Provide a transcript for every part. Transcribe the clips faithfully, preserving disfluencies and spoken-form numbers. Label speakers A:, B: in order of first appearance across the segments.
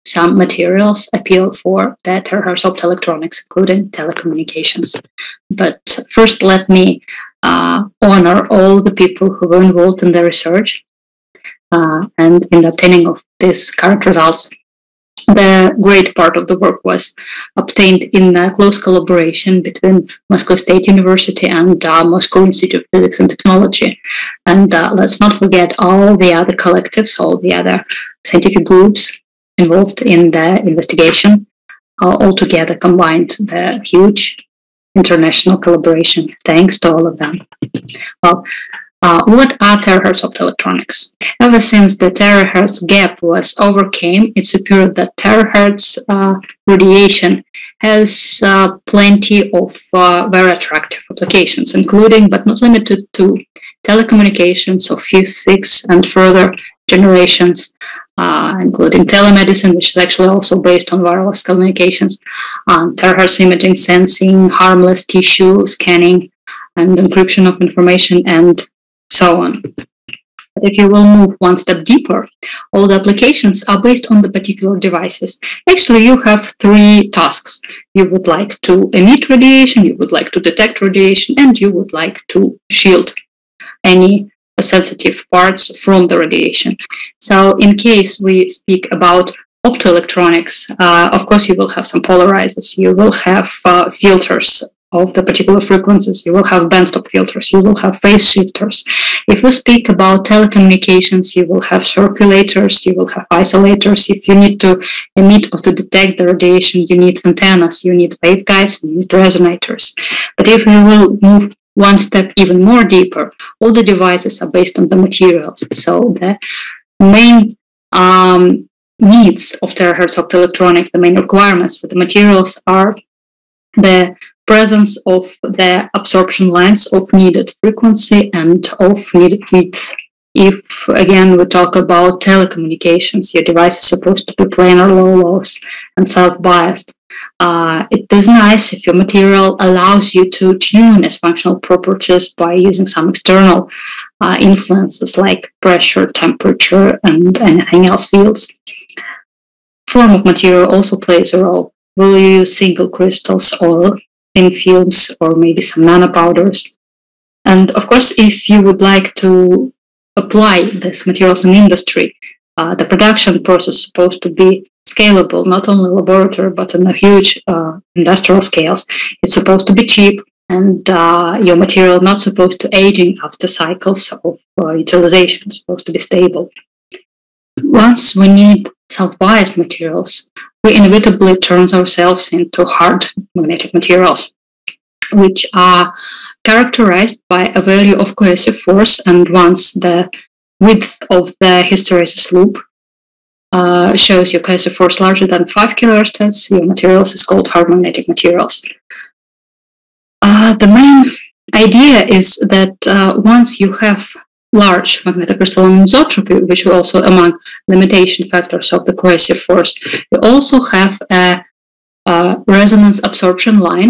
A: some materials appeal for the terahertz optoelectronics, including telecommunications. But first, let me uh, honor all the people who were involved in the research uh, and in the obtaining of these current results. The great part of the work was obtained in a close collaboration between Moscow State University and uh, Moscow Institute of Physics and Technology. And uh, let's not forget all the other collectives, all the other scientific groups involved in the investigation, uh, all together combined the huge international collaboration. Thanks to all of them. Well, Uh, what are terahertz optoelectronics? Ever since the terahertz gap was overcame, it's appeared that terahertz uh, radiation has uh, plenty of uh, very attractive applications, including but not limited to telecommunications of fifth, sixth, and further generations, uh, including telemedicine, which is actually also based on wireless communications, um, terahertz imaging, sensing, harmless tissue scanning, and encryption of information, and so on. If you will move one step deeper, all the applications are based on the particular devices. Actually, you have three tasks. You would like to emit radiation, you would like to detect radiation, and you would like to shield any sensitive parts from the radiation. So in case we speak about optoelectronics, uh, of course, you will have some polarizers, you will have uh, filters of the particular frequencies, you will have bandstop filters, you will have phase shifters. If we speak about telecommunications, you will have circulators, you will have isolators. If you need to emit or to detect the radiation, you need antennas, you need waveguides, you need resonators. But if we will move one step even more deeper, all the devices are based on the materials. So the main um, needs of terahertz optoelectronics, the main requirements for the materials are the presence of the absorption lines of needed frequency and of needed width. If, again, we talk about telecommunications, your device is supposed to be planar, low loss, and self-biased. Uh, it is nice if your material allows you to tune its functional properties by using some external uh, influences like pressure, temperature, and anything else fields. Form of material also plays a role. Will you use single crystals or thin films or maybe some nanopowders? And of course, if you would like to apply these materials in industry, uh, the production process is supposed to be scalable, not only laboratory, but on a huge uh, industrial scales. It's supposed to be cheap, and uh, your material not supposed to aging after cycles of uh, utilization. It's supposed to be stable. Once we need self-biased materials, we inevitably turn ourselves into hard magnetic materials, which are characterized by a value of coercive force, and once the width of the hysteresis loop uh, shows your coercive force larger than five kilohertz, your materials is called hard magnetic materials. Uh, the main idea is that uh, once you have large magnetic crystalline anisotropy, which are also among limitation factors of the coercive force, you also have a, a resonance absorption line,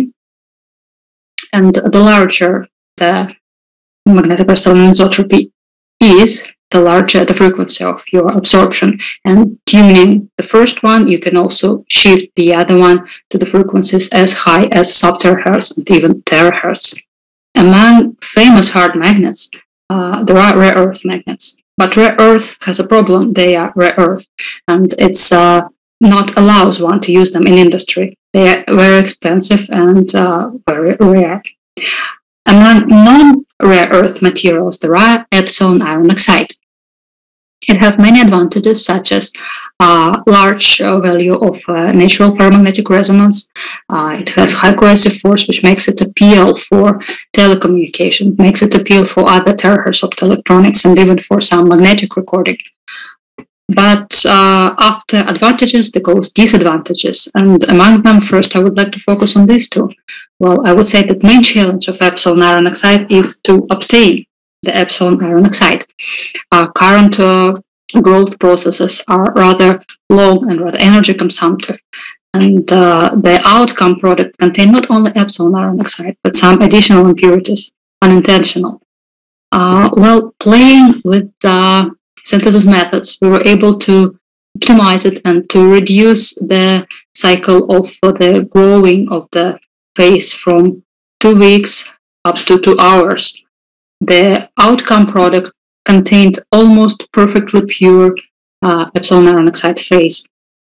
A: and the larger the magnetic crystalline anisotropy is, the larger the frequency of your absorption. And tuning the first one, you can also shift the other one to the frequencies as high as sub-terahertz and even terahertz. Among famous hard magnets, Uh, there are rare earth magnets, but rare earth has a problem. They are rare earth, and it's uh, not allows one to use them in industry. They are very expensive and uh, very rare. Among non-rare earth materials, there are epsilon iron oxide. It has many advantages, such as uh, large uh, value of uh, natural ferromagnetic resonance. Uh, it has high coercive force, which makes it appeal for telecommunication, makes it appeal for other terahertz optoelectronics, and even for some magnetic recording. But uh, after advantages, there goes disadvantages. And among them, first, I would like to focus on these two. Well, I would say that the main challenge of epsilon iron oxide is to obtain the epsilon iron oxide. Uh, current uh, growth processes are rather long and rather energy consumptive, and uh, the outcome product contain not only epsilon iron oxide, but some additional impurities, unintentional. Uh, while playing with the synthesis methods, we were able to optimize it and to reduce the cycle of the growing of the phase from two weeks up to two hours. The outcome product contained almost perfectly pure uh, epsilon iron oxide phase.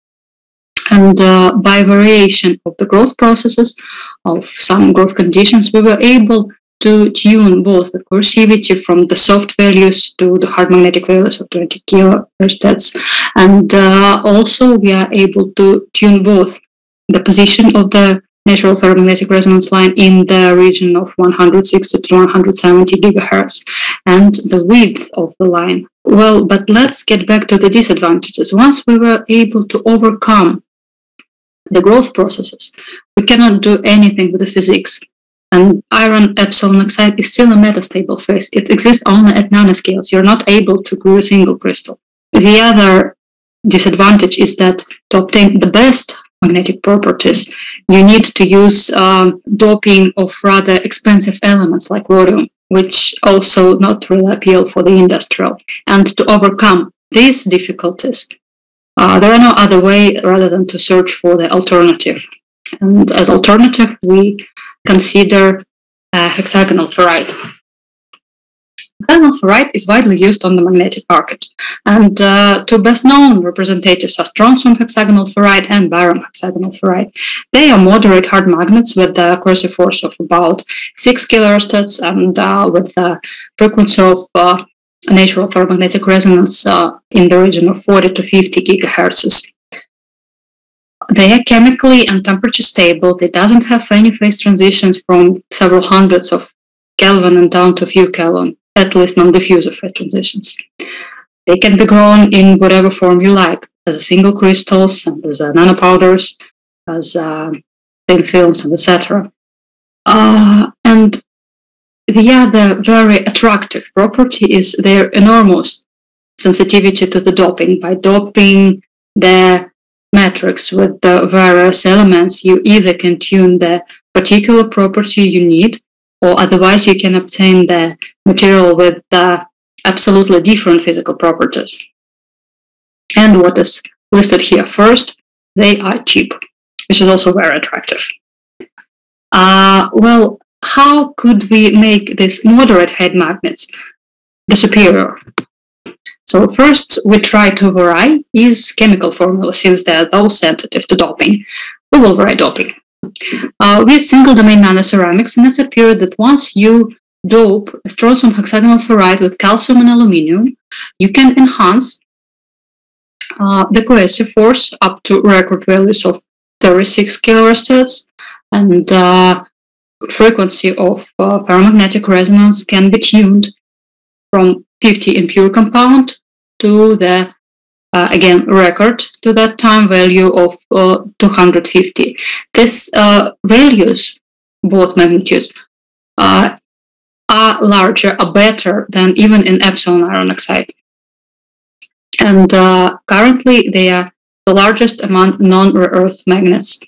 A: And uh, by variation of the growth processes of some growth conditions, we were able to tune both the coercivity from the soft values to the hard magnetic values of twenty kilooerstats. And uh, also we are able to tune both the position of the natural ferromagnetic resonance line in the region of one hundred sixty to one hundred seventy gigahertz and the width of the line. Well, but let's get back to the disadvantages. Once we were able to overcome the growth processes, we cannot do anything with the physics. And iron epsilon oxide is still a metastable phase. It exists only at nanoscales. You're not able to glue a single crystal. The other disadvantage is that to obtain the best magnetic properties, you need to use um, doping of rather expensive elements like rhodium, which also not really appeal for the industrial. And to overcome these difficulties, uh, there are no other way rather than to search for the alternative. And as alternative, we consider uh, hexagonal ferrite. Hexagonal ferrite is widely used on the magnetic market, and uh, two best-known representatives are strontium hexagonal ferrite and barium hexagonal ferrite. They are moderate hard magnets with a coercive force of about six kilooerstats and uh, with a frequency of uh, natural ferromagnetic resonance uh, in the region of forty to fifty gigahertz. They are chemically and temperature stable. They doesn't have any phase transitions from several hundreds of Kelvin and down to a few Kelvin, at least non-diffusive phase transitions. They can be grown in whatever form you like, as a single crystals, and as a nanopowders, as uh, thin films, and et cetera. Uh, and the other very attractive property is their enormous sensitivity to the doping. By doping the matrix with the various elements, you either can tune the particular property you need, or otherwise you can obtain the material with uh, absolutely different physical properties. And what is listed here first, they are cheap, which is also very attractive. Uh, well, how could we make these moderate head magnets the superior? So first, we try to vary these chemical formulas since they are those sensitive to doping. We will vary doping. Uh, with single-domain nanoceramics, and it's appeared that once you dope a strontium hexagonal ferrite with calcium and aluminium, you can enhance uh, the coercive force up to record values of thirty-six kilooerstats, and uh, frequency of uh, ferromagnetic resonance can be tuned from fifty in pure compound to the, uh, again, record to that time value of uh, two hundred fifty. These uh, values, both magnitudes, uh, are larger, are better than even in epsilon iron oxide. And uh, currently they are the largest among non-rare earth magnets.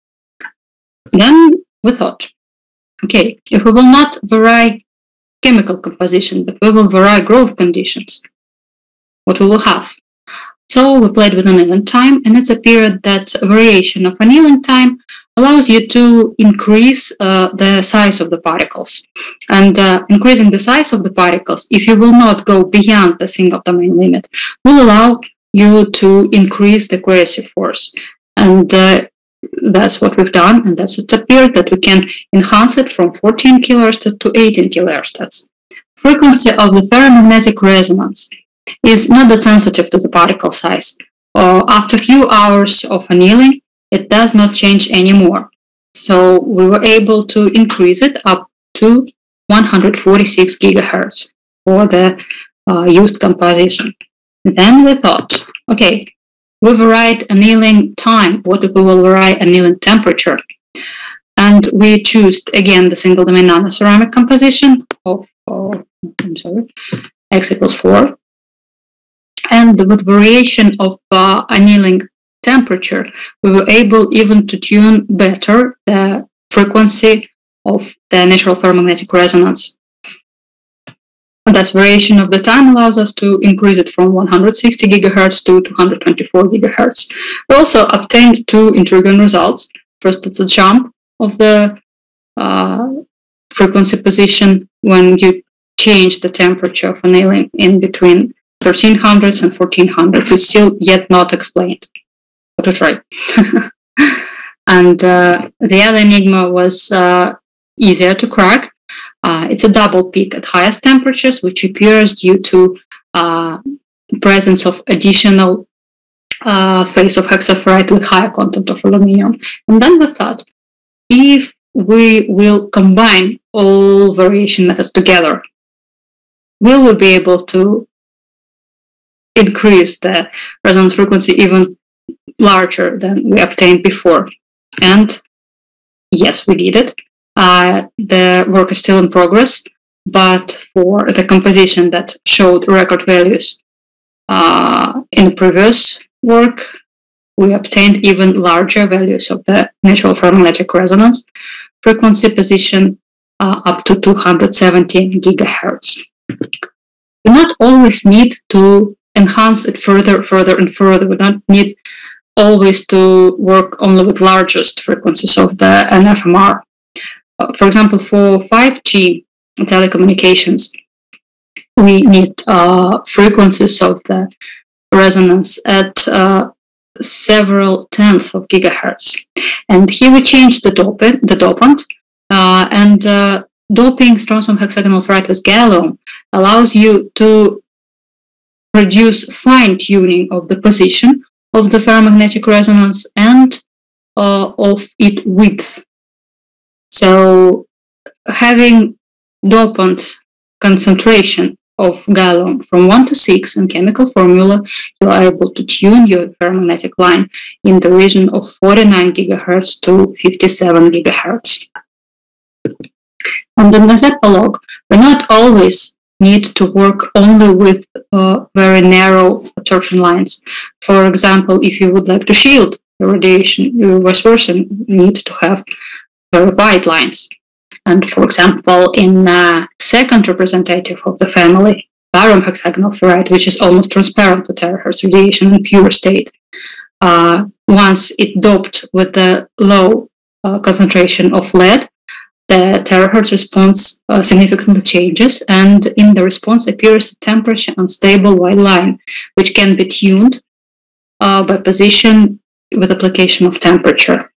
A: Then we thought, okay, if we will not vary chemical composition, but we will vary growth conditions, what we will have? So we played with annealing time, and it's appeared that variation of annealing time allows you to increase uh, the size of the particles. And uh, increasing the size of the particles, if you will not go beyond the single domain limit, will allow you to increase the coercive force. And uh, that's what we've done, and that's what appeared, that we can enhance it from fourteen kilooerstats to eighteen kilooerstats. Frequency of the ferromagnetic resonance is not that sensitive to the particle size. Uh, after a few hours of annealing, it does not change anymore. So we were able to increase it up to one hundred forty-six gigahertz for the uh, used composition. Then we thought, okay, we varied annealing time. What if we will vary annealing temperature? And we chose again the single domain nanoceramic composition of, oh, I'm sorry, x equals four. And with variation of uh, annealing temperature, we were able even to tune better the frequency of the natural ferromagnetic resonance. Thus, variation of the time allows us to increase it from one hundred sixty gigahertz to two hundred twenty-four gigahertz. We also obtained two intriguing results. First, it's a jump of the uh, frequency position when you change the temperature of an alien in between thirteen hundreds and fourteen hundreds. It's still yet not explained, but we try. And uh, the other enigma was uh, easier to crack. Uh, it's a double peak at highest temperatures, which appears due to uh, presence of additional uh, phase of hexaferrite with higher content of aluminum. And then we thought, if we will combine all variation methods together, will we be able to increase the resonance frequency even larger than we obtained before? And yes, we did it. Uh, the work is still in progress, but for the composition that showed record values uh, in the previous work, we obtained even larger values of the natural ferromagnetic resonance frequency position uh, up to two hundred seventeen gigahertz. We not always need to enhance it further, further, and further. We don't need always to work only with largest frequencies of the N F M R. Uh, for example, for five G telecommunications, we need uh, frequencies of the resonance at uh, several tenths of gigahertz. And here we change the dopant, the dopant uh, and uh, doping strontium hexagonal ferrite with gallium allows you to produce fine-tuning of the position of the ferromagnetic resonance and uh, of its width. So having dopant concentration of gallium from one to six in chemical formula, you are able to tune your ferromagnetic line in the region of forty-nine gigahertz to fifty-seven gigahertz. And in the epilogue, we not always need to work only with uh, very narrow absorption lines. For example, if you would like to shield the radiation, you vice versa need to have very wide lines. And for example, in uh, second representative of the family, barium hexagonal ferrite, which is almost transparent to terahertz radiation in pure state, uh, once it doped with the low uh, concentration of lead, the terahertz response uh, significantly changes, and in the response appears a temperature unstable white line, which can be tuned uh, by position with application of temperature.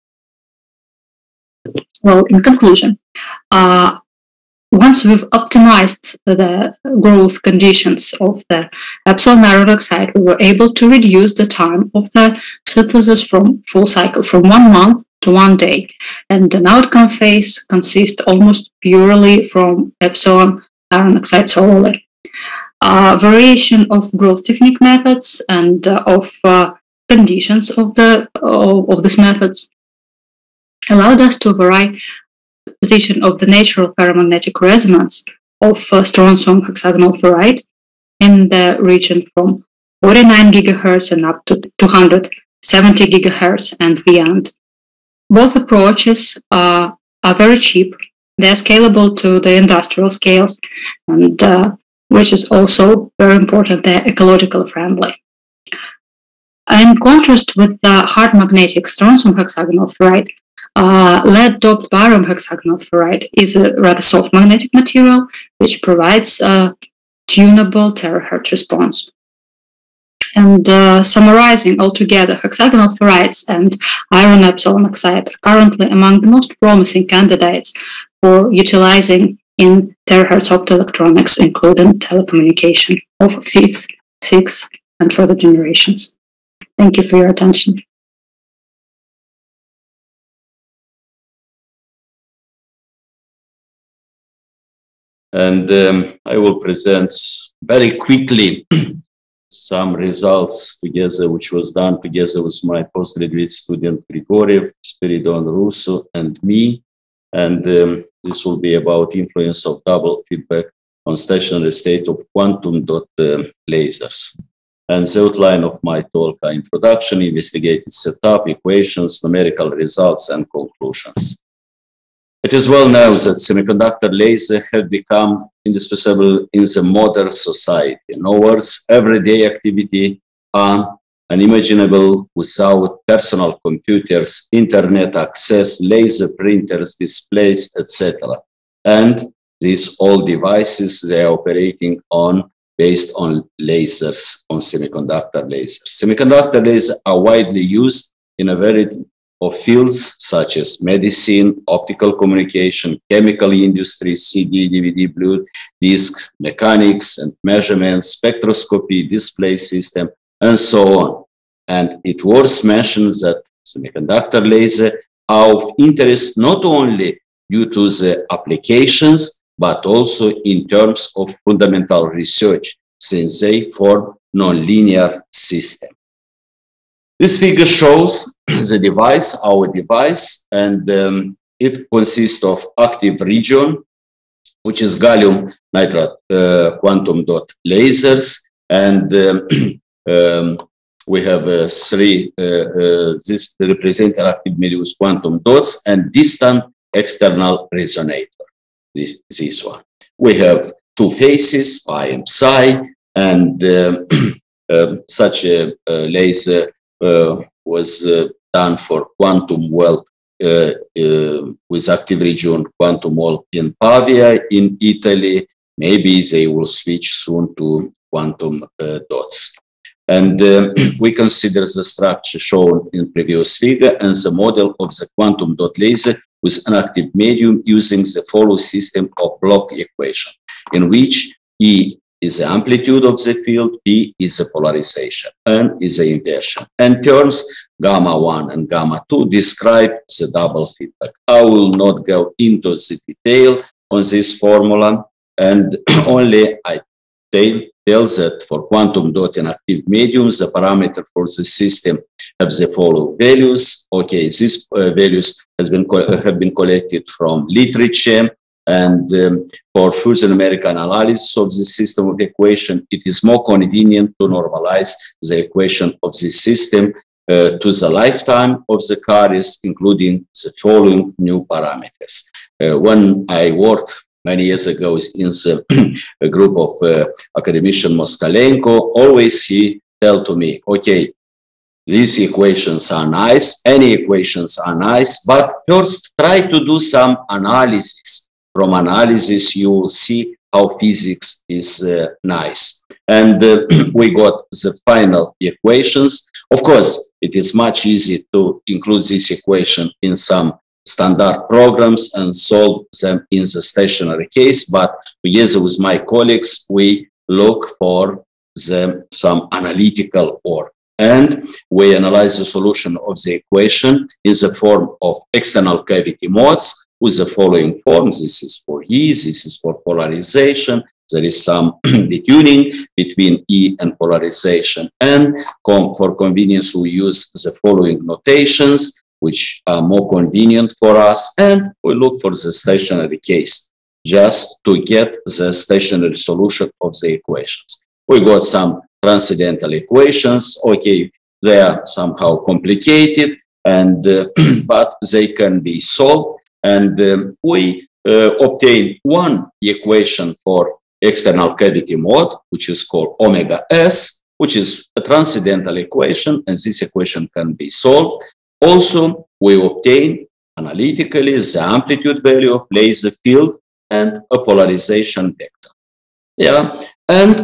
A: Well, in conclusion, uh, once we've optimized the growth conditions of the epsilon iron oxide, we were able to reduce the time of the synthesis from full cycle from one month to one day. And an outcome phase consists almost purely from epsilon iron oxide solely. Uh, variation of growth technique methods and uh, of uh, conditions of the of, of these methods allowed us to vary the position of the natural ferromagnetic resonance of uh, strontium hexagonal ferrite in the region from forty-nine gigahertz and up to two hundred seventy gigahertz and beyond. Both approaches uh, are very cheap. They are scalable to the industrial scales, and uh, which is also very important, they're ecologically friendly. In contrast with the hard magnetic strontium hexagonal ferrite, uh, lead-doped barium hexagonal ferrite is a rather soft magnetic material which provides a tunable terahertz response. And uh, summarizing altogether, hexagonal ferrites and iron epsilon oxide are currently among the most promising candidates for utilizing in terahertz optoelectronics, including telecommunication of fifth, sixth, and further generations. Thank you for your attention.
B: And um, I will present very quickly some results together, which was done together with my postgraduate student Grigoriev, Spiridon Russo, and me. And um, this will be about influence of double feedback on stationary state of quantum dot uh, lasers. And the outline of my talk are introduction, investigated setup, equations, numerical results, and conclusions. It is well known that semiconductor lasers have become indispensable in the modern society. In other words, everyday activity are unimaginable without personal computers, internet access, laser printers, displays, et cetera. And these all devices, they are operating on based on lasers, on semiconductor lasers. Semiconductor lasers are widely used in a variety of fields such as medicine, optical communication, chemical industry, C D, D V D, Blu disc, mechanics and measurements, spectroscopy, display system, and so on. And it worth mentioning that semiconductor lasers are of interest not only due to the applications, but also in terms of fundamental research, since they form nonlinear system. This figure shows the device, our device, and um, it consists of active region, which is gallium nitride uh, quantum dot lasers, and um, um, we have uh, three, uh, uh, this represent active medium with quantum dots and distant external resonator, this, this one. We have two phases, phi and psi, and uh, uh, such a, a laser uh, was uh, done for quantum well uh, uh, with active region quantum well in Pavia in Italy. Maybe they will switch soon to quantum uh, dots. And uh, we consider the structure shown in previous figure and the model of the quantum dot laser with an active medium using the follow system of Bloch equation, in which E is the amplitude of the field, P is the polarization, N is the inversion. And terms gamma one and gamma two describe the double feedback. I will not go into the detail on this formula, and only I tell tells that for quantum dot and active mediums, the parameter for the system have the following values. Okay, these uh, values has been have been collected from literature, and um, for further numerical analysis of the system of equation, it is more convenient to normalize the equation of the system uh, to the lifetime of the carriers, including the following new parameters. Uh, when I worked many years ago in the, a group of uh, academician Moskalenko, always he tell to me, okay, these equations are nice, any equations are nice, but first try to do some analysis. From analysis, you will see how physics is uh, nice. And uh, we got the final equations. Of course, it is much easier to include this equation in some standard programs and solve them in the stationary case, but together with my colleagues, we look for the, some analytical work. And we analyze the solution of the equation in the form of external cavity modes with the following forms. This is for E, this is for polarization. There is some detuning between E and polarization. And for convenience, we use the following notations, which are more convenient for us, and we look for the stationary case just to get the stationary solution of the equations. We got some transcendental equations. Okay, they are somehow complicated, and uh, but they can be solved, and um, we uh, obtain one equation for external cavity mode, which is called omega S, which is a transcendental equation, and this equation can be solved. Also, we obtain analytically the amplitude value of laser field and a polarization vector. Yeah, and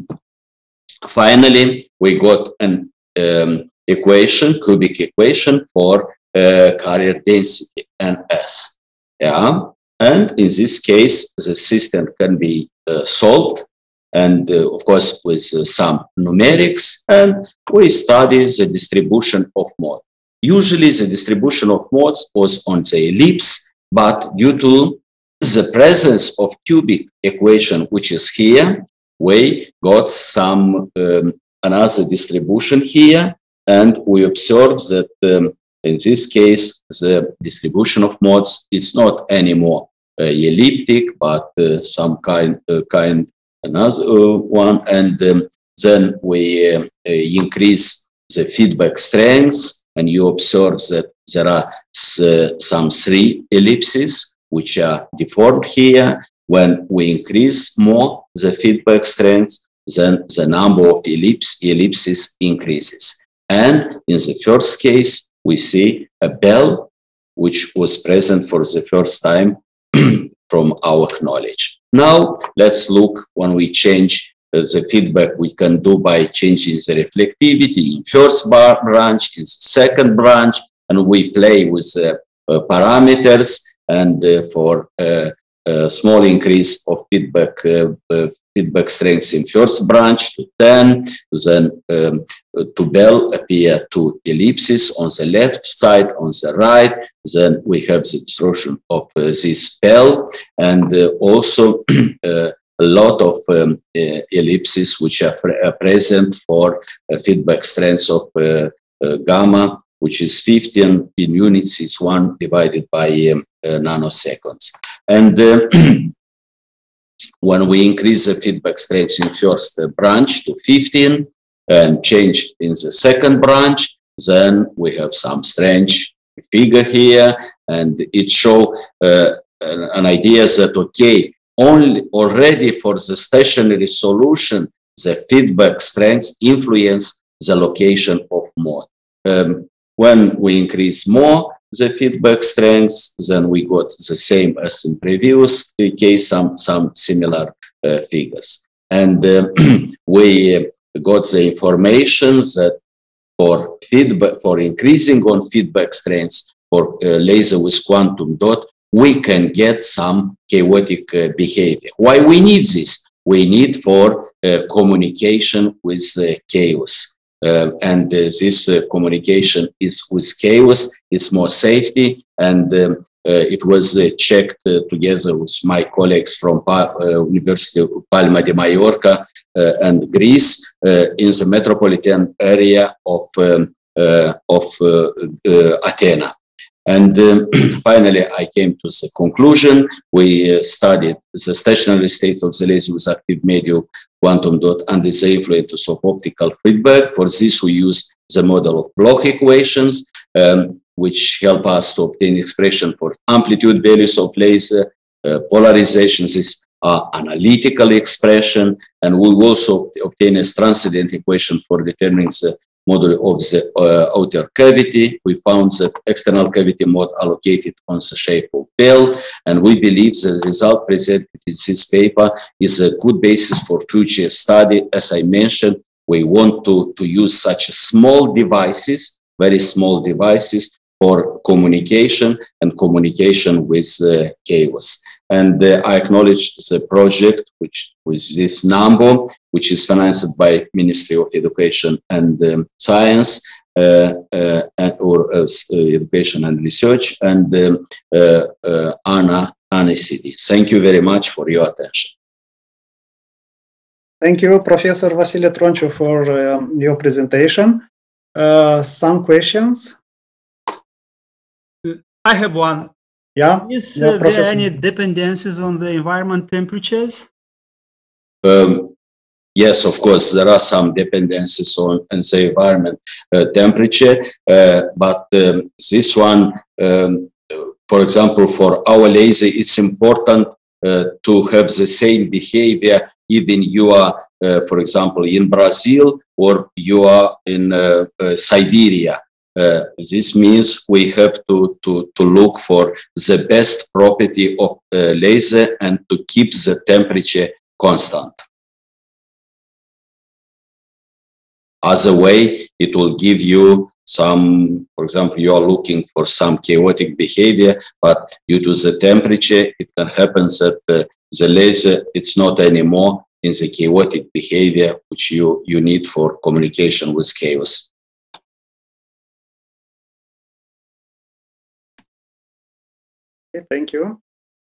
B: finally, we got an um, equation, cubic equation for uh, carrier density, N S. Yeah, and in this case, the system can be uh, solved, and uh, of course, with uh, some numerics, and we study the distribution of mode. Usually the distribution of modes was on the ellipse, but due to the presence of cubic equation, which is here, we got some um, another distribution here, and we observe that um, in this case, the distribution of modes is not anymore uh, elliptic, but uh, some kind, uh, kind another uh, one, and um, then we uh, uh, increase the feedback strengths, and you observe that there are uh, some three ellipses which are deformed here, when we increase more the feedback strength, then the number of ellipse, ellipses increases. And in the first case, we see a bell, which was present for the first time from our knowledge. Now, let's look when we change uh, the feedback we can do by changing the reflectivity in first bar branch, in the second branch, and we play with uh, uh, parameters, and uh, for uh, a small increase of feedback uh, uh, feedback strength in first branch to ten, then um, to bell appear two ellipses on the left side, on the right, then we have the distortion of uh, this bell, and uh, also uh, a lot of um, uh, ellipses which are, are present for uh, feedback strength of uh, uh, gamma, which is fifteen in units, is one divided by um, uh, nanoseconds. And uh, when we increase the feedback strength in first uh, branch to fifteen and change in the second branch, then we have some strange figure here, and it shows uh, an, an idea that, okay, only already for the stationary solution, the feedback strength influence the location of mode. Um, when we increase more the feedback strength, then we got the same as in previous case, some, some similar uh, figures. And uh, we got the information that for feedback, for increasing on feedback strength for uh, laser with quantum dot, we can get some chaotic uh, behavior. Why we need this? We need for uh, communication with uh, chaos. Uh, and uh, this uh, communication is with chaos, is more safety, and um, uh, it was uh, checked uh, together with my colleagues from pa uh, University of Palma de Mallorca uh, and Greece uh, in the metropolitan area of, um, uh, of uh, uh, Athena. And um, finally, I came to the conclusion. We uh, studied the stationary state of the laser with active medium quantum dot under the influence of optical feedback. For this, we use the model of Bloch equations, um, which help us to obtain expression for amplitude values of laser, uh, polarizations. These are analytical expression, and we also obtain a transcendent equation for determining the model of the uh, outer cavity. We found that external cavity mode allocated on the shape of bell, and we believe that the result presented in this paper is a good basis for future study. As I mentioned, we want to, to use such small devices, very small devices, for communication and communication with uh, chaos. And uh, I acknowledge the project, which with this number, which is financed by Ministry of Education and um, Science, uh, uh, or uh, Education and Research, and um, uh, uh, Anna, Anna C D. Thank you very much for your attention.
C: Thank you, Professor Vasile Tronciu, for um, your presentation. Uh, some questions?
D: I have one.
C: Yeah.
D: Is
C: yeah,
D: uh, there any dependencies on the environment temperatures?
B: Um, yes, of course, there are some dependencies on, on the environment uh, temperature, uh, but um, this one, um, for example, for our laser, it's important uh, to have the same behavior even you are, uh, for example, in Brazil or you are in uh, uh, Siberia. Uh, this means we have to, to, to look for the best property of uh, laser and to keep the temperature constant. Other way, it will give you some, for example, you are looking for some chaotic behavior, but due to the temperature, it can happen that uh, the laser, it's not anymore in the chaotic behavior which you, you need for communication with chaos.
C: Okay, thank you.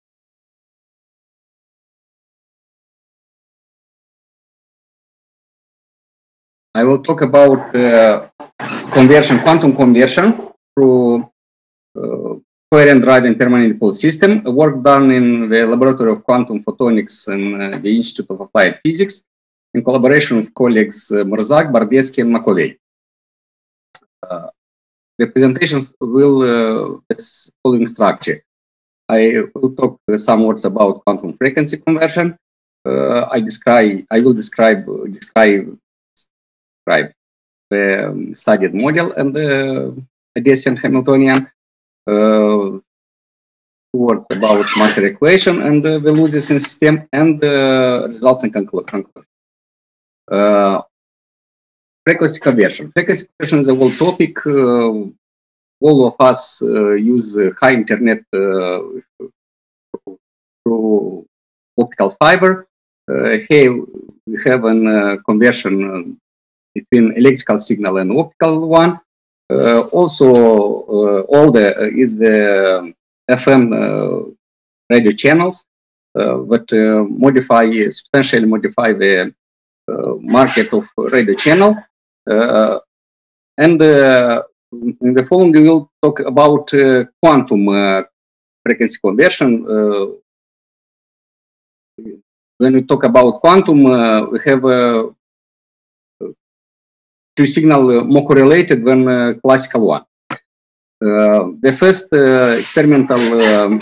E: I will talk about uh, conversion, quantum conversion through uh, coherent drive permanent dipole system, a work done in the Laboratory of Quantum Photonics and uh, the Institute of Applied Physics in collaboration with colleagues uh, Murzak, Bardesky, and Makovey. Uh, the presentations will uh, its following structure. I will talk some words about quantum frequency conversion. Uh, I describe. I will describe describe describe the um, studied model and the Adessian Hamiltonian. Uh, words about master equation and the Veloudis system and the results and conclusion. Uh, frequency conversion. Frequency conversion is a whole topic. Uh, all of us uh, use uh, high internet uh, through optical fiber. Uh, here we have a uh, conversion between electrical signal and optical one. Uh, also, uh, all the uh, is the F M uh, radio channels uh, that uh, modify substantially modify the uh, market of radio channel. Uh, and uh, in the following, we will talk about uh, quantum uh, frequency conversion. Uh, when we talk about quantum, uh, we have uh, two signal uh, more correlated than uh, classical one. Uh, the first uh, experimental um,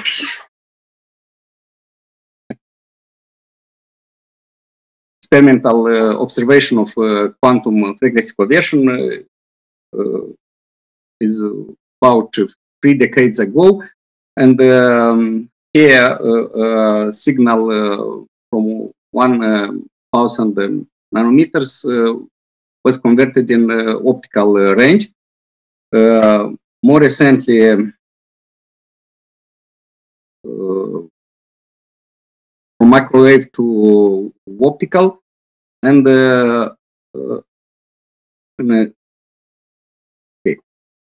E: experimental uh, observation of uh, quantum frequency conversion uh, uh, is about three decades ago, and um, here uh, uh, signal uh, from one thousand nanometers uh, was converted in uh, optical uh, range. Uh, more recently, um, uh, from microwave to optical, and uh, uh, okay.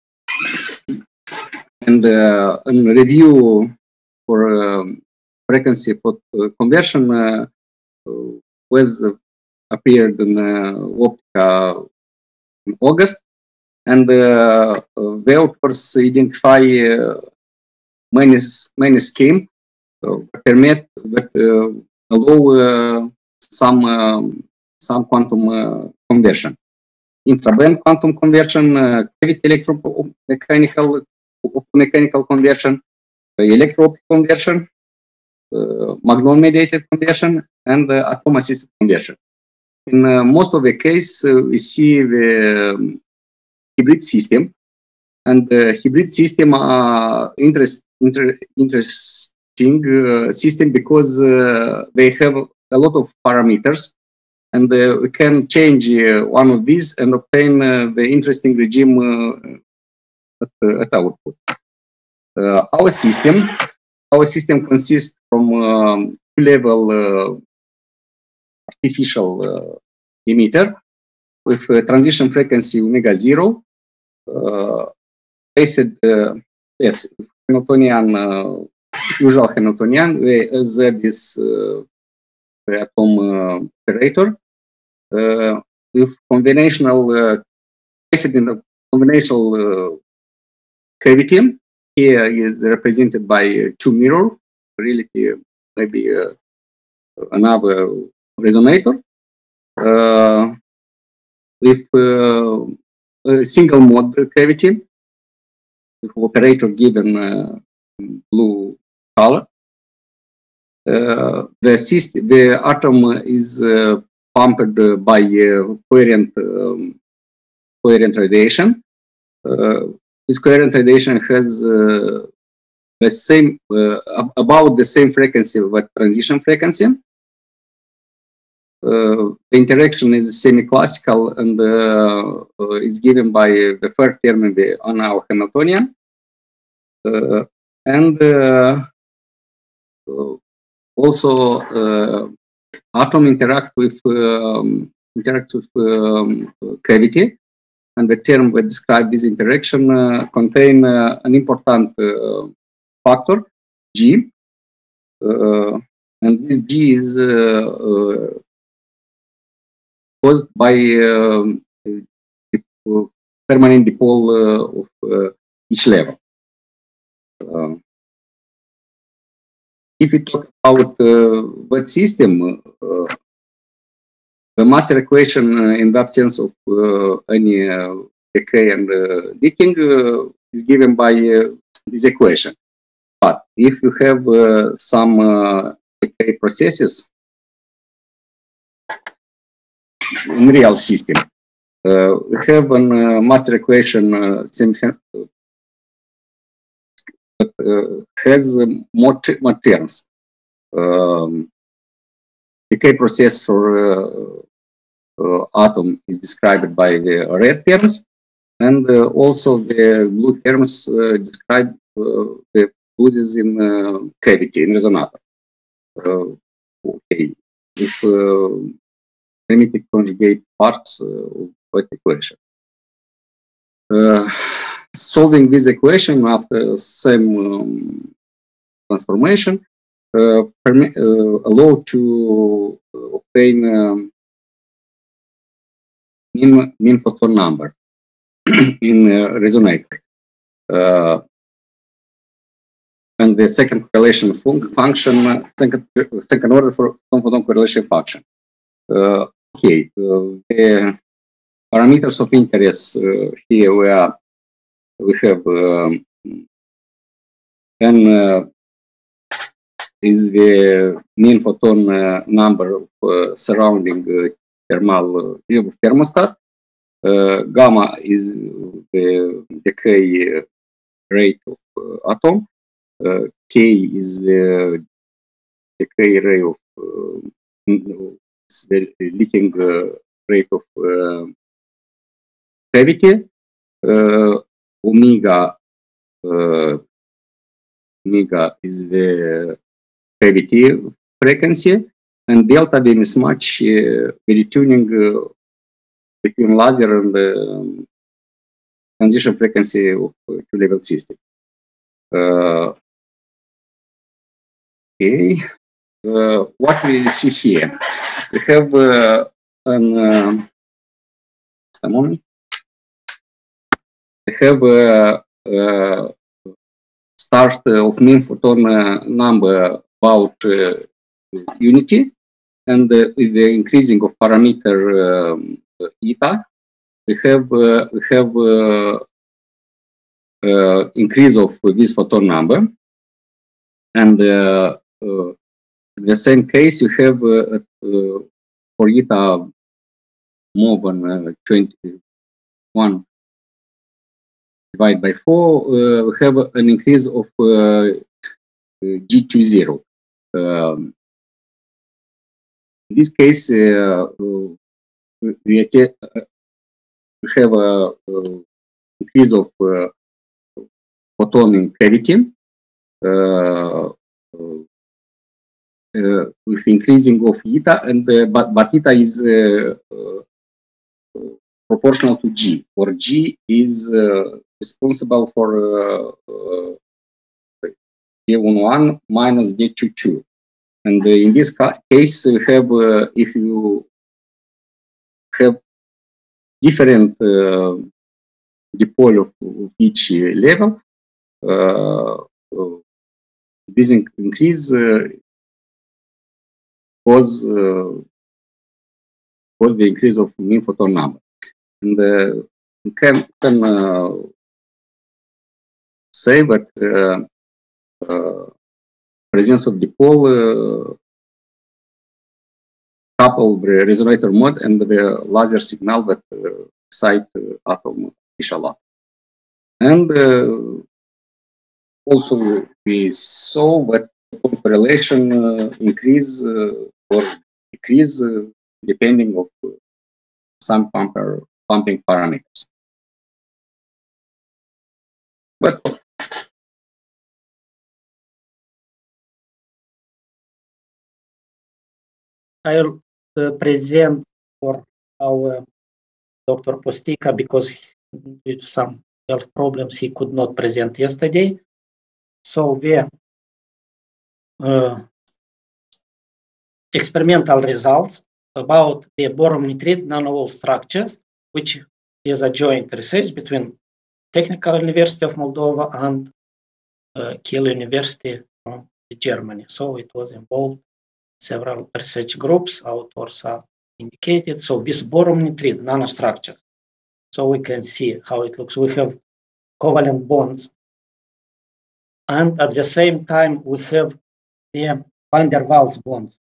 E: and uh, in review for um, frequency for uh, conversion uh, uh, was uh, appeared in uh, Optica in August, and uh, uh, the authors identify uh, many many schemes uh, permit that uh, allow uh, some um, some quantum uh, conversion, intraband quantum conversion, uh, cavity electromechanical mechanical conversion, uh, electro-optic conversion, uh, magnon-mediated conversion, and uh, atom-assisted conversion. In uh, most of the case, uh, we see the um, hybrid system, and the hybrid system are interest, inter, interesting uh, system because uh, they have a lot of parameters, and uh, we can change uh, one of these and obtain uh, the interesting regime uh, at, uh, at output. Uh, our system, our system consists from um, two-level uh, artificial uh, emitter with uh, transition frequency omega zero, uh, based uh, yes Hamiltonian uh, usual Hamiltonian where Z is uh, the atom uh, operator uh, with conventional uh, based in the conventional uh, cavity. Here is represented by uh, two mirror, really uh, maybe uh, another resonator uh, with uh, a single mode cavity with operator given uh, blue color. Uh, the system, the atom is uh, pumped by uh, coherent um, coherent radiation. Uh, this coherent radiation has uh, the same uh, about the same frequency but transition frequency. Uh, the interaction is semi-classical and uh, uh, is given by the third term in the, on our Hamiltonian. Uh, and uh, uh, also uh, atom interact with um, interact with um, cavity, and the term that describe this interaction uh, contain uh, an important uh, factor G, uh, and this G is uh, uh, caused by um, permanent dipole uh, of uh, each level. Um, if we talk about uh, that system, uh, the master equation uh, in the absence of uh, any uh, decay and uh, leaking uh, is given by uh, this equation. But if you have uh, some uh, decay processes in real system, uh, we have a uh, master equation uh, but uh, has uh, more, more terms. Um, decay process for uh, uh, atom is described by the red terms, and uh, also the blue terms uh, describe uh, the losses in uh, cavity in resonator. Uh, okay, if uh, limited conjugate parts uh, of that equation. Uh, solving this equation after same um, transformation uh, permit, uh, allow to obtain um, mean, mean photon number in uh, resonator. Uh, and the second correlation fun function, uh, second, second order for photon correlation function. Uh, okay, uh, the parameters of interest uh, here where we have um, n uh, is the mean photon uh, number of uh, surrounding uh, thermal uh, thermostat. Uh, gamma is the decay rate of uh, atom. Uh, K is the decay rate of uh, the leaking uh, rate of uh, cavity. Uh, omega uh, omega is the cavity frequency, and delta the mismatch uh, the tuning uh, between laser and the um, transition frequency of uh, two-level system. Uh, okay, uh, what we see here, we have uh, an uh, just a moment. We have a, a start of mean photon uh, number about uh, unity, and uh, with the increasing of parameter um, eta, we have uh, we have uh, uh, increase of this photon number, and uh, uh, in the same case you have uh, uh, for eta more than uh, twenty-one divided by four, uh, we have an increase of uh, G twenty. Um, in this case, uh, we, we have a, a increase of uh, photon in cavity uh, uh, with increasing of eta, and uh, but but eta is uh, uh, proportional to G, or G is uh, responsible for uh, uh, D eleven minus D twenty-two. And uh, in this ca case, we have, uh, if you have different uh, dipole of, of each level, uh, uh, this in increase uh, cause, uh, cause the increase of mean photon number. And uh, you can, can uh, say that uh, uh, presence of dipole uh, couple the resonator mode and the laser signal that uh, excite uh, atom official atom. And uh, also we saw that correlation uh, increase uh, or decrease uh, depending of uh, some pumper, pumping parameters. But
F: I'll uh, present for our Doctor Postika, because with some health problems he could not present yesterday. So the uh, experimental results about the boron nitride nanowall structures, which is a joint research between Technical University of Moldova and uh, Kiel University from Germany. So it was involved several research groups, authors are indicated. So this boron nitride nanostructures. So we can see how it looks. We have covalent bonds and at the same time we have the van der Waals bonds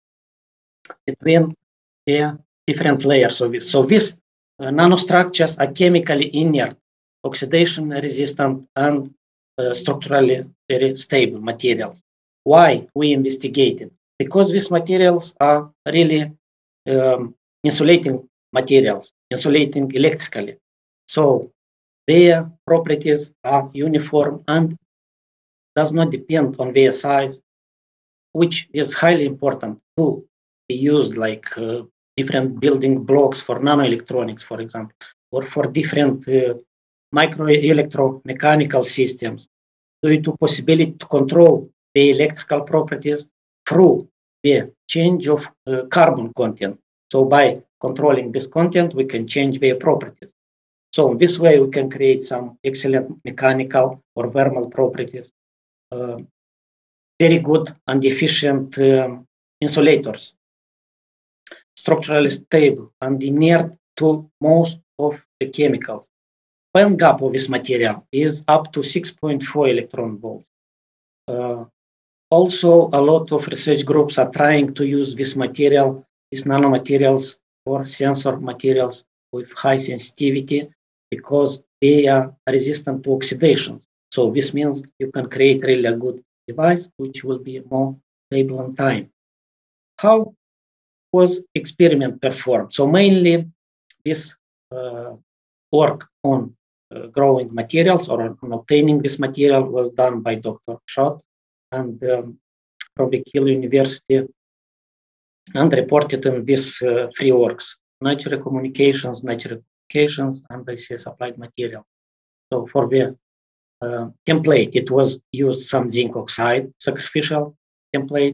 F: between the different layers of it. So these uh, nanostructures are chemically inert, oxidation resistant, and uh, structurally very stable materials. Why we investigated? Because these materials are really um, insulating materials, insulating electrically. So their properties are uniform and does not depend on their size, which is highly important to be used like uh, different building blocks for nanoelectronics, for example, or for different uh, microelectromechanical systems, due to possibility to control the electrical properties through the change of uh, carbon content. So by controlling this content, we can change their properties. So in this way, we can create some excellent mechanical or thermal properties, uh, very good and efficient um, insulators, structurally stable and inert to most of the chemicals. Band gap of this material is up to six point four electron volts. Uh, also, a lot of research groups are trying to use this material, these nanomaterials, for sensor materials with high sensitivity because they are resistant to oxidation. So this means you can create really a good device which will be more stable in time. How was experiment performed? So mainly this uh, work on uh, growing materials or on obtaining this material was done by Doctor Schott and um, from the Kiel University and reported in these uh, three works: Nature Communications, Nature Communications, and I C S Applied Material. So for the uh, template, it was used some zinc oxide sacrificial template.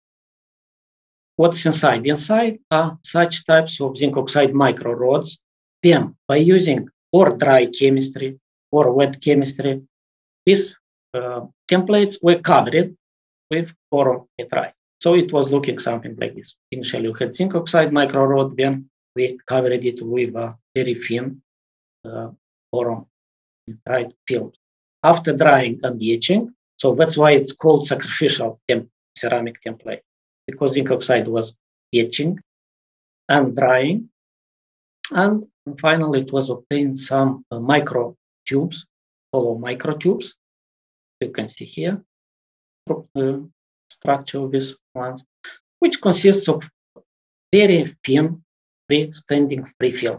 F: What's inside? Inside are such types of zinc oxide micro rods. Then, by using or dry chemistry or wet chemistry, these uh, templates were covered with boron nitride. So it was looking something like this. Initially, we had zinc oxide micro rod, then we covered it with a very thin uh, boron nitride film. After drying and etching, so that's why it's called sacrificial temp ceramic template, because zinc oxide was etching and drying. And finally, it was obtained some uh, micro tubes, hollow micro tubes. You can see here uh, structure of these ones, which consists of very thin freestanding free film.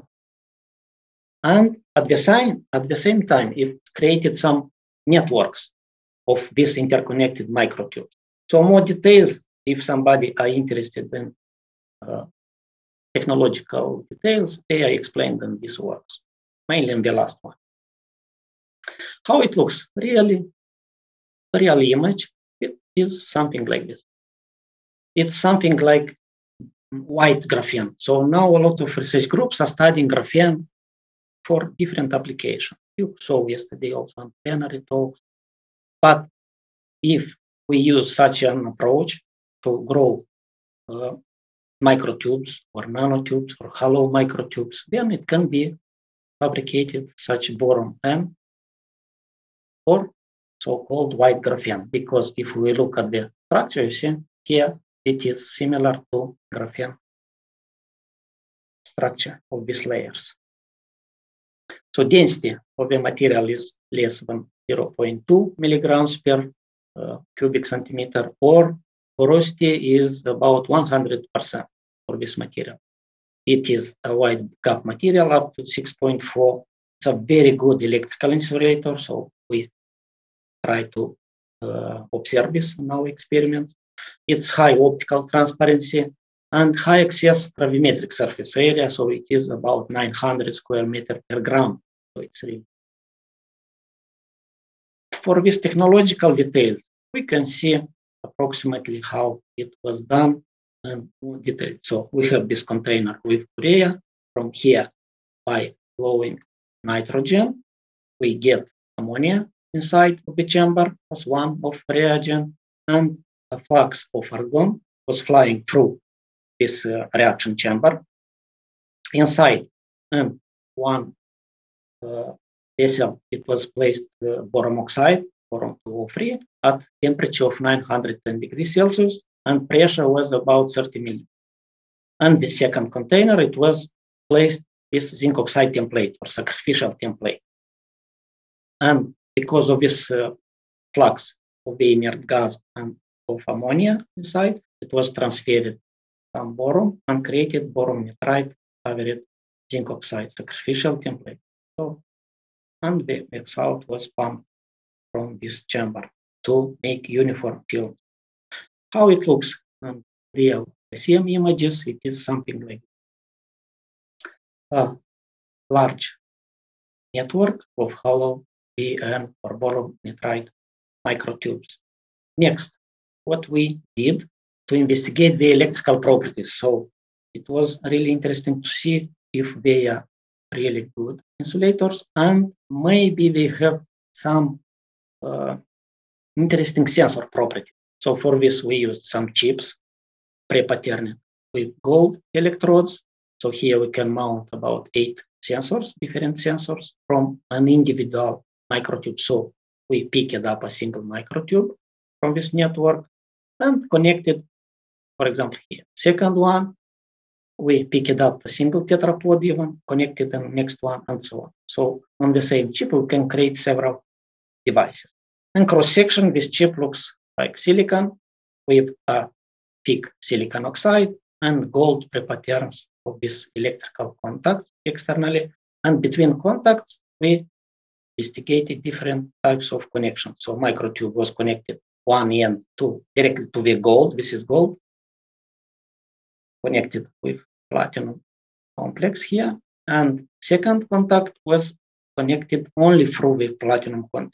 F: And at the same at the same time, it created some networks of these interconnected microtubes. So more details, if somebody are interested in uh, technological details, they are explained in these works, mainly in the last one. How it looks, really, real image, it is something like this. It's something like white graphene. So now a lot of research groups are studying graphene for different applications. You saw yesterday also on plenary talks. But if we use such an approach to grow uh, microtubes or nanotubes or hollow microtubes, then it can be fabricated such boron N or so-called white graphene. Because if we look at the structure, you see here it is similar to graphene structure of these layers. So density of the material is less than zero point two milligrams per uh, cubic centimeter, or porosity is about one hundred percent for this material. It is a wide gap material up to six point four. It's a very good electrical insulator, so we try to uh, observe this in our experiments. It's high optical transparency and high excess gravimetric surface area, so it is about nine hundred square meter per gram. So it's really. For these technological details, we can see approximately how it was done in detail. So we have this container with urea. From here, by flowing nitrogen, we get ammonia inside of the chamber as one of reagent, and a flux of argon was flying through this uh, reaction chamber. Inside, and one uh, vessel, it was placed uh, boron oxide boron two oh three at temperature of nine hundred ten degrees Celsius and pressure was about thirty millimeters. And the second container, it was placed with zinc oxide template or sacrificial template. And because of this uh, flux of the inert gas and of ammonia inside, it was transferred some boron and created boron nitride covered zinc oxide sacrificial template. So, and the exhaust was pumped from this chamber to make uniform film. How it looks on real S E M images, it is something like a large network of hollow B N or boron nitride microtubes. Next, what we did to investigate the electrical properties. So it was really interesting to see if they are really good insulators and maybe they have some uh, interesting sensor property. So for this, we used some chips pre-patterned with gold electrodes. So here we can mount about eight sensors, different sensors from an individual microtube. So we picked up a single microtube from this network and connected, for example, here. Second one, we picked up a single tetrapod even, connected the next one, and so on. So on the same chip, we can create several devices. And cross-section, this chip looks like silicon with a thick silicon oxide and gold pre-patterns of these electrical contacts externally. And between contacts, we investigated different types of connections. So microtube was connected one end to directly to the gold. This is gold, connected with platinum complex here. And second contact was connected only through the platinum contact.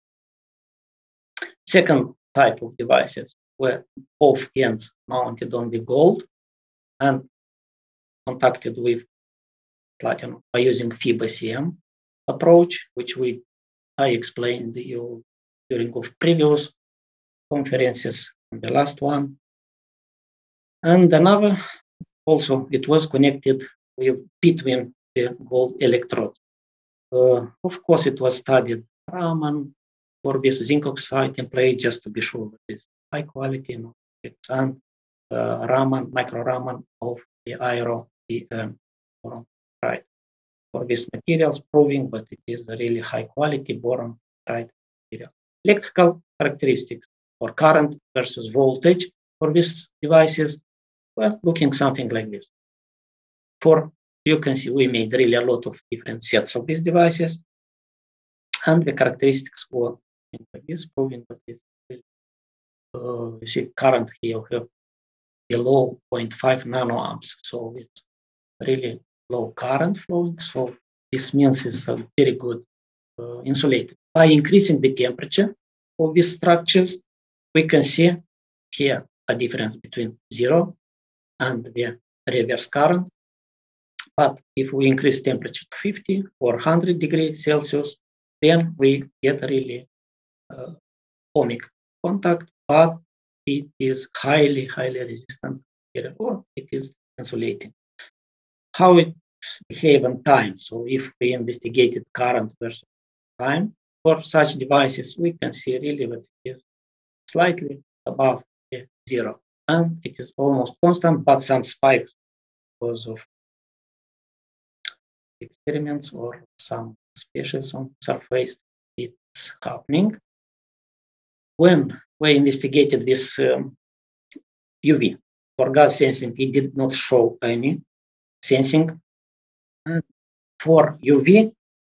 F: Second type of devices were both ends mounted on the gold and contacted with platinum by using FIB-S E M approach, which we I explained you during of previous conferences and the last one. And another, also it was connected with between the gold electrodes. Uh, of course, it was studied Raman for this zinc oxide template just to be sure that it's high quality, no, and uh, Raman, micro Raman of the aero the um, boron nitride for these materials, proving that it is a really high quality boron nitride material. Electrical characteristics or current versus voltage for these devices, well, looking something like this. For you can see we made really a lot of different sets of these devices, and the characteristics were like this, proving that it's really, uh, you see current here we have below zero point five nanoamps, so it's really low current flowing. So this means it's a very good uh, insulator. By increasing the temperature of these structures, we can see here a difference between zero and the reverse current. But if we increase temperature to fifty or one hundred degrees Celsius, then we get really uh, ohmic contact, but it is highly, highly resistant or it is insulating. How it behaves in time. So if we investigated current versus time for such devices, we can see really that it is slightly above the zero. And it is almost constant, but some spikes because of experiments or some species on surface, it's happening. When we investigated this um, U V for gas sensing, it did not show any sensing. And for U V,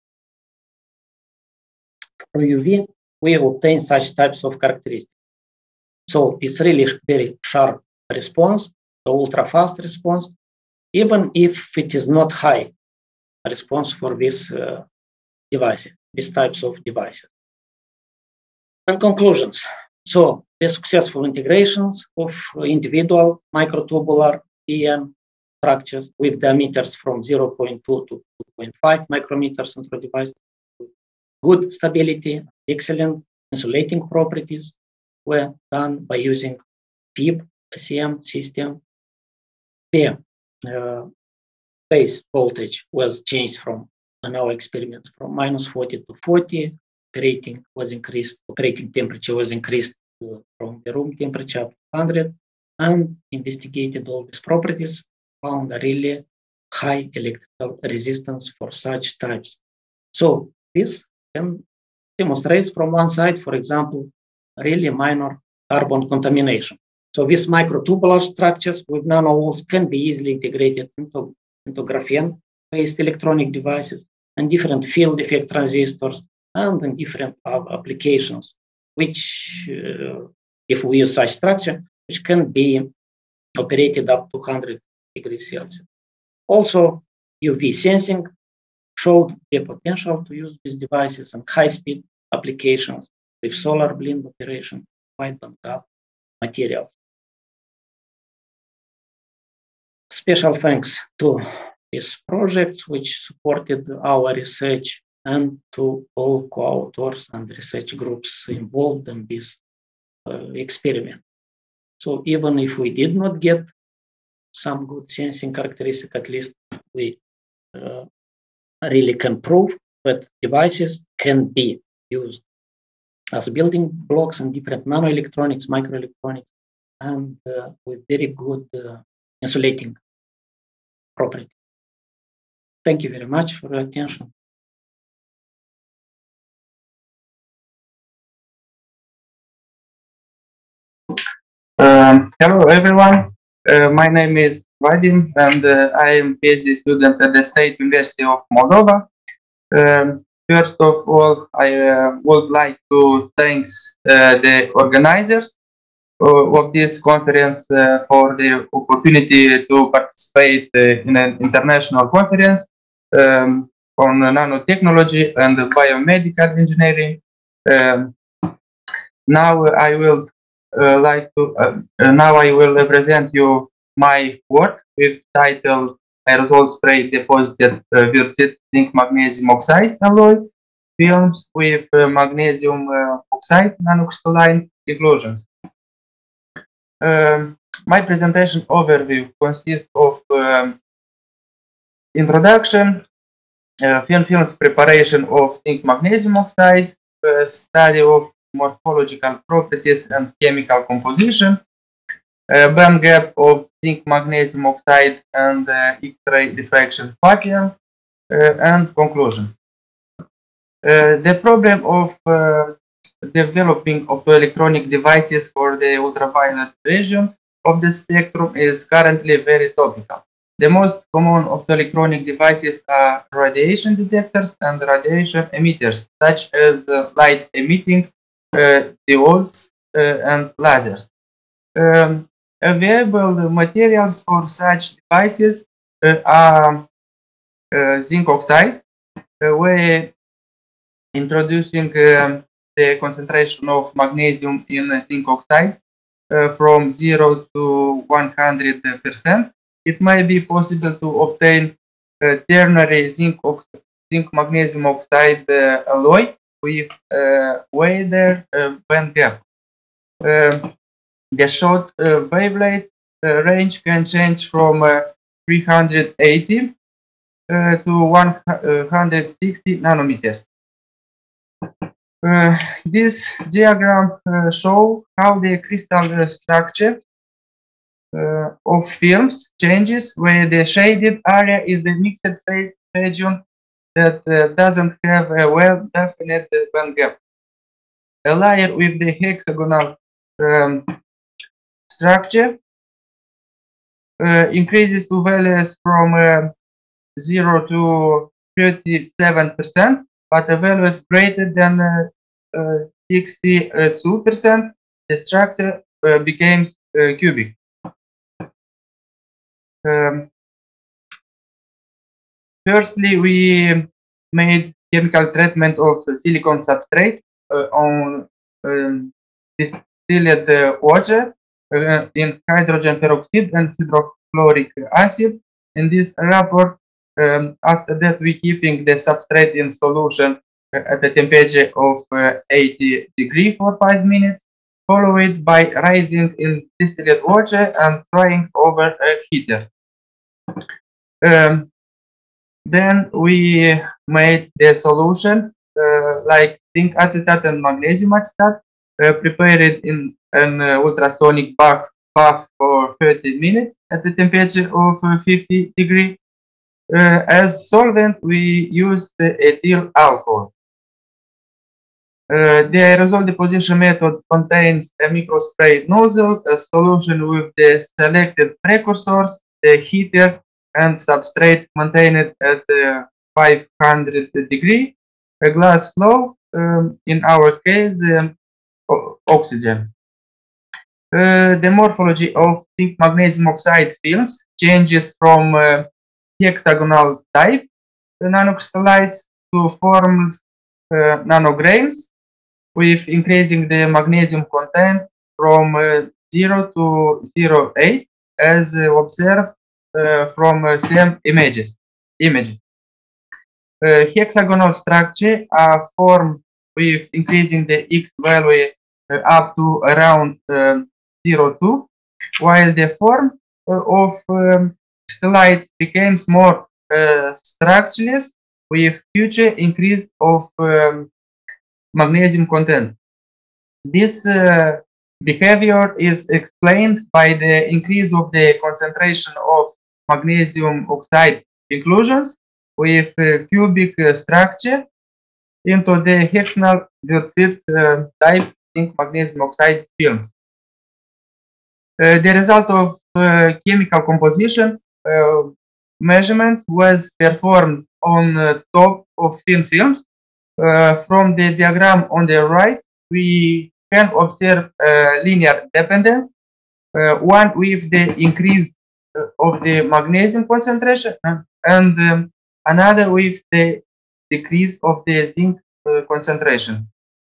F: for U V, we obtain such types of characteristics. So it's really very sharp response, the ultra fast response, even if it is not high response for these uh, devices, these types of devices. And conclusions. So the successful integrations of individual microtubular E N structures with diameters from zero point two to two point five micrometers into the device, good stability, excellent insulating properties were done by using FIB-S E M system. The uh, base voltage was changed from, in our experiments, from minus forty to forty. operating was increased, operating temperature was increased uh, from the room temperature up to one hundred, and investigated all these properties, found a really high electrical resistance for such types. So this can demonstrate from one side, for example, really minor carbon contamination. So these microtubular structures with nanowalls can be easily integrated into, into graphene-based electronic devices and different field effect transistors and in different uh, applications, which, uh, if we use such structure, which can be operated up to one hundred degrees Celsius. Also, U V sensing showed the potential to use these devices in high-speed applications with solar blind operation, wideband gap materials. Special thanks to these projects which supported our research and to all co-authors and research groups involved in this uh, experiment. So even if we did not get some good sensing characteristic, at least we uh, really can prove that devices can be used as building blocks and different nanoelectronics, microelectronics, and uh, with very good uh, insulating property. Thank you very much for your attention.
G: Um, hello everyone, uh, my name is Vadim and uh, I am PhD student at the State University of Moldova. Um, first of all, I uh, would like to thank uh, the organizers uh, of this conference uh, for the opportunity to participate uh, in an international conference um, on nanotechnology and biomedical engineering. Um, now I will Uh, like to uh, uh, now I will present you my work with title Aerosol Spray Deposited uh, Wurtzit Zinc Magnesium Oxide Alloy Films with uh, Magnesium uh, Oxide Nanocrystalline Inclusions. Um, my presentation overview consists of um, introduction, uh, film films preparation of zinc magnesium oxide, uh, study of morphological properties and chemical composition, uh, band gap of zinc magnesium oxide and uh, X-ray diffraction pattern, uh, and conclusion. Uh, the problem of uh, developing optoelectronic devices for the ultraviolet region of the spectrum is currently very topical. The most common optoelectronic devices are radiation detectors and radiation emitters, such as uh, light emitting Uh, diodes uh, and lasers. Um, available materials for such devices uh, are uh, zinc oxide. Uh, we're introducing um, the concentration of magnesium in zinc oxide uh, from zero to one hundred percent. It might be possible to obtain uh, ternary zinc, zinc magnesium oxide uh, alloy with uh, wider uh, band gap. Uh, the short uh, wavelength uh, range can change from uh, three hundred eighty uh, to one hundred sixty nanometers. Uh, this diagram uh, shows how the crystal uh, structure uh, of films changes, where the shaded area is the mixed phase region that uh, doesn't have a well-defined band gap. A layer with the hexagonal um, structure uh, increases to values from uh, zero to thirty-seven percent, but a value is greater than uh, uh, sixty-two percent, the structure uh, becomes uh, cubic. Um, Firstly, we made chemical treatment of silicon substrate uh, on um, distilled uh, water uh, in hydrogen peroxide and hydrochloric acid. In this report, um, after that, we keeping the substrate in solution uh, at a temperature of uh, eighty degrees for five minutes, followed by rising in distilled water and drying over a heater. Um, Then we made the solution uh, like zinc acetate and magnesium acetate, uh, prepared in an uh, ultrasonic bath, bath for thirty minutes at the temperature of uh, fifty degrees. Uh, as solvent, we use the ethyl alcohol. Uh, the aerosol deposition method contains a microspray nozzle, a solution with the selected precursors, the heater, and substrate maintained at uh, five hundred degrees, a glass flow, um, in our case, um, oxygen. Uh, the morphology of zinc magnesium oxide films changes from uh, hexagonal type nanocrystallites to formed uh, nanograins, with increasing the magnesium content from uh, zero to zero point eight, as uh, observed uh, from uh, same images. images. Uh, hexagonal structure are formed with increasing the X value uh, up to around um, zero point two, while the form uh, of um, crystallites becomes more uh, structureless with future increase of um, magnesium content. This uh, behavior is explained by the increase of the concentration of magnesium oxide inclusions with uh, cubic uh, structure into the hexagonal Wurtzit uh, type zinc magnesium oxide films. Uh, the result of uh, chemical composition uh, measurements was performed on uh, top of thin films. Uh, from the diagram on the right, we can observe uh, linear dependence, uh, one with the increase uh, of the magnesium concentration and, and um, another with the decrease of the zinc uh, concentration.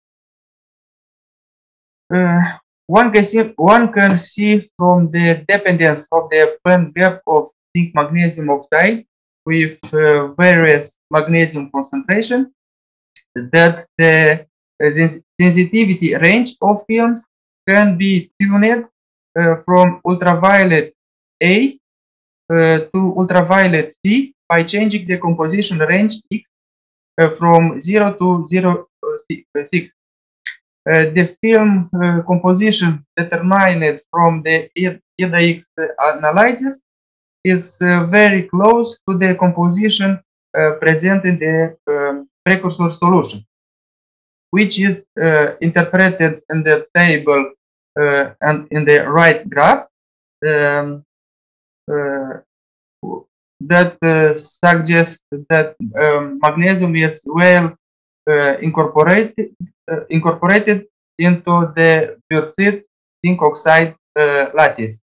G: Uh, one, can see, one can see from the dependence of the band gap of zinc magnesium oxide with uh, various magnesium concentration that the uh, sensitivity range of films can be tuned uh, from ultraviolet A uh, to ultraviolet C by changing the composition range X uh, from zero to zero point six. Uh, the film uh, composition determined from the E D A X analysis is uh, very close to the composition uh, present in the um, precursor solution, which is uh, interpreted in the table uh, and in the right graph, um, uh, that uh, suggests that um, magnesium is well uh, incorporated uh, incorporated into the Wurtzit zinc oxide uh, lattice.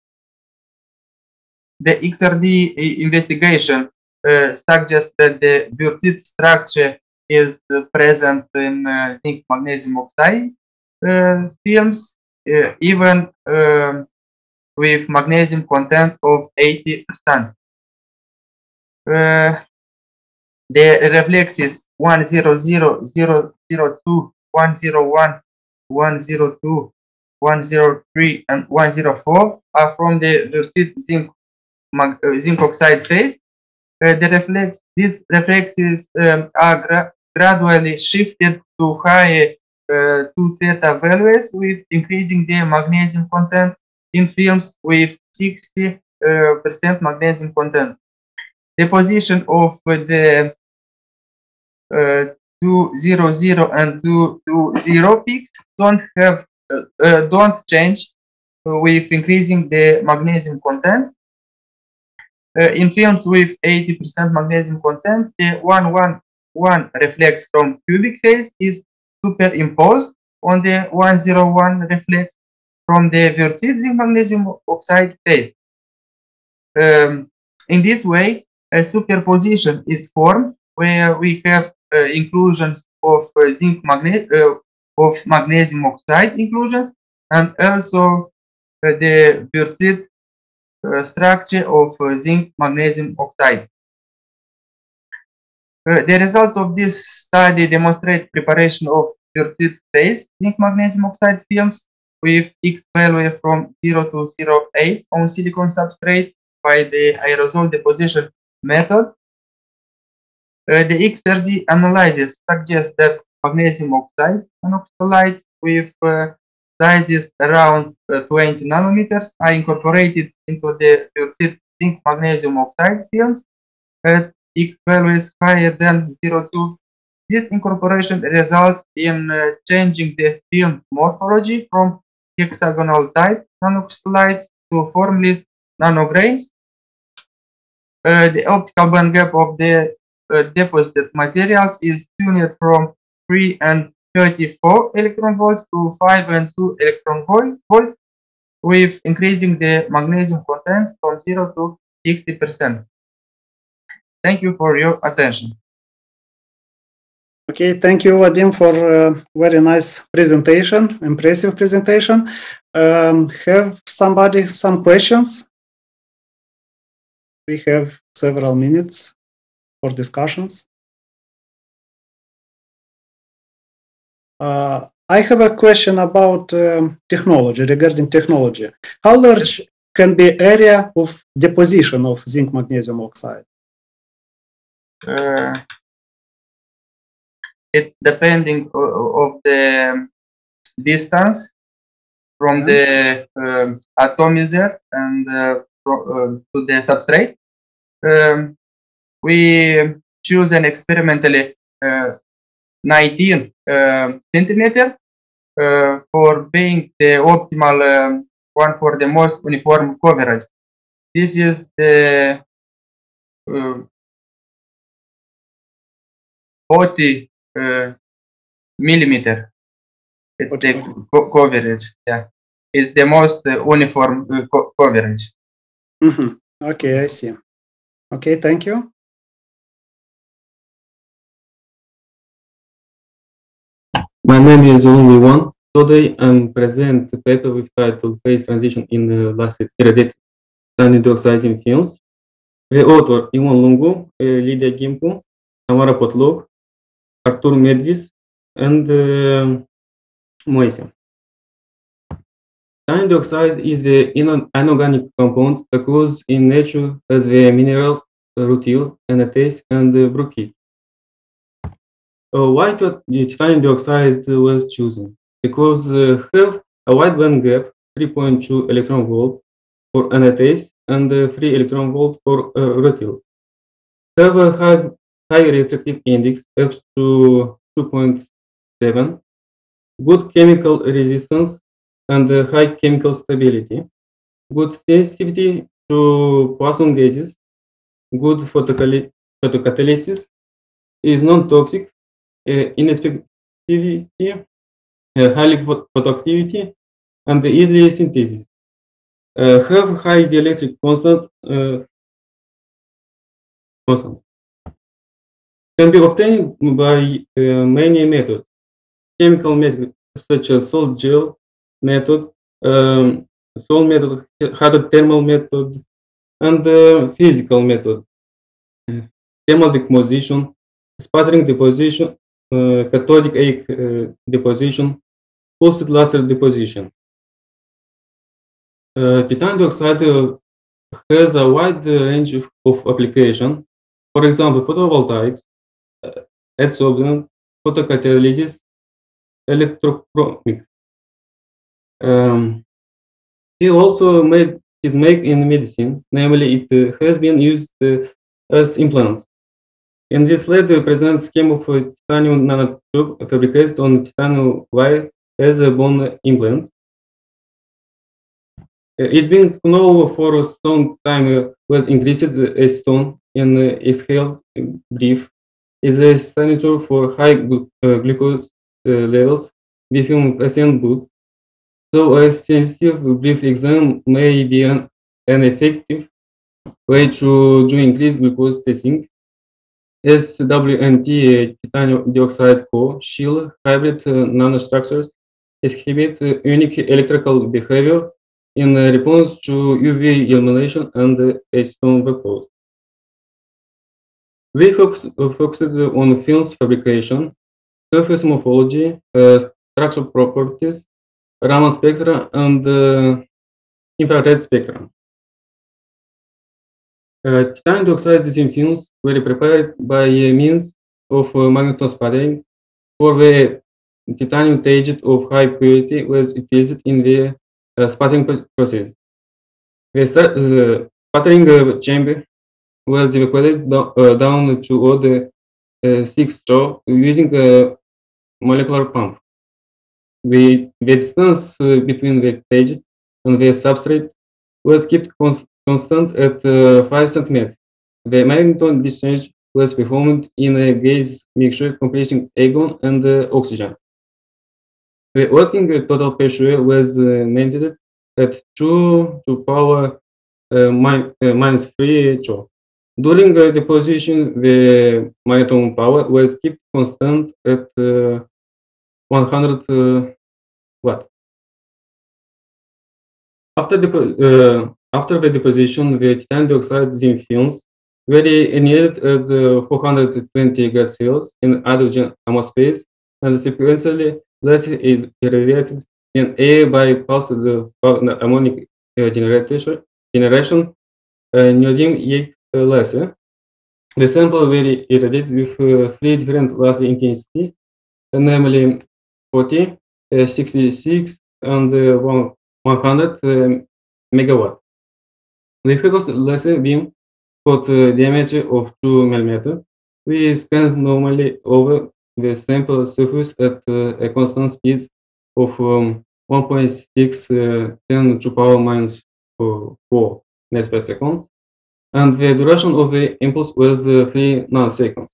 G: The X R D investigation uh, suggests that the Wurtzit structure is uh, present in uh, zinc magnesium oxide uh, films, uh, even um, with magnesium content of eighty percent. Uh, the reflexes one zero zero, zero zero two, one zero one, one zero two, one zero three, and one zero four are from the Wurtzit zinc, uh, zinc oxide phase. Uh, the reflex, these reflexes um, are gra gradually shifted to higher uh, two theta values with increasing the magnesium content in films with sixty percent uh, magnesium content. The position of the uh, two zero zero and two two zero peaks don't have uh, uh, don't change with increasing the magnesium content. Uh, in films with eighty percent magnesium content, the one one one reflex from cubic phase is superimposed on the one zero one reflex from the Wurtzit zinc magnesium oxide phase. Um, in this way, a superposition is formed where we have uh, inclusions of uh, zinc magne uh, of magnesium oxide inclusions, and also uh, the Wurtzit uh, structure of uh, zinc magnesium oxide. Uh, the result of this study demonstrates preparation of Wurtzit phase zinc magnesium oxide films with X value from zero to zero point eight on silicon substrate by the aerosol deposition method. Uh, the X R D analysis suggests that magnesium oxide nanocrystallites with uh, sizes around uh, twenty nanometers are incorporated into the zinc magnesium oxide films at X values higher than zero point two. This incorporation results in uh, changing the film morphology from hexagonal type nanocrystallites to formless nanograins. Uh, the optical band gap of the uh, deposited materials is tuned from three and thirty-four electron volts to five and two electron volts, with increasing the magnesium content from zero to sixty percent. Thank you for your attention.
C: Okay, thank you, Vadim, for a very nice presentation, impressive presentation. Um, have somebody some questions? We have several minutes for discussions. Uh, I have a question about um, technology, regarding technology. How large can be area of deposition of zinc magnesium oxide?
G: Uh, it's depending of the distance from yeah. the uh, atomizer and uh, pro, uh, to the substrate. Um, we choose an experimentally uh, nineteen uh, centimeter uh, for being the optimal um, one for the most uniform coverage. This is the uh, forty uh, millimeter. It's the co coverage. Yeah, it's the most uh, uniform uh, co coverage.
C: Mm-hmm. Okay, I see. Okay, thank you.
H: My name is Only One. Today I'm present a paper with title Phase Transition in the last irradiated titanium dioxide in films. The author Ion Lungu, Lydia Gimpu, Tamara Potlov, Artur Medvis, and uh, Moise. Titanium dioxide is the inorganic compound occurs in nature as the minerals rutile, anatase, and uh, brucite. Uh, why the titanium dioxide was chosen? Because uh, have a wide band gap, three point two electron volt for anatase and uh, three electron volt for uh, rutile. Have a high, high reflective index up to two point seven, good chemical resistance and uh, high chemical stability, good sensitivity to Poisson gases, good photocatalysis, is non-toxic, uh, inspectivity, uh, high photoactivity, and easily synthesis. Uh, have high dielectric constant, uh, constant. Can be obtained by uh, many methods. Chemical methods such as salt gel method, um, salt method, hydrothermal method, and uh, physical method. Thermal decomposition, sputtering deposition, uh, cathodic age uh, deposition, pulsed laser deposition. Uh, titanium dioxide uh, has a wide range of, of application. For example, photovoltaics, uh, adsorbent, photocatalysis, electrochromic. Um, he also made his make in medicine, namely it uh, has been used uh, as implant. In this slide, we present a scheme of a titanium nanotube fabricated on titanium wire as a bone implant. Uh, it's been known for some time uh, was increased a stone in uh, exhale brief is a signature for high glu uh, glucose uh, levels within patient blood. So a sensitive brief exam may be an, an effective way to do increased glucose testing. S W N T titanium dioxide co-shield hybrid uh, nanostructures exhibit uh, unique electrical behavior in uh, response to U V illumination and uh, acetone vapors. We focus, uh, focused on films fabrication, surface morphology, uh, structural properties, Raman spectra, and uh, infrared spectrum. Uh, titanium dioxide thin films were prepared by means of uh, magneton sputtering, for the titanium target of high purity was utilized in the uh, sputtering process. The, the sputtering uh, chamber was evacuated do, uh, down to all the uh, six straw using a molecular pump. The, the distance uh, between the target and the substrate was kept cons constant at uh, five centimeters. The magneton discharge was performed in a gas mixture comprising argon and uh, oxygen. The working total pressure was uh, maintained at two to power uh, min uh, minus three joule. During uh, deposition, the magneton power was kept constant at uh, one hundred uh, watt. After the uh, after the deposition, the titanium dioxide thin films were annealed at uh, four hundred twenty degrees Celsius in hydrogen atmosphere and sequentially less irradiated in air by pulsed harmonic uh, generation, generation uh, neodymium eight laser. The sample were irradiated with uh, three different laser intensity, namely forty, uh, sixty-six, and uh, one hundred uh, megawatt. The focus laser beam got a diameter of two millimeters. We scanned normally over the sample surface at uh, a constant speed of um, one point six uh, ten to power minus four meters per second, and the duration of the impulse was uh, three nanoseconds.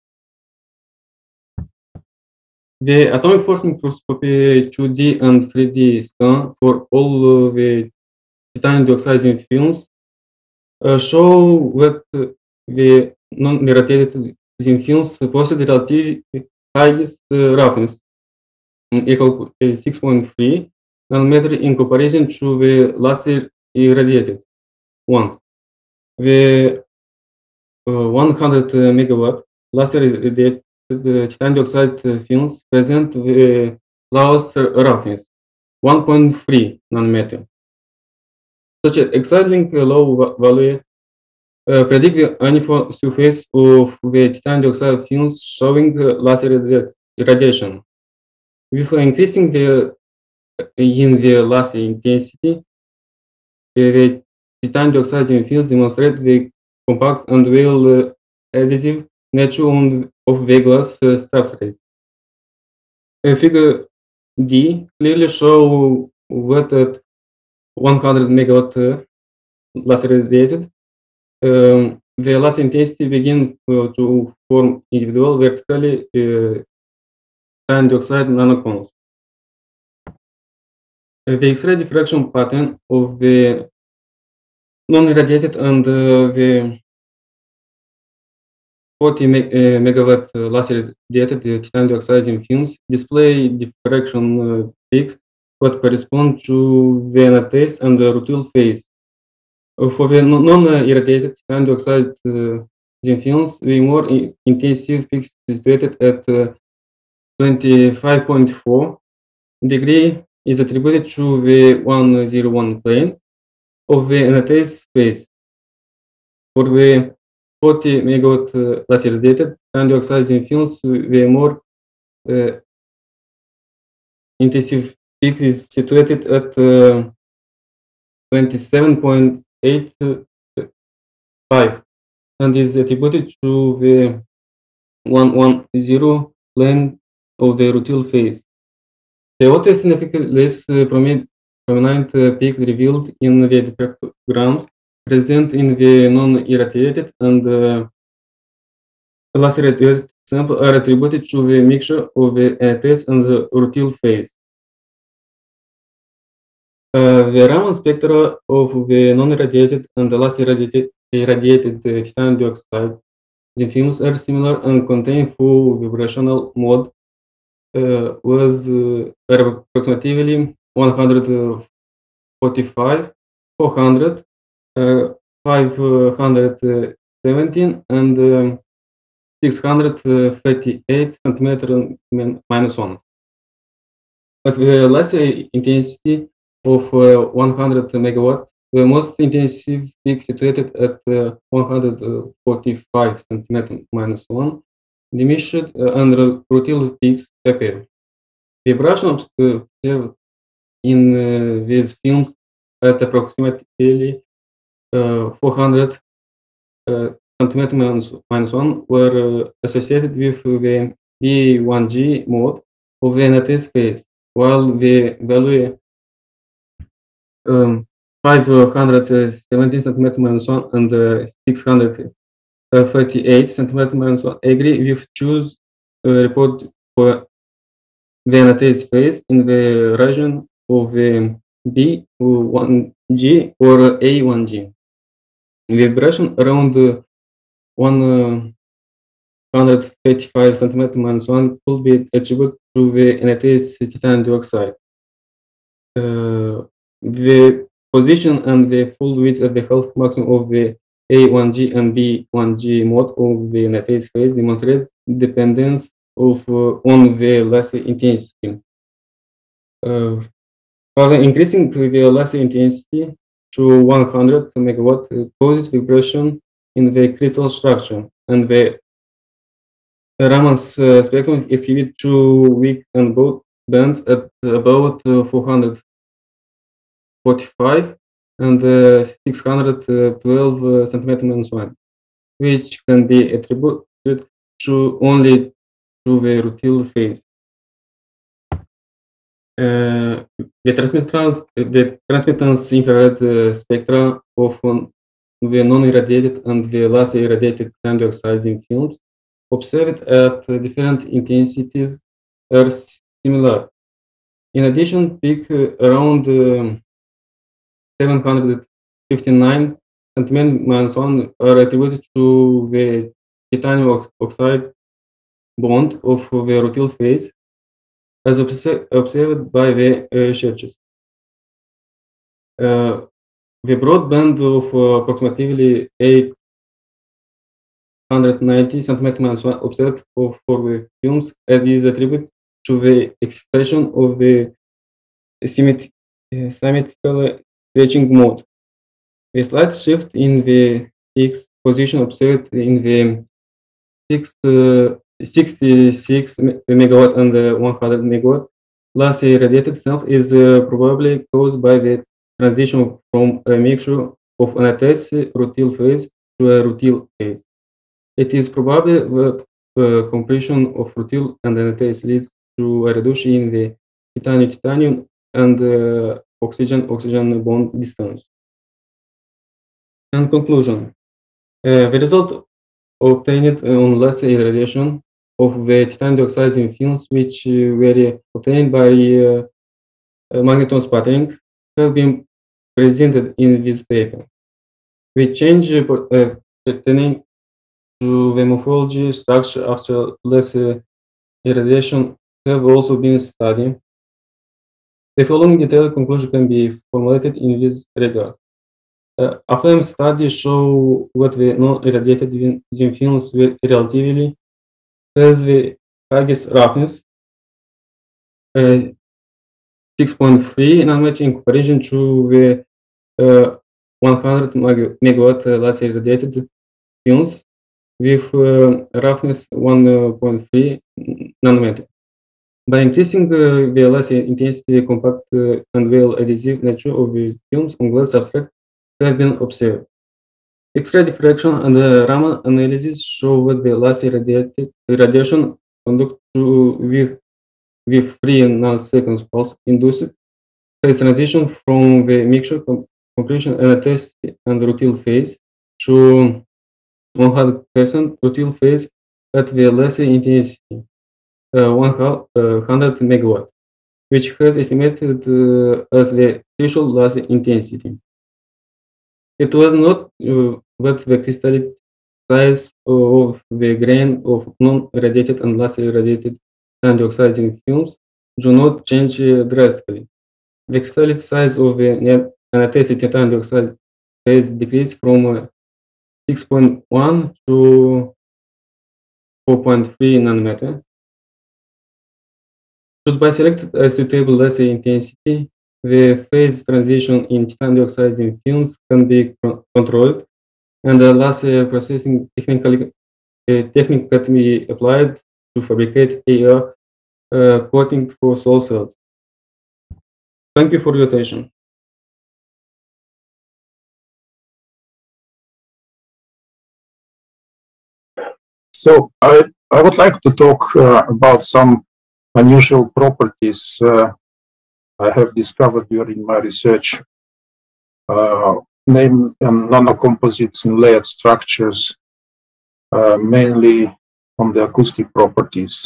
H: The atomic force microscopy two D and three D scan for all uh, the titanium dioxide thin films uh, show that uh, the non-irradiated thin films possess relatively highest uh, roughness, equal to six point three nanometer in comparison to the laser irradiated ones. The uh, one hundred megawatt laser irradiated the titanium dioxide films present the lowest roughness, one point three nanometer. Such an exciting low value uh, predict the uniform surface of the titanium dioxide films showing laser irradiation. With increasing the in the laser intensity, the titanium dioxide films demonstrate the compact and well uh, adhesive nature of the glass uh, substrate. Uh, figure D clearly show what at one hundred megawatt uh, laser irradiated, um, the laser intensity begins uh, to form individual vertically uh, titanium dioxide nanocones. Uh, the X-ray diffraction pattern of the non-irradiated and uh, the forty me uh, megawatt uh, laser irradiated uh, titanium dioxide thin films display diffraction uh, peaks that correspond to the N-phase and the rutile phase. Uh, for the non-irradiated titanium dioxide uh, thin films, the more intensive peaks situated at uh, twenty-five point four degree is attributed to the one hundred one plane of the N-phase phase. For the forty megawatt uh, laser irradiated titanium dioxide thin films, the more uh, intensive peak is situated at uh, twenty-seven point eight five and is attributed to the one hundred ten plane of the rutile phase. The other significantly less uh, prominent uh, peak revealed in the diffractograms present in the non-irradiated and uh, laser irradiated sample are attributed to the mixture of the N T S and the rutile phase. Uh, the Raman spectra of the non-irradiated and the laser irradiated, irradiated uh, titanium dioxide thin films are similar and contain full vibrational mode uh, was uh, approximately one hundred forty-five, four hundred, uh, five hundred seventeen, and um, six hundred thirty-eight centimeter minus one. At the laser intensity of uh, one hundred megawatt, the most intensive peak situated at uh, one hundred forty-five centimeters minus one, diminished uh, and rutile peaks appear. Vibration observed in uh, these films at approximately uh, four hundred uh, centimeters minus, minus one were uh, associated with the B one G mode of the N A T space, while the value um, five hundred seventeen centimeters minus one and uh, six hundred thirty-eight centimeters minus one agree with choose uh, report for the N A T space in the region of the B one G or A one G. Vibration around uh, one hundred thirty-five centimeters minus one could be attributed to the N A T's titanium dioxide. Uh, the position and the full width of the half maximum of the A one G and B one G mode of the N A T phase demonstrate dependence of uh, on the laser intensity. Uh, further increasing the laser intensity to one hundred megawatt causes vibration in the crystal structure, and the Raman's uh, spectrum exhibits two weak and both bands at about uh, four hundred forty-five and uh, six hundred twelve uh, centimeters minus one, which can be attributed to only to the rutile phase. Uh, the transmittance, the transmittance infrared uh, spectra of um, the non-irradiated and the laser irradiated titanium dioxide in films observed at uh, different intensities are similar. In addition, peak uh, around um, seven hundred fifty-nine centimeters minus one are attributed to the titanium oxide bond of the rutile phase, as observed by the researchers. Uh, the broad band of uh, approximately eight hundred ninety centimeters minus one observed for, for the films is attributed to the excitation of the symmet uh, symmetrical stretching mode. The slight shift in the X position observed in the six, uh, sixty-six megawatt and uh, one hundred megawatt laser irradiated sample is uh, probably caused by the transition from a mixture of an attached rutile phase to a rutile phase. It is probably the uh, compression of rutile and N A T leads to a reduction in the titanium-titanium and uh, oxygen-oxygen bond distance. And conclusion, uh, the result obtained on laser irradiation of the titanium dioxide in films, which uh, were obtained by uh, magnetron sputtering, have been presented in this paper. The change uh, pertaining to the morphology structure after laser irradiation have also been studied. The following detailed conclusion can be formulated in this regard. Uh, a film study show what the non-irradiated thin films will relatively has the highest roughness, uh, six point three nanometer in comparison to the uh, one hundred megawatt laser irradiated films with uh, roughness one point three nanometer. By increasing uh, the laser intensity, compact uh, and well adhesive nature of the films on glass substrate have been observed. X-ray diffraction and the Raman analysis show that the laser radiation conduct to with, with three nanoseconds pulse induced has transition from the mixture compression and a test and rutile phase to one hundred percent rutile phase at the laser intensity, uh, one hundred megawatt, which has estimated uh, as the threshold laser intensity. It was not uh, that the crystalline size of the grain of non-irradiated and laser irradiated titanium dioxide in films do not change uh, drastically. The crystalline size of the unattested titanium dioxide has decreased from uh, six point one to four point three nanometer. Just by selecting a suitable laser intensity, the phase transition in titanium dioxide in films can be controlled, and the last uh, processing technically, uh, technique can be applied to fabricate A R uh, coating for solar cells. Thank you for your attention.
I: So I, I would like to talk uh, about some unusual properties uh, I have discovered during my research, uh, namely um, nanocomposites in layered structures, uh, mainly from the acoustic properties.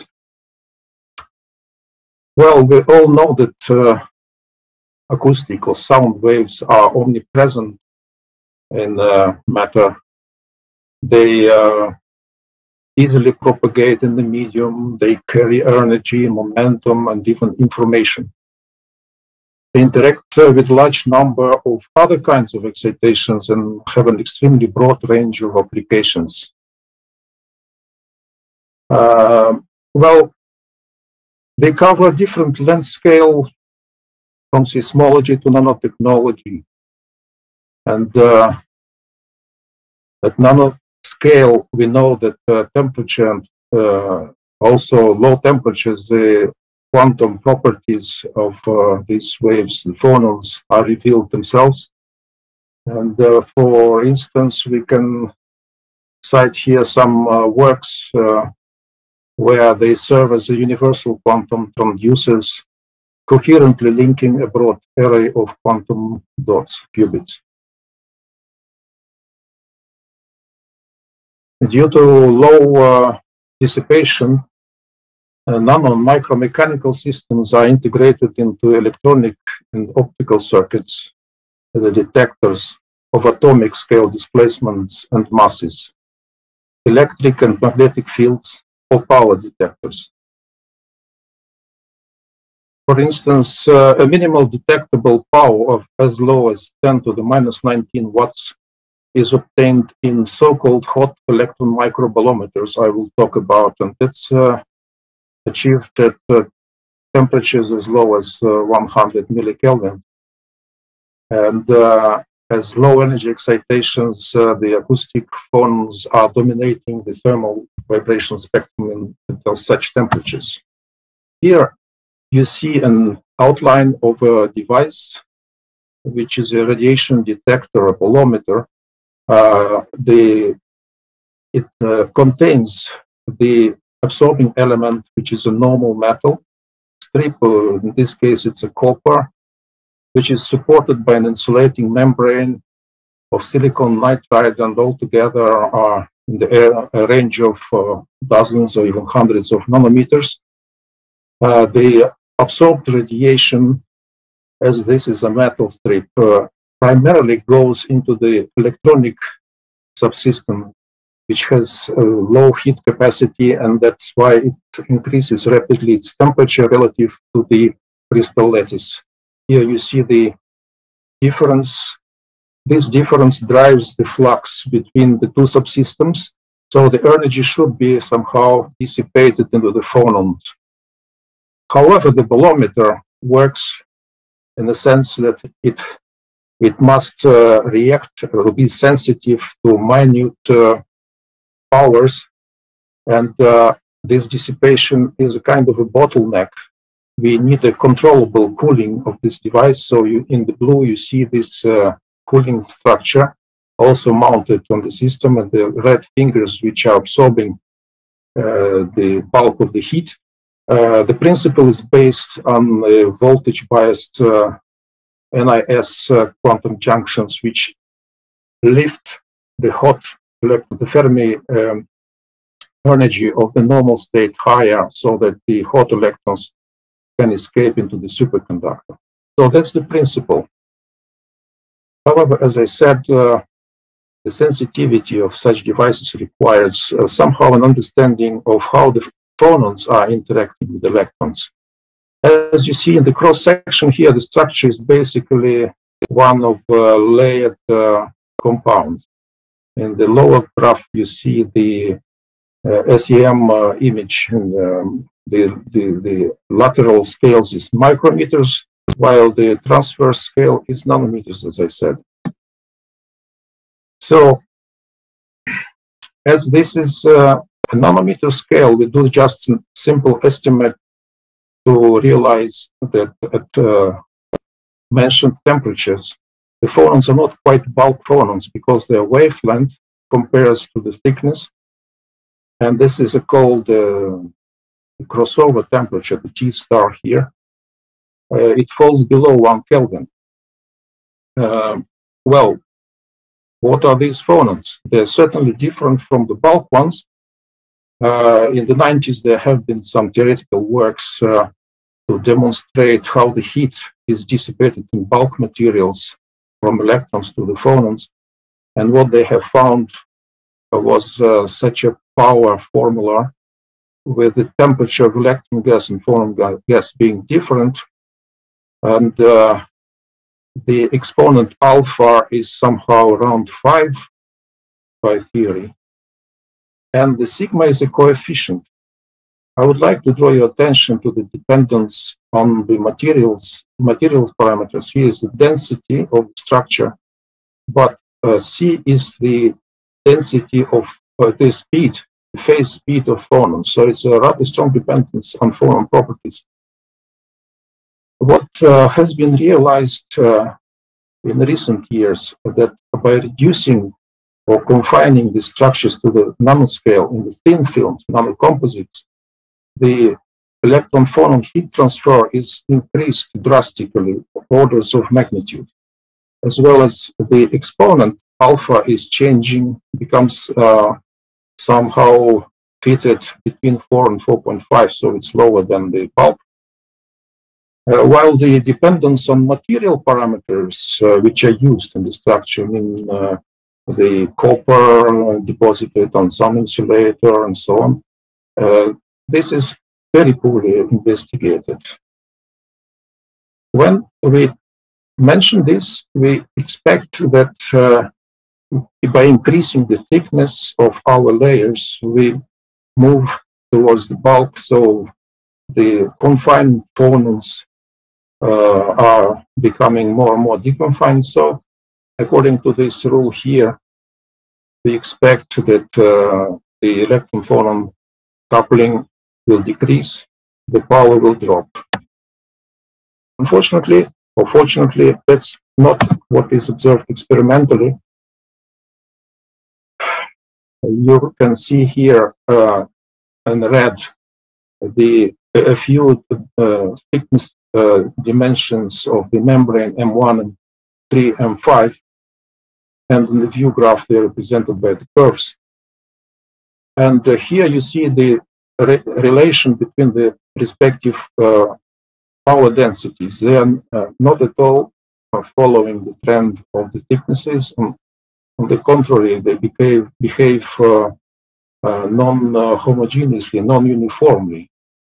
I: Well, we all know that uh, acoustic or sound waves are omnipresent in uh, matter. They uh, easily propagate in the medium, they carry energy, momentum, and even information. They interact uh, with a large number of other kinds of excitations and have an extremely broad range of applications. Uh, well, they cover different length scale from seismology to nanotechnology. And uh, at nanoscale, we know that uh, temperature and uh, also low temperatures, the quantum properties of uh, these waves, the phonons, are revealed themselves. And uh, for instance, we can cite here some uh, works uh, where they serve as a universal quantum transducers, coherently linking a broad array of quantum dots, qubits. Due to low uh, dissipation, uh, nano and micromechanical systems are integrated into electronic and optical circuits, the detectors of atomic scale displacements and masses, electric and magnetic fields, or power detectors. For instance, uh, a minimal detectable power of as low as ten to the minus nineteen watts is obtained in so-called hot electron microbolometers I will talk about, and that's uh, achieved at uh, temperatures as low as uh, one hundred millikelvin. And uh, as low energy excitations, uh, the acoustic phonons are dominating the thermal vibration spectrum in, until such temperatures. Here you see an outline of a device, which is a radiation detector, a bolometer. Uh, the, it uh, contains the absorbing element, which is a normal metal strip. Uh, in this case, it's a copper, which is supported by an insulating membrane of silicon nitride, and altogether are in the air, a range of uh, dozens or even hundreds of nanometers. Uh, the absorbed radiation, as this is a metal strip, uh, primarily goes into the electronic subsystem, which has a low heat capacity, and that's why it increases rapidly its temperature relative to the crystal lattice. Here you see the difference. This difference drives the flux between the two subsystems, so the energy should be somehow dissipated into the phonons. However, the bolometer works in the sense that it it must uh, react or be sensitive to minute uh, powers, and uh, this dissipation is a kind of a bottleneck. We need a controllable cooling of this device. So you, in the blue, you see this uh, cooling structure also mounted on the system, and the red fingers which are absorbing uh, the bulk of the heat. Uh, the principle is based on uh, voltage-biased uh, N I S uh, quantum junctions, which lift the hot electron, the Fermi um, energy of the normal state higher, so that the hot electrons can escape into the superconductor. So that's the principle. However, as I said, uh, the sensitivity of such devices requires uh, somehow an understanding of how the phonons are interacting with electrons. As you see in the cross-section here, the structure is basically one of uh, layered uh, compounds. In the lower graph, you see the uh, S E M uh, image. And, um, the, the, the lateral scales is micrometers, while the transverse scale is nanometers, as I said. So, as this is uh, a nanometer scale, we do just a simple estimate to realize that at uh, mentioned temperatures, the phonons are not quite bulk phonons because their wavelength compares to the thickness. And this is a called uh, crossover temperature, the T star here. Uh, it falls below one Kelvin. Uh, well, what are these phonons? They're certainly different from the bulk ones. Uh, in the nineties, there have been some theoretical works uh, to demonstrate how the heat is dissipated in bulk materials from electrons to the phonons. And what they have found was uh, such a power formula with the temperature of electron gas and phonon gas being different. And uh, the exponent alpha is somehow around five by theory. And the sigma is a coefficient. I would like to draw your attention to the dependence on the materials, materials parameters. Here is the density of the structure, but uh, C is the density of uh, the speed, the phase speed of phonons. So it's a rather strong dependence on phonon properties. What uh, has been realized uh, in recent years that by reducing or confining the structures to the nanoscale in the thin films, nanocomposites, the electron phonon heat transfer is increased drastically, orders of magnitude, as well as the exponent alpha is changing, becomes uh, somehow fitted between four and four point five, so it's lower than the bulk. Uh, while the dependence on material parameters uh, which are used in the structure, I mean uh, the copper deposited on some insulator and so on, uh, this is very poorly investigated. When we mention this, we expect that uh, by increasing the thickness of our layers, we move towards the bulk, so the confined phonons uh, are becoming more and more deconfined. So according to this rule here, we expect that uh, the electron phonon coupling will decrease, the power will drop. Unfortunately, or fortunately, that's not what is observed experimentally. You can see here uh, in red the a few uh, thickness uh, dimensions of the membrane M one and three, M five, and in the view graph they're represented by the curves. And uh, here you see the re relation between the respective uh, power densities. They are uh, not at all uh, following the trend of the thicknesses. On, on the contrary, they behave, behave uh, uh, non-homogeneously, non-uniformly.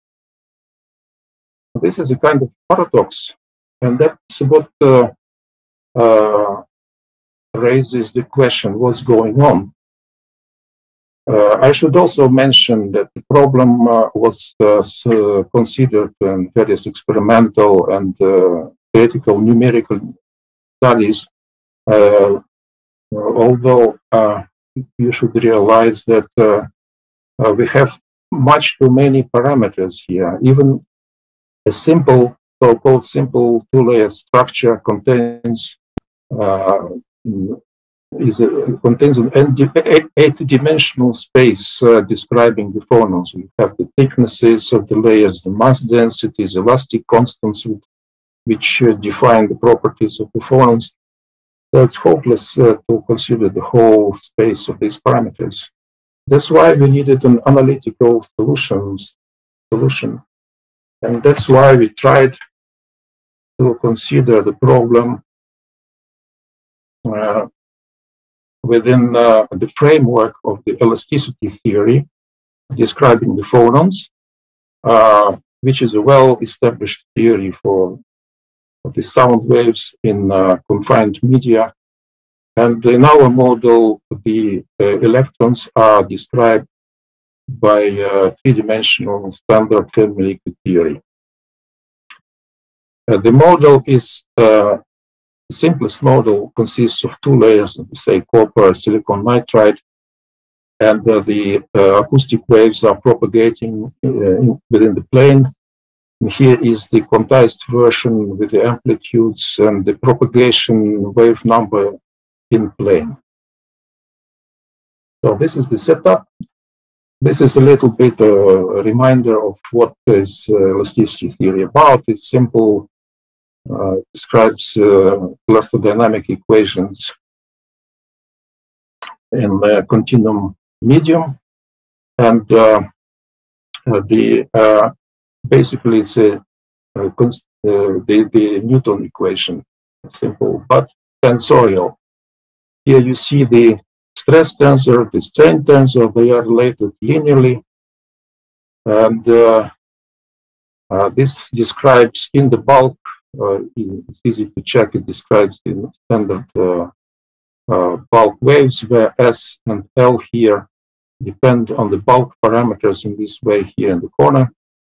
I: This is a kind of paradox, and that's what uh, uh, raises the question, what's going on? Uh, I should also mention that the problem uh, was uh, considered in various experimental and uh, theoretical numerical studies, uh, although uh, you should realize that uh, uh, we have much too many parameters here. Even a simple, so-called simple two-layer structure contains uh, is a, contains an eight-dimensional space uh, describing the phonons. We have the thicknesses of the layers, the mass densities, elastic constants, which uh, define the properties of the phonons. So it's hopeless uh, to consider the whole space of these parameters. That's why we needed an analytical solutions, solution. And that's why we tried to consider the problem uh, within uh, the framework of the elasticity theory describing the phonons, uh, which is a well-established theory for, for the sound waves in uh, confined media. And in our model, the uh, electrons are described by uh, three-dimensional standard Fermi liquid theory. Uh, the model is uh, the simplest model consists of two layers, say copper, silicon nitride, and uh, the uh, acoustic waves are propagating uh, in, within the plane. And here is the quantized version with the amplitudes and the propagation wave number in plane. So this is the setup. This is a little bit uh, a reminder of what is uh, elasticity theory about. It's simple, uh, describes uh, elastodynamic equations in the continuum medium, and uh, uh, the uh, basically it's a, uh, const, uh, the, the Newton equation, simple but tensorial. Here you see the stress tensor, the strain tensor, they are related linearly, and uh, uh, this describes in the bulk, uh, it's easy to check, it describes the standard uh, uh, bulk waves, where S and L here depend on the bulk parameters in this way here in the corner.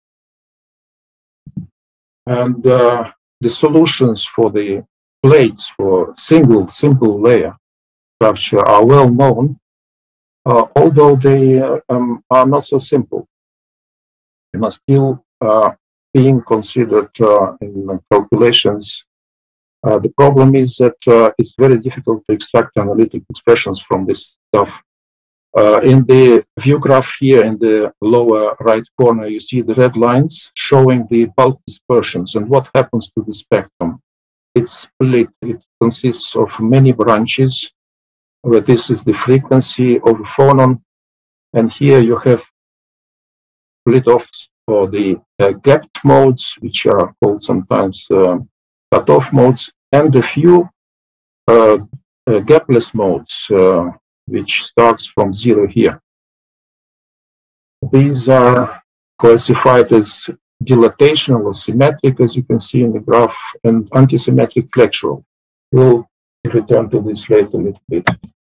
I: And uh, the solutions for the plates for single simple layer structure are well known, uh, although they uh, um, are not so simple. They must still uh, being considered uh, in calculations. Uh, the problem is that uh, it's very difficult to extract analytic expressions from this stuff. Uh, in the view graph here in the lower right corner, you see the red lines showing the bulk dispersions and what happens to the spectrum. It's split, it consists of many branches, where this is the frequency of a phonon, and here you have split-offs for the uh, gapped modes, which are called sometimes uh, cut-off modes, and a few uh, uh, gapless modes, uh, which starts from zero here. These are classified as dilatational or symmetric, as you can see in the graph, and antisymmetric flexural. We'll return to this later a little bit.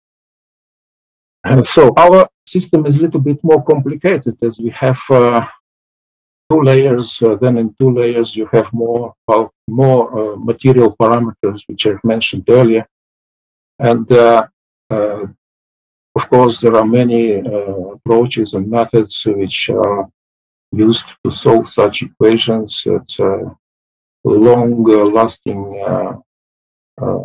I: And so our system is a little bit more complicated, as we have uh, two layers. Uh, then in two layers you have more bulk, more uh, material parameters, which I've mentioned earlier. And uh, uh, of course, there are many uh, approaches and methods which are used to solve such equations. It's a long-lasting uh, uh,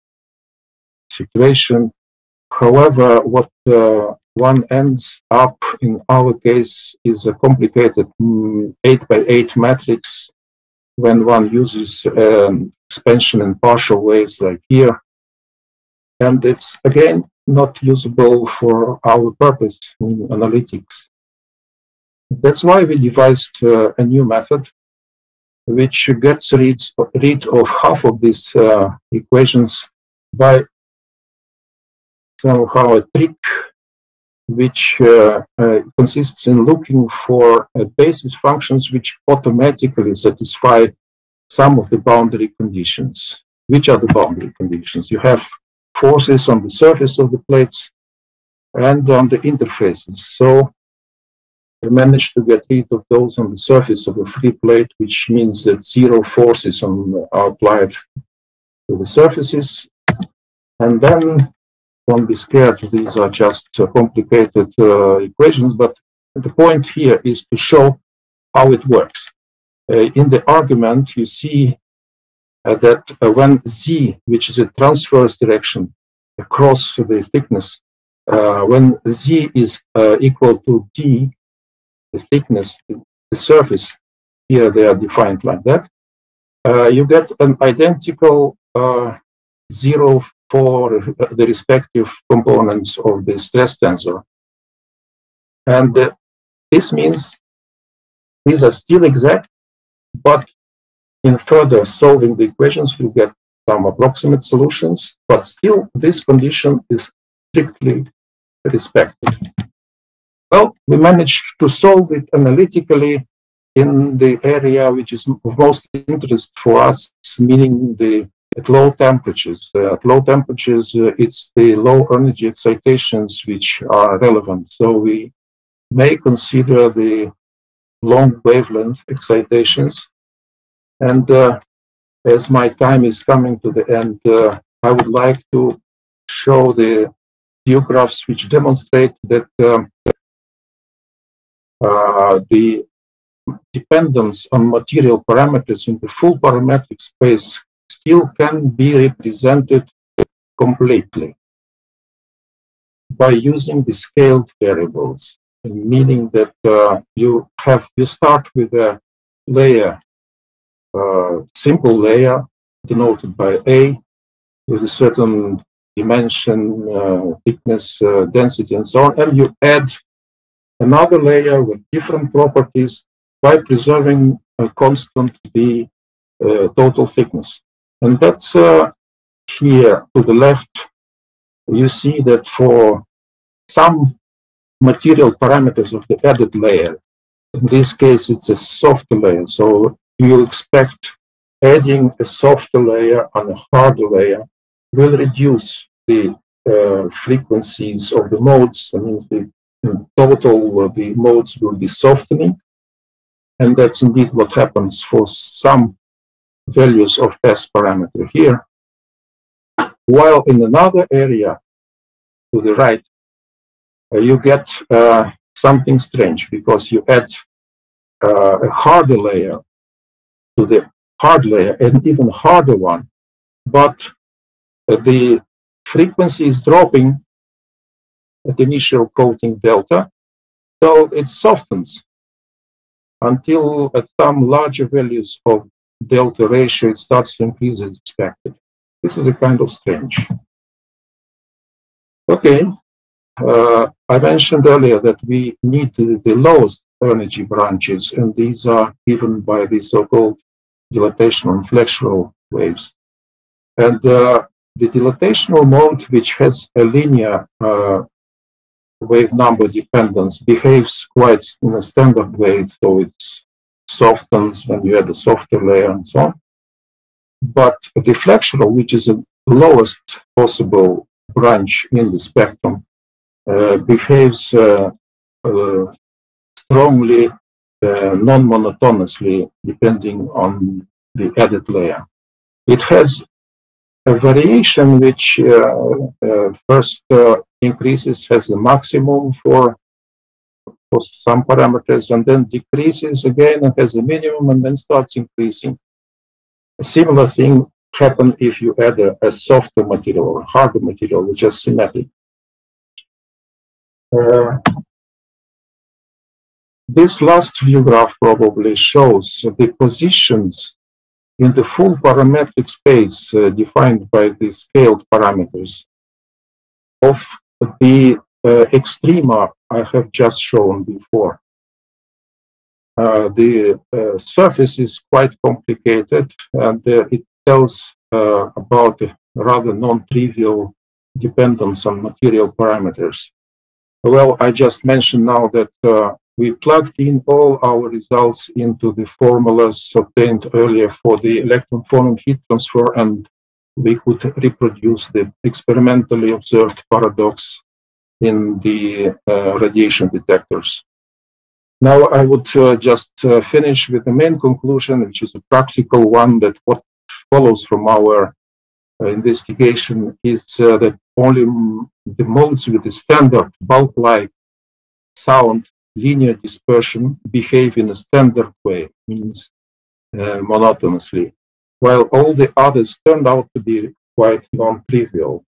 I: situation. However, what uh, one ends up in our case is a complicated mm, eight by eight matrix when one uses um, expansion and partial waves like here. And it's, again, not usable for our purpose in analytics. That's why we devised uh, a new method which gets rid, rid of half of these uh, equations by somehow a trick which uh, uh, consists in looking for uh, basis functions which automatically satisfy some of the boundary conditions. Which are the boundary conditions? You have forces on the surface of the plates and on the interfaces. So we managed to get rid of those on the surface of a free plate, which means that zero forces on, are applied to the surfaces. And then don't be scared, these are just uh, complicated uh, equations, but the point here is to show how it works. Uh, in the argument, you see uh, that uh, when z, which is a transverse direction across the thickness, uh, when z is uh, equal to d, the thickness, the surface, here they are defined like that, uh, you get an identical uh, zero for the respective components of the stress tensor. And uh, this means these are still exact, but in further solving the equations, you get some approximate solutions, but still this condition is strictly respected. Well, we managed to solve it analytically in the area which is of most interest for us, meaning the at low temperatures. Uh, at low temperatures, uh, it's the low energy excitations which are relevant. So we may consider the long wavelength excitations. And uh, as my time is coming to the end, uh, I would like to show the few graphs which demonstrate that um, uh, the dependence on material parameters in the full parametric space still can be represented completely by using the scaled variables, meaning that uh, you have you start with a layer, uh, simple layer denoted by A, with a certain dimension, uh, thickness, uh, density, and so on, and you add another layer with different properties by preserving a constant the uh, total thickness. And that's uh, here to the left. You see that for some material parameters of the added layer, in this case it's a softer layer, so you expect adding a softer layer on a harder layer will reduce the uh, frequencies of the modes. That means the in total uh, the modes will be softening, and that's indeed what happens for some values of S parameter here. While in another area to the right, uh, you get uh, something strange, because you add uh, a harder layer to the hard layer, and even harder one, but uh, the frequency is dropping at the initial coating delta, so it softens until at some larger values of delta ratio it starts to increase as expected. This is a kind of strange. Okay, uh, I mentioned earlier that we need the, the lowest energy branches, and these are given by the so-called dilatational and flexural waves. And uh, the dilatational mode, which has a linear uh, wave number dependence, behaves quite in a standard way, so it softens when you add a softer layer and so on. But the flexural, which is the lowest possible branch in the spectrum, uh, behaves uh, uh, strongly, uh, non-monotonously, depending on the added layer. It has a variation which uh, uh, first uh, increases, has a maximum for, for some parameters, and then decreases again and has a minimum, and then starts increasing. A similar thing happens if you add a, a softer material or a harder material, which is symmetric. Uh, this last view graph probably shows the positions in the full parametric space uh, defined by the scaled parameters of the uh, extrema I have just shown before. Uh, the uh, surface is quite complicated, and uh, it tells uh, about a rather non-trivial dependence on material parameters. Well, I just mentioned now that uh, we plugged in all our results into the formulas obtained earlier for the electron phonon heat transfer, and we could reproduce the experimentally observed paradox in the uh, radiation detectors. Now I would uh, just uh, finish with the main conclusion, which is a practical one, that what follows from our uh, investigation is uh, that only the modes with the standard bulk-like sound linear dispersion behave in a standard way, means uh, monotonously, while all the others turned out to be quite non-trivial.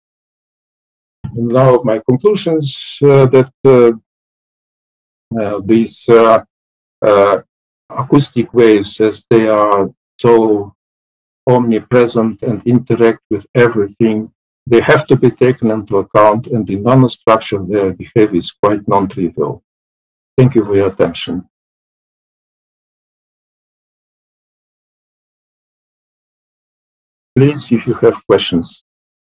I: Now my conclusions uh, that uh, uh, these uh, uh, acoustic waves, as they are so omnipresent and interact with everything, they have to be taken into account, and the nanostructure their behavior is quite non-trivial. Thank you for your attention. Please, if you have questions.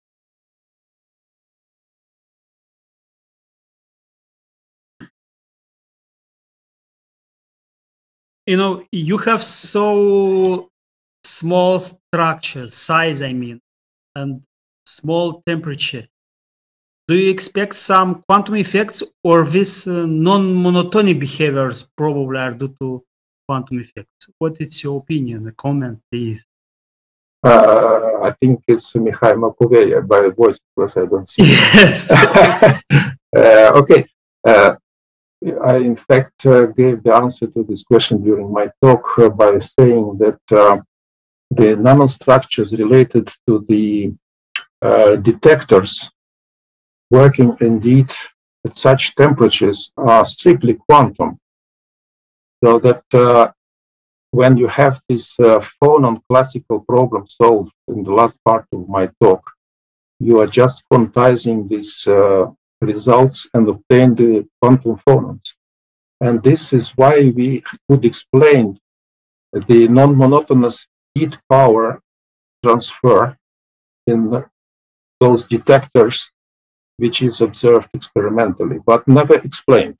D: You know, you have so small structures, size, I mean, and small temperature. Do you expect some quantum effects, or these uh, non-monotonic behaviors probably are due to quantum effects? What is your opinion? A comment, please.
I: Uh, I think it's Mikhail Makoveya by voice because I don't see.
D: Yes.
I: uh, okay. Uh, I, in fact, uh, gave the answer to this question during my talk uh, by saying that uh, the nanostructures related to the uh, detectors working indeed at such temperatures are strictly quantum. So that uh, when you have this uh, phonon classical problem solved in the last part of my talk, you are just quantizing these uh, results and obtain the quantum phonons. And this is why we could explain the non-monotonous heat power transfer in those detectors, which is observed experimentally, but never explained.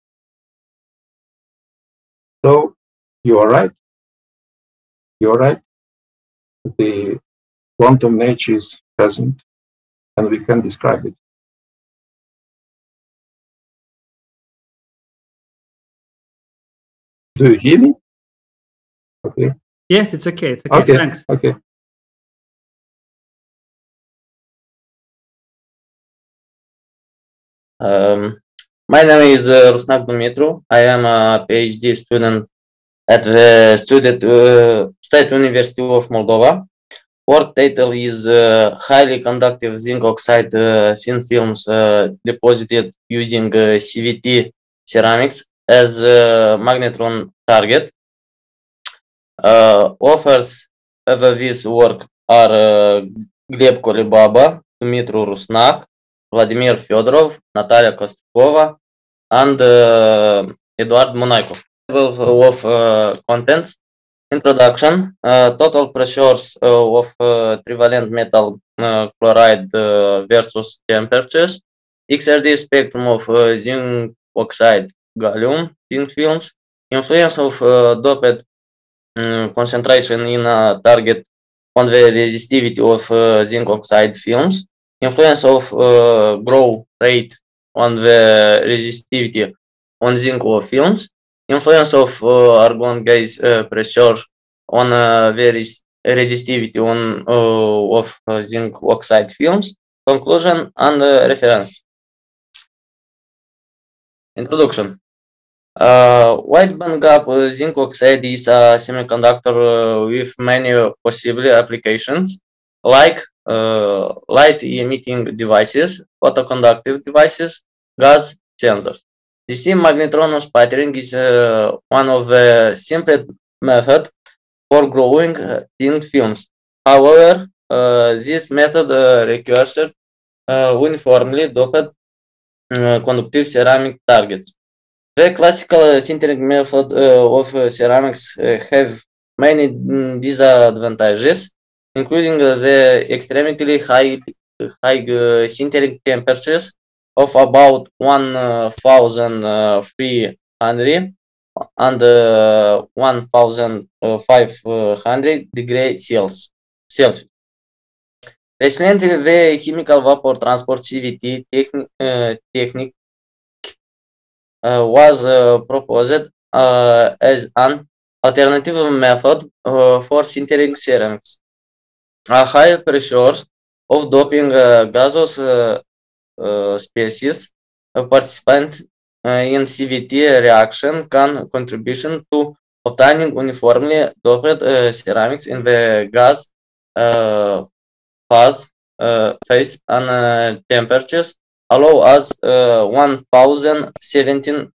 I: So you are right. You are right. The quantum nature is present, and we can describe it. Do you hear me? Okay.
D: Yes, it's okay. It's okay.
I: Okay.
D: Thanks.
I: Okay.
J: Um, my name is uh, Rusnak Dumitru. I am a PhD student at the student, uh, State University of Moldova. Work title is uh, highly conductive zinc oxide uh, thin films uh, deposited using uh, C V T ceramics as a magnetron target. Uh, authors of this work are uh, Gleb Kolibaba, Dumitru Rusnak, Vladimir Fedorov, Natalia Kostyakova, and uh, Eduard Monaikov. Of uh, content. Introduction. Uh, total pressures uh, of uh, trivalent metal uh, chloride uh, versus temperatures. X R D spectrum of uh, zinc oxide gallium thin films. Influence of uh, doped um, concentration in a target on the resistivity of uh, zinc oxide films. Influence of uh, growth rate on the resistivity on zinc films. Influence of uh, argon gas uh, pressure on uh, the res resistivity on uh, of uh, zinc oxide films. Conclusion and uh, reference. Introduction. Uh, wide bandgap uh, zinc oxide is a semiconductor uh, with many possible applications, like uh, light emitting devices, photoconductive devices, gas sensors. D C magnetron sputtering is uh, one of the simplest methods for growing uh, thin films. However, uh, this method uh, requires uh, uniformly doped uh, conductive ceramic targets. The classical sintering method uh, of uh, ceramics uh, have many disadvantages, including uh, the extremely high, high uh, sintering temperatures of about one thousand three hundred and uh, one thousand five hundred degrees Celsius. Recently, the chemical vapor transport C V T techni uh, technique uh, was uh, proposed uh, as an alternative method uh, for sintering ceramics. A high pressures of doping uh, gaseous uh, uh, species uh, participant uh, in C V T reaction can contribution to obtaining uniformly doped uh, ceramics in the gas uh, phase, uh, phase and uh, temperatures allow us uh, one thousand seventy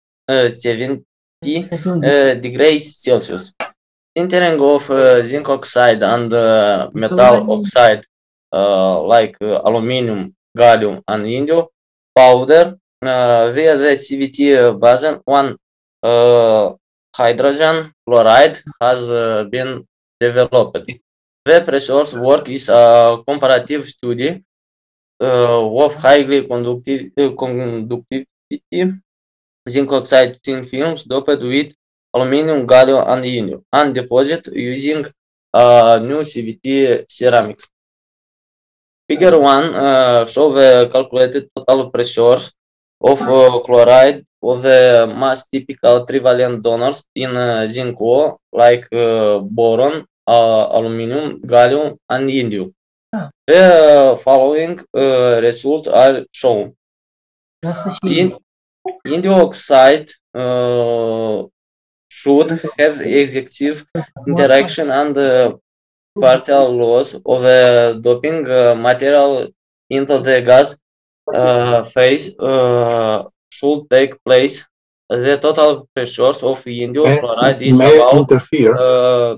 J: uh, degrees Celsius. Sintering of uh, zinc oxide and uh, metal oxide uh, like uh, aluminium, gallium, and indium powder uh, via the C V T uh, basin, one uh, hydrogen chloride has uh, been developed. The pressures work is a comparative study uh, of highly conductive, uh, conductivity zinc oxide thin films doped with aluminium, gallium, and indium, and deposit using uh, new C V T ceramics. Figure one uh, show the calculated total pressures of uh, chloride of the mass typical trivalent donors in uh, zinc ore, like uh, boron, uh, aluminium, gallium, and indium. The following uh, results are shown. In, indium oxide uh, should have excessive interaction and uh, partial loss of a doping uh, material into the gas uh, phase uh, should take place. The total pressure of indium chloride is
I: May I
J: about
I: interfere?
J: uh,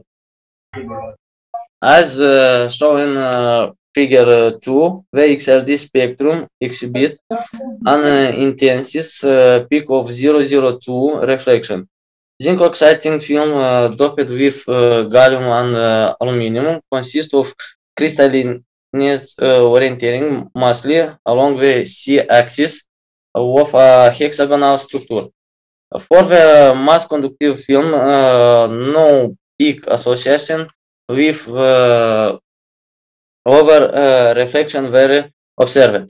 J: as uh, shown in uh, figure uh, two. The X R D spectrum exhibit an uh, intense uh, peak of zero zero two reflection. Zinc oxide thin film uh, doped with uh, gallium and uh, aluminum consists of crystalline uh, orienting mostly along the C-axis of a hexagonal structure. For the mass conductive film, uh, no peak association with uh, over uh, reflection were observed.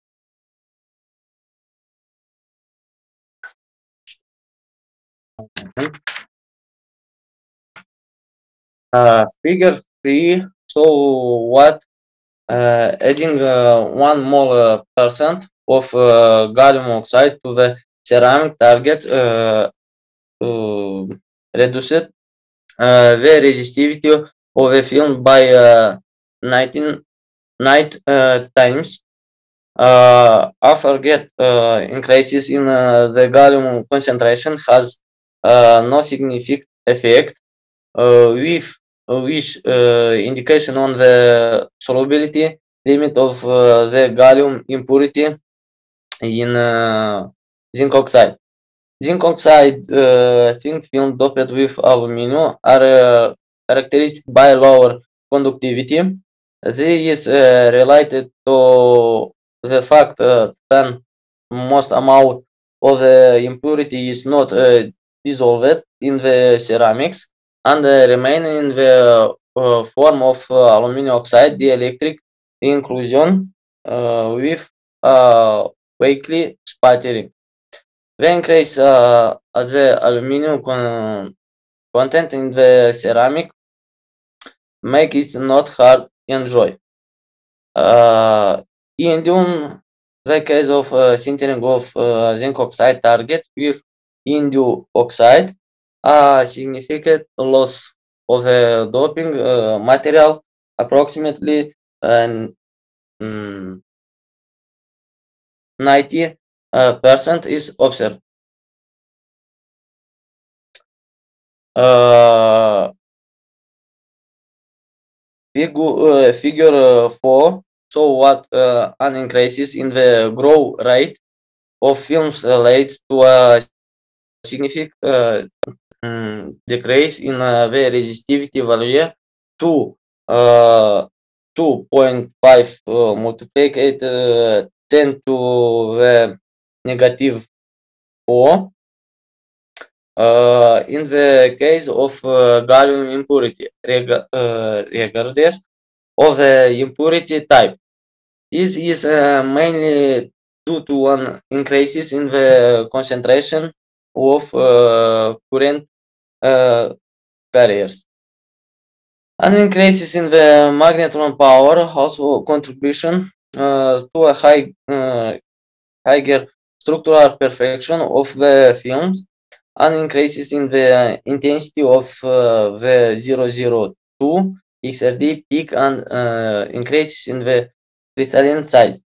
J: Uh, figure three show what uh, adding uh, one mole percent of uh, gallium oxide to the ceramic target uh, uh, reduced uh, the resistivity of the film by uh, nineteen nine uh, times. Uh, after get uh, increases in uh, the gallium concentration has uh, no significant effect, uh, with which uh, indication on the solubility limit of uh, the gallium impurity in uh, zinc oxide. Zinc oxide uh, thin film doped with aluminum are uh, characteristic by lower conductivity. This is uh, related to the fact uh, that most amount of the impurity is not uh, dissolved in the ceramics and uh, remain in the uh, form of uh, aluminum oxide dielectric inclusion uh, with uh, weakly sputtering. The increase uh, of the aluminum con content in the ceramic make it not hard to enjoy. Uh, indium, the case of uh, sintering of uh, zinc oxide target with indium oxide, a significant loss of the doping uh, material, approximately uh, mm, ninety percent is observed. Uh, figure, uh, figure uh, four show what uh, an increases in the growth rate of films uh, lead to a significant uh, um, decrease in uh, the resistivity value to uh, two point five uh, multiplied uh, ten to the negative four. Uh, in the case of uh, gallium impurity, reg uh, regardless of the impurity type, this is uh, mainly due to an increases in the concentration of uh, current uh, carriers. An increases in the magnetron power also contribution uh, to a high uh, higher structural perfection of the films, and increases in the intensity of uh, the zero zero two X R D peak, and uh, increases in the crystalline size.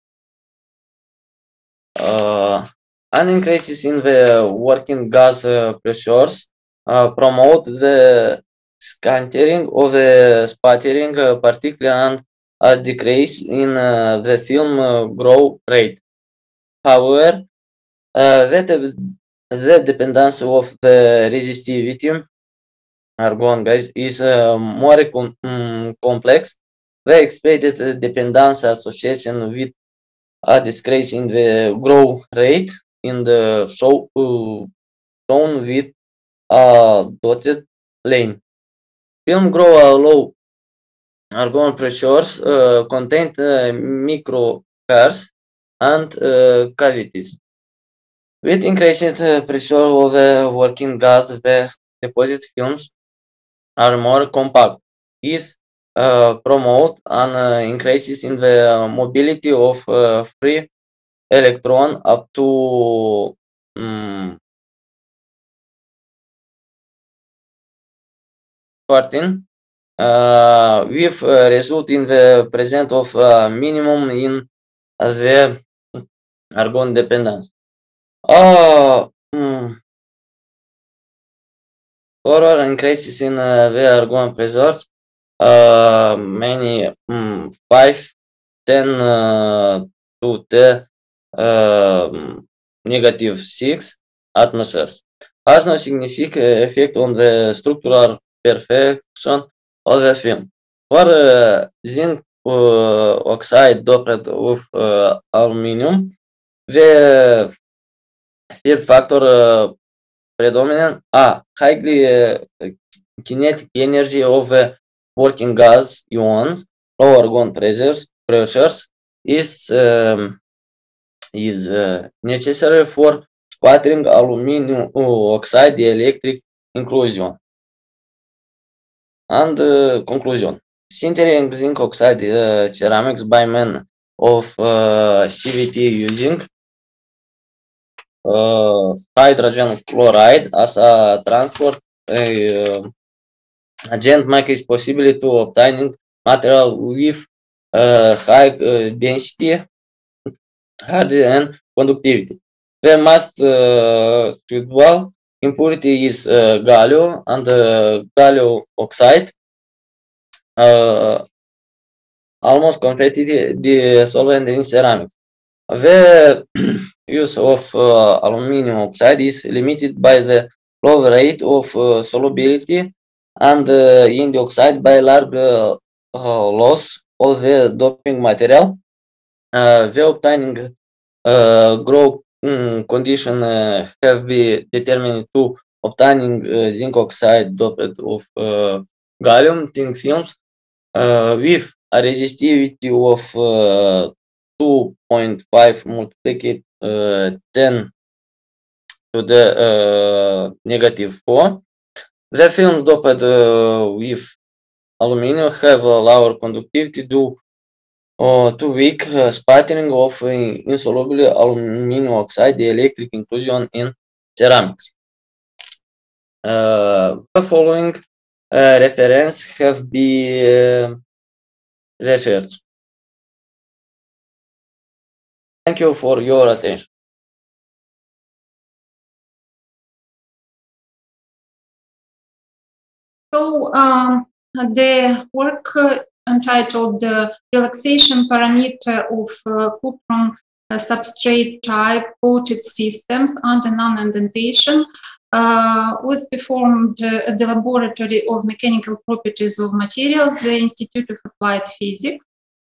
J: Uh, and increases in the working gas uh, pressures uh, promote the scattering of the sputtering uh, particle and a decrease in uh, the film uh, growth rate. However, uh, the, the dependence of the resistivity argon guys is uh, more com um, complex. The expected dependence association with a decrease in the growth rate in the show uh, shown with a dotted line. Film grow uh, low argon pressures uh, contain uh, micro hairs and uh, cavities. With increased uh, pressure of the working gas, the deposit films are more compact. is uh, promote an uh, increases in the mobility of uh, free electron up to um, fourteen, uh, with uh, result in the presence of uh, minimum in the argon dependence. Uh, mm, Further increases in uh, the argon pressures, uh, many um, five, ten uh, to the uh, negative six atmospheres has no significant effect on the structural perfection of the film. For uh, zinc uh, oxide doped with uh, aluminum, the fear factor uh, predominant a highly uh, kinetic energy of uh, working gas ions, low argon pressures pressures is um, is uh, necessary for sputtering aluminum oxide electric inclusion. And uh, conclusion: sintering zinc oxide uh, ceramics by means of uh, C V T using uh, hydrogen chloride as a transport uh, agent makes it possible to obtaining material with uh, high uh, density, hardy and conductivity. The most uh, suitable impurity is uh, gallium and uh, gallium oxide, uh, almost completely the solvent in ceramics. The use of uh, aluminum oxide is limited by the low rate of uh, solubility and uh, in the oxide by large uh, uh, loss of the doping material. Uh, the obtaining uh, grow um, condition uh, have been determined to obtaining uh, zinc oxide doped of uh, gallium thin films uh, with a resistivity of uh, two point five multiplied uh, ten to the uh, negative four. The films doped uh, with aluminum have a lower conductivity due uh, to weak uh, sputtering of uh, insoluble aluminum oxide, the electric inclusion in ceramics. Uh, the following uh, reference have been uh, researched. Thank you for your attention.
K: So um, the work uh, entitled the relaxation parameter of uh, cuprum uh, substrate type coated systems under non-indentation uh, was performed uh, at the Laboratory of Mechanical Properties of Materials, the Institute of Applied Physics.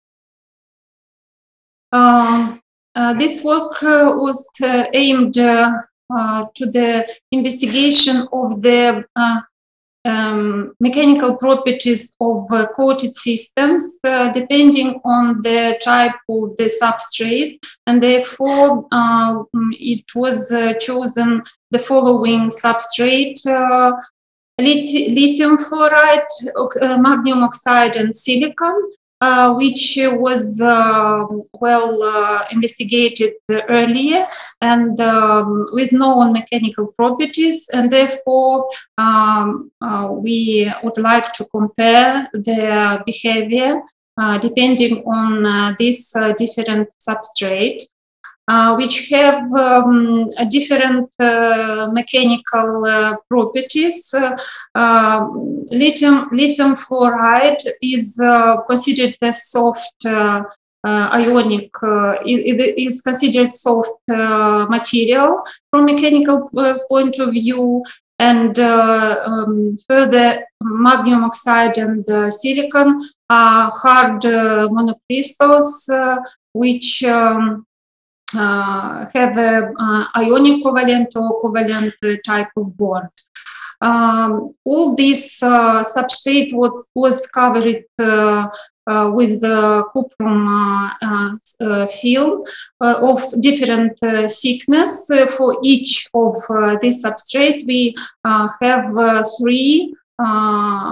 K: Uh, uh, this work uh, was uh, aimed uh, uh, to the investigation of the uh, um, mechanical properties of uh, coated systems uh, depending on the type of the substrate, and therefore uh, it was uh, chosen the following substrate: uh, lithium fluoride, uh, magnesium oxide, and silicon. Uh, which was uh, well uh, investigated earlier and um, with known mechanical properties, and therefore um, uh, we would like to compare their behavior uh, depending on uh, this uh, different substrate. Uh, which have um, a different uh, mechanical uh, properties. Uh, uh, lithium, lithium fluoride is uh, considered a soft uh, uh, ionic, uh, it, it is considered soft uh, material from mechanical uh, point of view, and uh, um, further magnesium oxide and uh, silicon are hard uh, monocrystals uh, which um, Uh, have a uh, ionic covalent or covalent uh, type of bond. Um, all this uh, substrate what was covered uh, uh, with the cuprum uh, uh, film uh, of different uh, thickness. Uh, for each of uh, this substrate, we uh, have uh, three uh,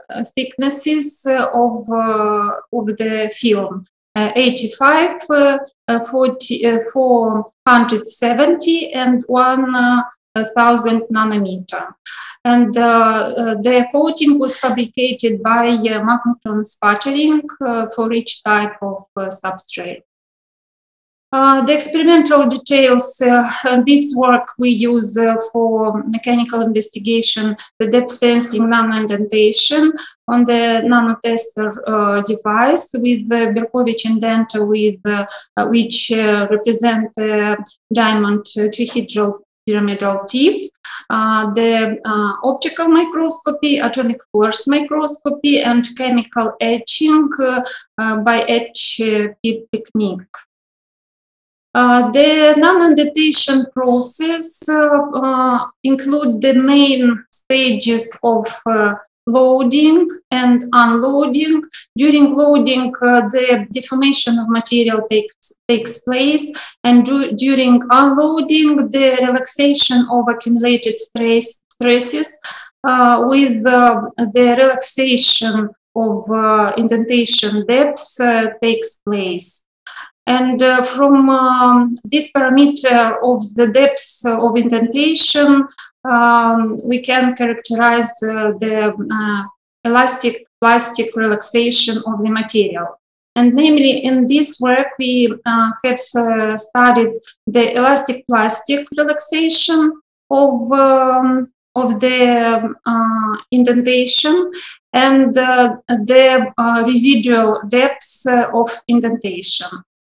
K: thicknesses of, uh, of the film. Uh, eighty-five, uh, uh, forty, uh, four hundred seventy, and one thousand nanometer. And uh, uh, the coating was fabricated by uh, magnetron sputtering uh, for each type of uh, substrate. Uh, the experimental details, uh, this work we use uh, for mechanical investigation, the depth sensing nano-indentation on the nanotester uh, device with the Berkovich indenter with, uh, uh, which uh, represent the diamond uh, trihedral pyramidal tip, uh, the uh, optical microscopy, atomic force microscopy, and chemical etching uh, uh, by etch uh, pit technique. Uh, the nano-indentation process uh, uh, include the main stages of uh, loading and unloading. During loading, uh, the deformation of material takes, takes place, and do, during unloading, the relaxation of accumulated stress, stresses uh, with uh, the relaxation of uh, indentation depths uh, takes place. And uh, from um, this parameter of the depth of indentation, um, we can characterize uh, the uh, elastic plastic relaxation of the material. And namely, in this work, we uh, have uh, studied the elastic plastic relaxation of, um, of the uh, indentation and uh, the uh, residual depths uh, of indentation.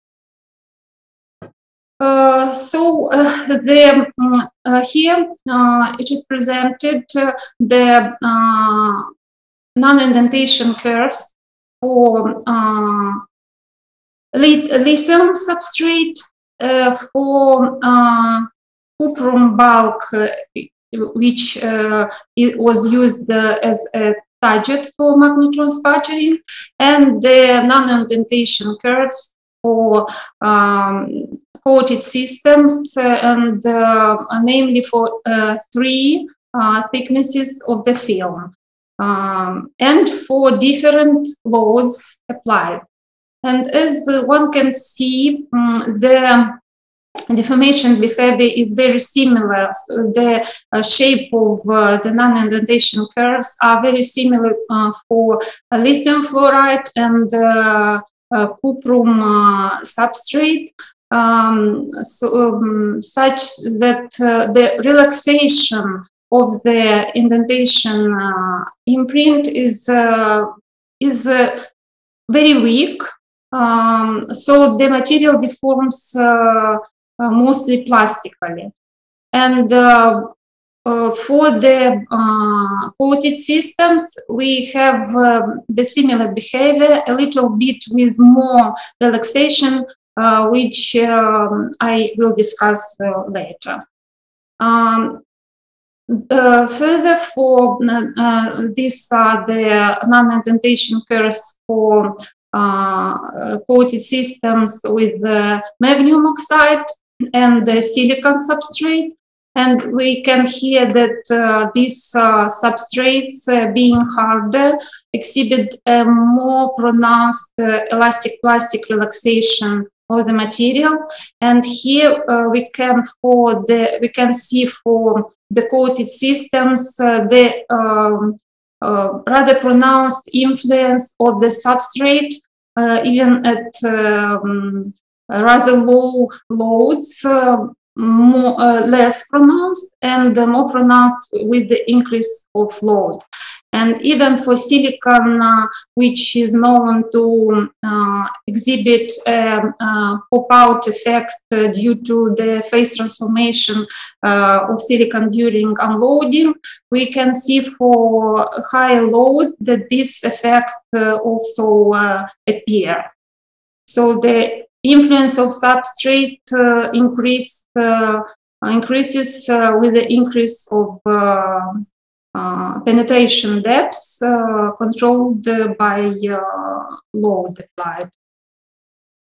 K: Uh, so uh, the, uh, here uh, it is presented uh, the uh, nano-indentation curves for uh, lithium substrate, uh, for uh, cuprum bulk, uh, which uh, it was used uh, as a target for magnetron sputtering, and the nano-indentation curves for um, coated systems, uh, and uh, namely for uh, three uh, thicknesses of the film, um, and for different loads applied. And as uh, one can see, um, the deformation behavior is very similar. So the uh, shape of uh, the nano-indentation curves are very similar uh, for uh, lithium fluoride and uh, uh, cuprum uh, substrate. Um, so, um, such that uh, the relaxation of the indentation uh, imprint is uh, is uh, very weak. Um, so the material deforms uh, uh, mostly plastically, and uh, uh, for the uh, coated systems, we have uh, the similar behavior, a little bit with more relaxation, Uh, which um, I will discuss uh, later. Um, uh, further, for uh, these are the nano-indentation curves for uh, coated systems with the magnesium oxide and the silicon substrate. And we can hear that uh, these uh, substrates, uh, being harder, exhibit a more pronounced uh, elastic plastic relaxation of the material. And here uh, we can for the we can see for the coated systems uh, the um, uh, rather pronounced influence of the substrate, uh, even at um, rather low loads, uh, more uh, less pronounced, and uh, more pronounced with the increase of load. And even for silicon, uh, which is known to uh, exhibit a, a pop-out effect uh, due to the phase transformation uh, of silicon during unloading, we can see for high load that this effect uh, also uh, appear. So the influence of substrate uh, increase, uh, increases uh, with the increase of uh, Uh, penetration depths uh, controlled uh, by uh, load applied.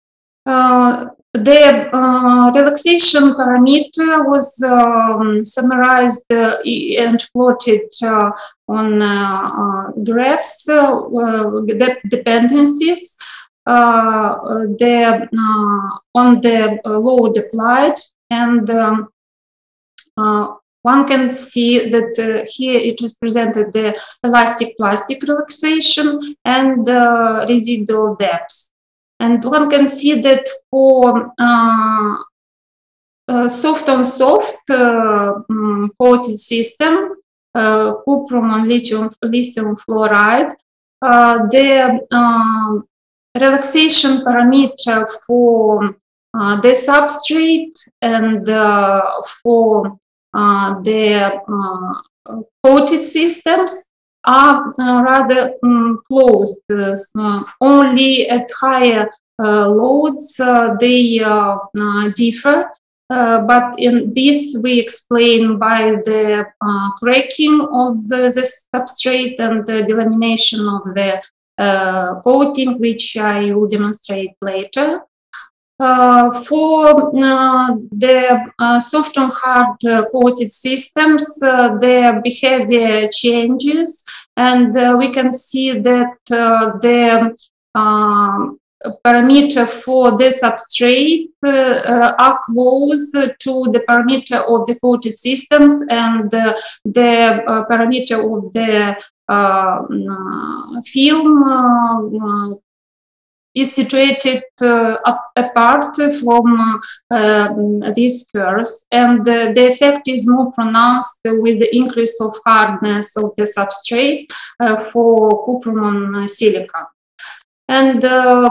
K: Uh, the uh, relaxation parameter was um, summarized uh, and plotted uh, on uh, uh, graphs, uh, the dependencies, uh, the, uh, on the load applied, and um, uh, one can see that uh, here it is presented the elastic plastic relaxation and uh, residual depth. And one can see that for uh, uh, soft on soft uh, um, coated system, uh, cuprum on lithium, lithium fluoride, uh, the um, relaxation parameter for uh, the substrate and uh, for uh, the uh, coated systems are uh, rather um, closed. Uh, only at higher uh, loads uh, they uh, uh, differ, uh, but in this we explain by the uh, cracking of the, the substrate and the delamination of the uh, coating, which I will demonstrate later. Uh, for uh, the uh, soft on hard uh, coated systems, uh, their behavior changes, and uh, we can see that uh, the um, parameter for the substrate uh, uh, are close to the parameter of the coated systems, and uh, the uh, parameter of the uh, uh, film uh, uh, is situated uh, up, apart from uh, uh, these curves, and uh, the effect is more pronounced with the increase of hardness of the substrate uh, for cuprum on silica. And uh,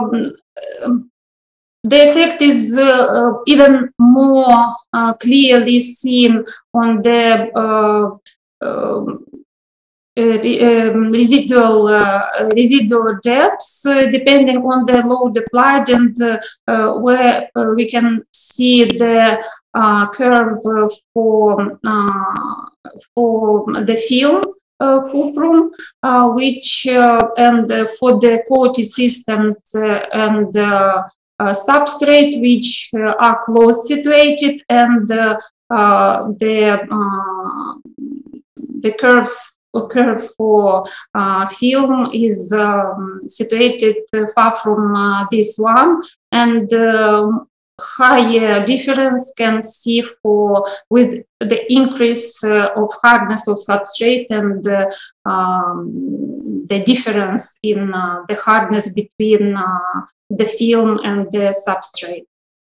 K: the effect is uh, even more uh, clearly seen on the uh, uh, Uh, um, residual uh, residual depths, uh, depending on the load applied, and uh, uh, where uh, we can see the uh, curve for uh, for the film uh, cuprum, uh, which uh, and uh, for the coated systems uh, and uh, uh, substrate, which uh, are close situated, and uh, uh, the uh, the curves curve for uh, film is um, situated far from uh, this one, and uh, higher difference can see for with the increase uh, of hardness of substrate and uh, um, the difference in uh, the hardness between uh, the film and the substrate.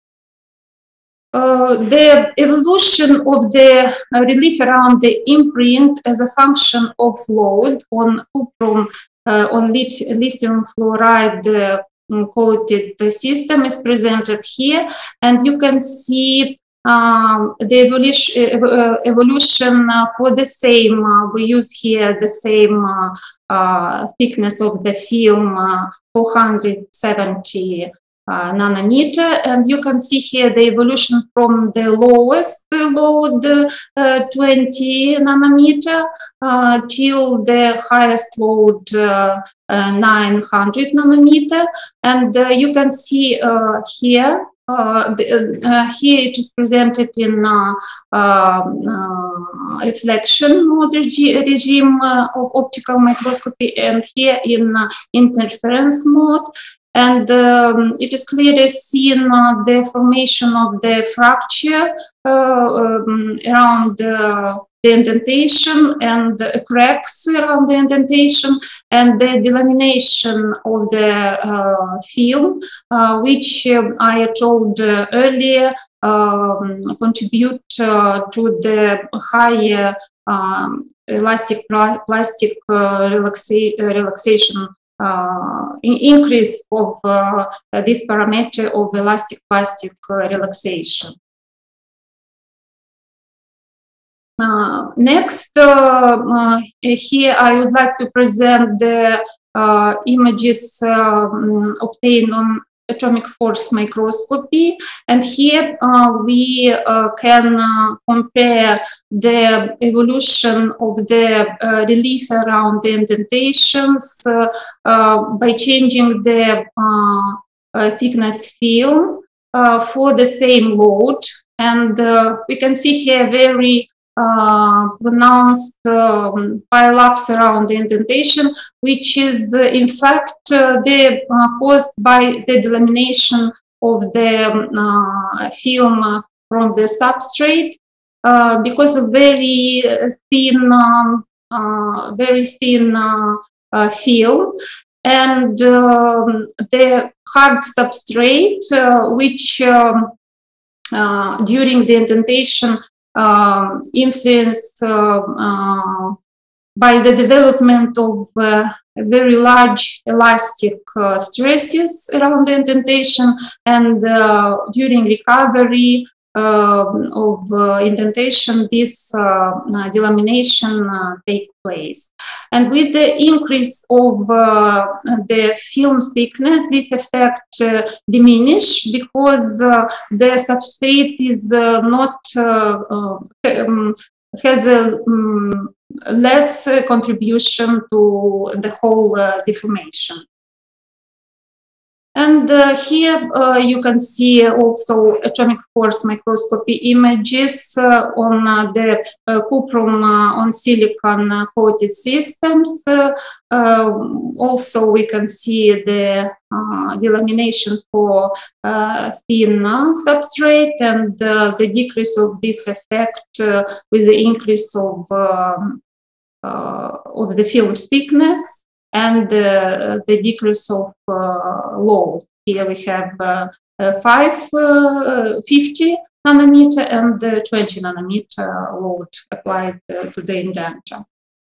K: Uh, the evolution of the uh, relief around the imprint as a function of load on cuprum uh, on lit lithium fluoride uh, coated system is presented here, and you can see um, the evolution uh, evolution uh, for the same. Uh, we use here the same uh, uh, thickness of the film, uh, four hundred seventy. Uh, nanometer, and you can see here the evolution from the lowest load, uh, twenty nanometer, uh, till the highest load, uh, uh, nine hundred nanometer, and uh, you can see uh, here. Uh, the, uh, here it is presented in uh, uh, uh, reflection mode regi regime uh, of optical microscopy, and here in uh, interference mode. And um, it is clearly seen uh, the formation of the fracture uh, um, around the, the indentation, and the cracks around the indentation, and the delamination of the uh, film, uh, which um, I told uh, earlier um, contribute uh, to the higher um, elastic plastic uh, relaxa relaxation. Uh, increase of uh, this parameter of elastic plastic uh, relaxation. Uh, next, uh, uh, here I would like to present the uh, images um, obtained on atomic force microscopy, and here uh, we uh, can uh, compare the evolution of the uh, relief around the indentations uh, uh, by changing the uh, uh, thickness film uh, for the same load. And uh, we can see here very uh, pronounced um, pile-ups around the indentation, which is uh, in fact uh, the, uh, caused by the delamination of the uh, film uh, from the substrate uh, because of very thin, um, uh, very thin uh, uh, film. And um, the hard substrate, uh, which um, uh, during the indentation uh, influenced uh, uh, by the development of uh, very large elastic uh, stresses around the indentation, and uh, during recovery uh, of uh, indentation, this uh, uh, delamination uh, takes place. And with the increase of uh, the film thickness, this effect uh, diminish because uh, the substrate is uh, not uh, uh, um, has a um, less uh, contribution to the whole uh, deformation. And uh, here uh, you can see also atomic force microscopy images uh, on uh, the uh, cuprum uh, on silicon uh, coated systems. Uh, uh, also we can see the uh, delamination for uh, thin uh, substrate, and uh, the decrease of this effect uh, with the increase of, um, uh, of the film thickness, and uh, the decrease of uh, load. Here we have uh, uh, five, uh, fifty nanometer and uh, twenty nanometer load applied uh, to the indentation.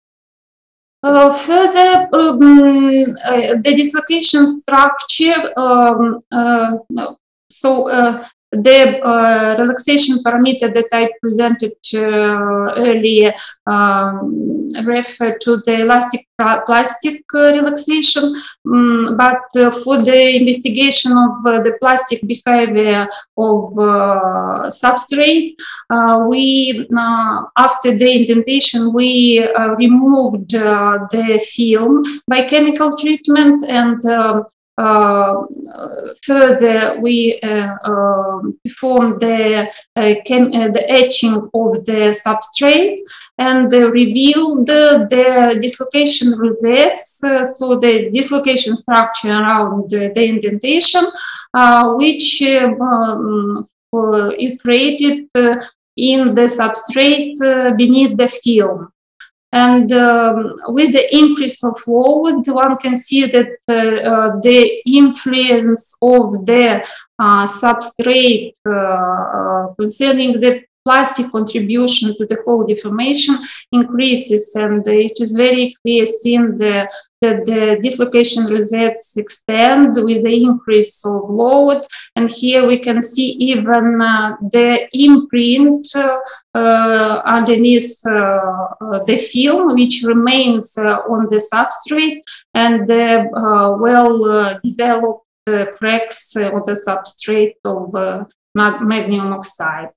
K: Uh, further, um, uh, the dislocation structure, um, uh, so uh, the uh, relaxation parameter that I presented uh, earlier um, refer to the elastic plastic uh, relaxation, um, but uh, for the investigation of uh, the plastic behavior of uh, substrate, uh, we, uh, after the indentation, we uh, removed uh, the film by chemical treatment, and uh, Uh, further, we uh, uh, perform the, uh, chem uh, the etching of the substrate and uh, revealed the, the dislocation rosettes, uh, so the dislocation structure around the, the indentation, uh, which uh, um, uh, is created uh, in the substrate uh, beneath the film. And um, with the increase of load, one can see that uh, uh, the influence of the uh, substrate uh, uh, concerning the plastic contribution to the whole deformation increases, and it is very clear seen the, that the dislocation rosettes extend with the increase of load. And here we can see even uh, the imprint uh, uh, underneath uh, uh, the film, which remains uh, on the substrate, and the uh, well uh, developed uh, cracks uh, on the substrate of uh, mag magnesium oxide.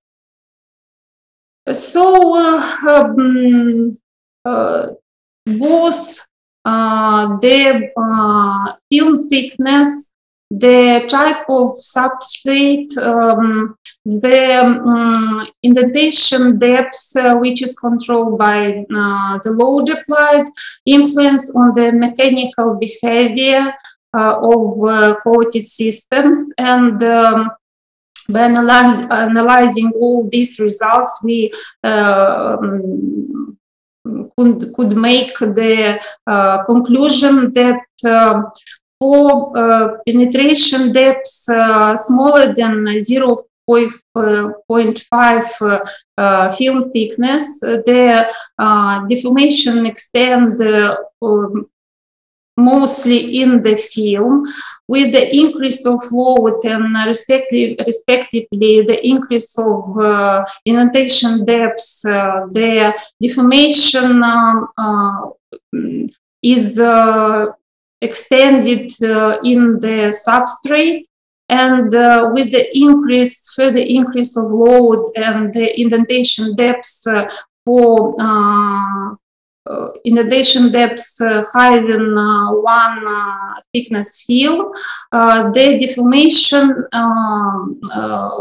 K: So uh, um, uh, both uh, the uh, film thickness, the type of substrate, um, the um, indentation depth, uh, which is controlled by uh, the load applied, influence on the mechanical behavior uh, of uh, coated systems. And um, by analyze, analyzing all these results, we uh, um, could, could make the uh, conclusion that uh, for uh, penetration depths uh, smaller than zero point five uh, uh, film thickness, uh, the uh, deformation extends uh, um, mostly in the film. With the increase of load and uh, respectively, respectively the increase of uh, indentation depths, uh, the deformation um, uh, is uh, extended uh, in the substrate. And uh, with the increase, further increase of load and the indentation depths uh, for uh, uh, indentation depths uh, higher than uh, one uh, thickness fill, uh, the deformation um, uh,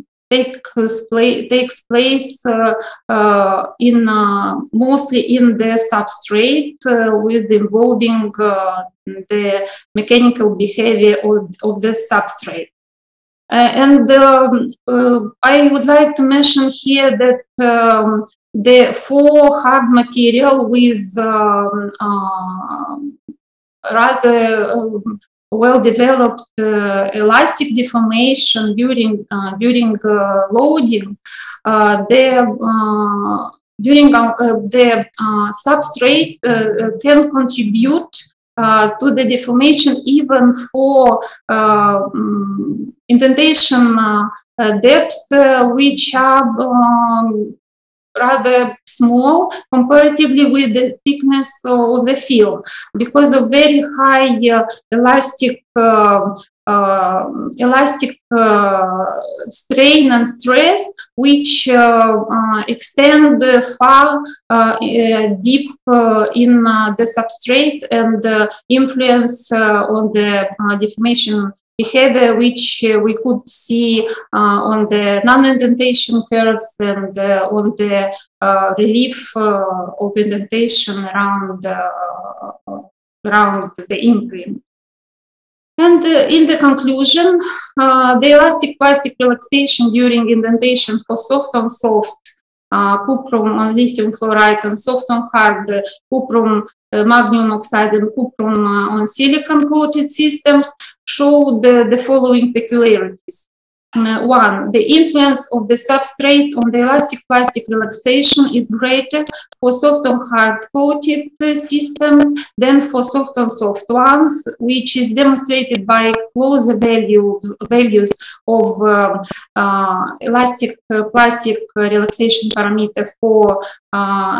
K: takes place, takes place uh, uh, in uh, mostly in the substrate uh, with involving uh, the mechanical behavior of, of the substrate. Uh, and um, uh, I would like to mention here that um, the four hard material with um, uh, rather uh, well-developed uh, elastic deformation during uh, during uh, loading, uh, the uh, during uh, the uh, substrate uh, can contribute uh, to the deformation even for uh, um, indentation uh, uh, depths uh, which are um, rather small comparatively with the thickness of the film, because of very high uh, elastic uh, uh, elastic uh, strain and stress, which uh, uh, extend far uh, deep uh, in uh, the substrate and uh, influence uh, on the uh, deformation behavior, which uh, we could see uh, on the non-indentation curves and uh, on the uh, relief uh, of indentation around, uh, around the imprint. And uh, in the conclusion, uh, the elastic plastic relaxation during indentation for soft on soft, uh, cuprum on lithium fluoride, and soft on hard, uh, cuprum uh, magnesium oxide and cuprum uh, on silicon coated systems show the, the following peculiarities. Uh, one, the influence of the substrate on the elastic plastic relaxation is greater for soft on hard coated uh, systems than for soft on soft ones, which is demonstrated by closer value, values of uh, uh, elastic uh, plastic uh, relaxation parameter for uh,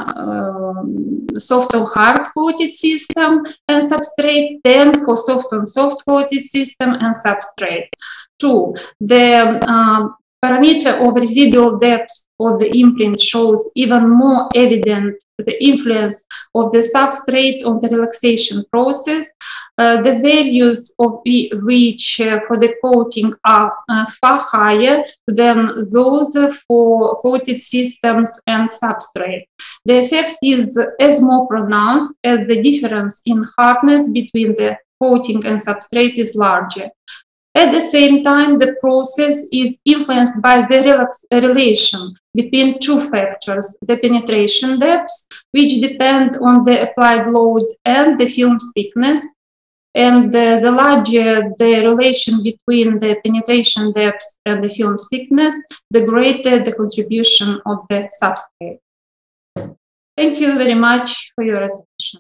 K: um, soft on hard coated system and substrate than for soft on soft coated system and substrate. Two, the uh, parameter of residual depth of the imprint shows even more evident the influence of the substrate on the relaxation process. Uh, the values of which uh, for the coating are uh, far higher than those for coated systems and substrate. The effect is as more pronounced as the difference in hardness between the coating and substrate is larger. At the same time, the process is influenced by the relax relation between two factors, the penetration depths, which depend on the applied load, and the film thickness. And the, the larger the relation between the penetration depth and the film thickness, the greater the contribution of the substrate. Thank you very much for your attention.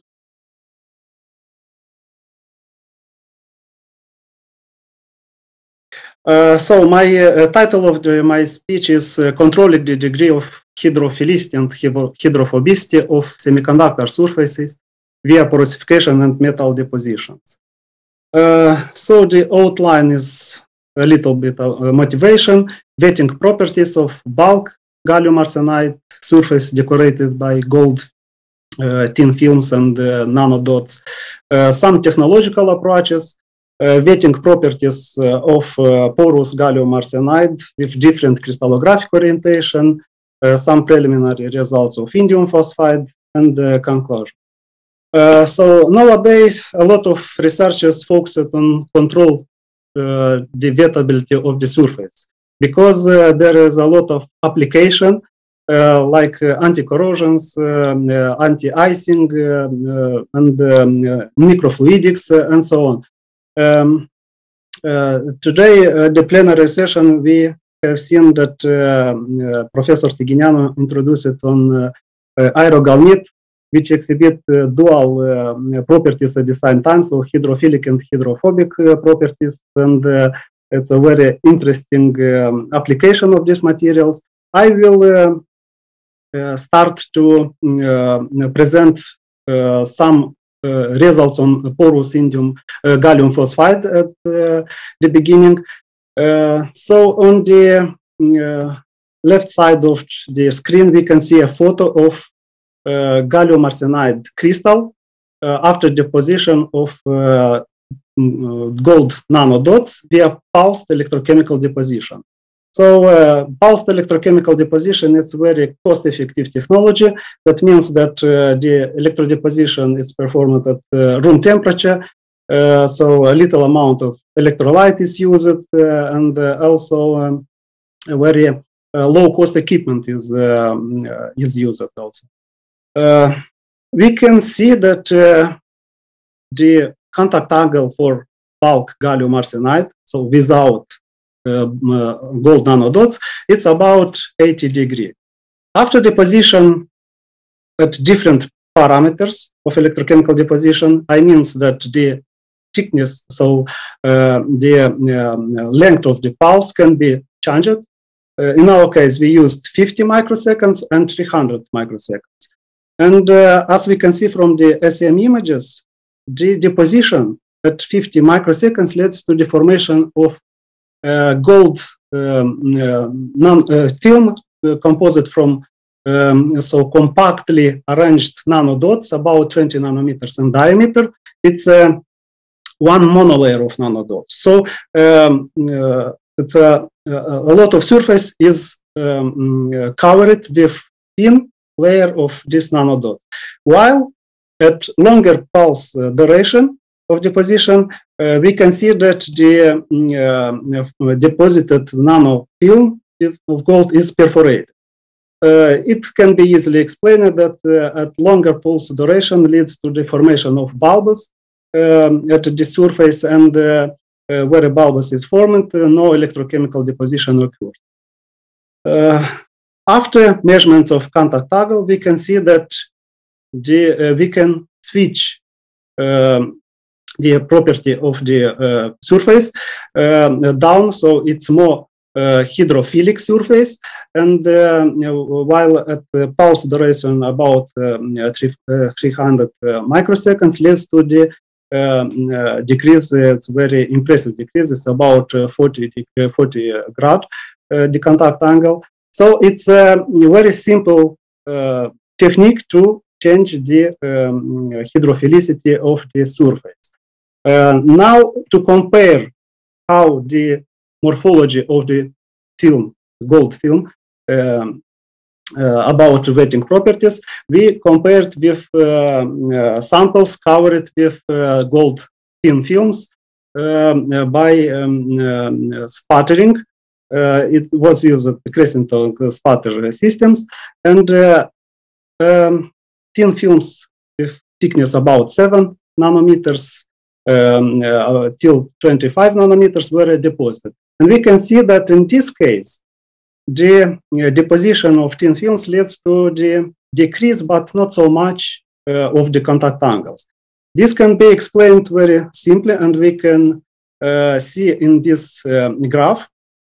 C: Uh, so my uh, title of the, my speech is uh, Controlling the Degree of Hydrophilicity and Hydrophobicity of Semiconductor Surfaces via Porosification and Metal Depositions. Uh, so the outline is a little bit of uh, motivation, wetting properties of bulk gallium arsenide surface decorated by gold uh, thin films and uh, nanodots, uh, some technological approaches, Uh, wetting properties uh, of uh, porous gallium arsenide with different crystallographic orientation, uh, some preliminary results of indium phosphide, and uh, conclusion. Uh, so nowadays, a lot of researchers focus on control uh, the wettability of the surface, because uh, there is a lot of application uh, like uh, anti-corrosions, um, uh, anti-icing, uh, uh, and um, uh, microfluidics, uh, and so on. Um, uh, today, uh, the plenary session, we have seen that uh, uh, Professor Tiginianu introduced it on uh, uh, aerogalnit, which exhibit uh, dual uh, properties at the same time, so hydrophilic and hydrophobic uh, properties, and uh, it's a very interesting um, application of these materials. I will uh, uh, start to uh, present uh, some Uh, results on porous indium uh, gallium phosphide at uh, the beginning. Uh, so on the uh, left side of the screen, we can see a photo of gallium arsenide crystal after deposition of gold nanodots via pulsed electrochemical deposition. So uh, pulsed electrochemical deposition is very cost-effective technology. That means that uh, the electrodeposition is performed at uh, room temperature. Uh, so a little amount of electrolyte is used, uh, and uh, also um, a very uh, low-cost equipment is um, uh, is used also. Uh, we can see that uh, the contact angle for bulk gallium arsenide, so without uh, gold nanodots, it's about eighty degrees. After deposition at different parameters of electrochemical deposition, I mean that the thickness, so uh, the um, length of the pulse can be changed. Uh, in our case, we used fifty microseconds and three hundred microseconds. And uh, as we can see from the S E M images, the deposition at fifty microseconds leads to the formation of uh, gold um, uh, non, uh, film uh, composite from um, so compactly arranged nanodots, about twenty nanometers in diameter. It's a uh, one monolayer of nanodots. So um, uh, it's a, a lot of surface is um, uh, covered with thin layer of these nanodots. While at longer pulse uh, duration of deposition, uh, we can see that the uh, deposited nanofilm of gold is perforated. Uh, it can be easily explained that uh, at longer pulse duration leads to the formation of bulbs um, at the surface, and uh, uh, where a bulbus is formed, uh, no electrochemical deposition occurs. Uh, after measurements of contact angle, we can see that the, uh, we can switch um, the property of the uh, surface uh, down, so it's more uh, hydrophilic surface, and uh, you know, while at the pulse duration about um, three, uh, three hundred uh, microseconds leads to the um, uh, decrease. Uh, it's very impressive decrease. It's about uh, forty, uh, forty grad, uh, the contact angle. So it's a very simple uh, technique to change the um, hydrophilicity of the surface. Uh, now, to compare how the morphology of the film, gold film, um, uh, about wetting properties, we compared with uh, uh, samples covered with uh, gold thin films um, uh, by um, uh, sputtering. Uh, it was used at the Crescenton sputter systems, and uh, um, thin films with thickness about seven nanometers um, uh, till twenty-five nanometers were deposited. And we can see that in this case, the uh, deposition of thin films leads to the decrease, but not so much uh, of the contact angles. This can be explained very simply, and we can uh, see in this uh, graph.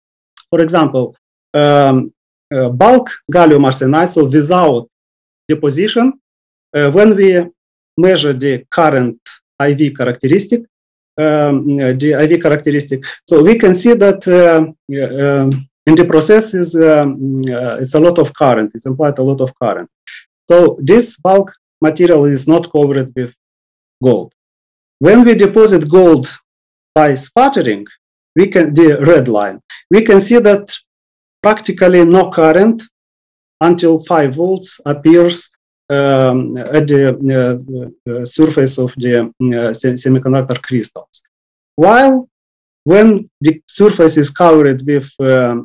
C: For example, um, uh, bulk gallium arsenide, so without deposition, uh, when we measure the current I V characteristic, um, the I V characteristic, so we can see that uh, uh, in the process is um, uh, it's a lot of current. It's implied a lot of current. So this bulk material is not covered with gold. When we deposit gold by sputtering, we can, the red line, we can see that practically no current until five volts appears um, at the uh, uh, surface of the uh, semiconductor crystals. While when the surface is covered with uh,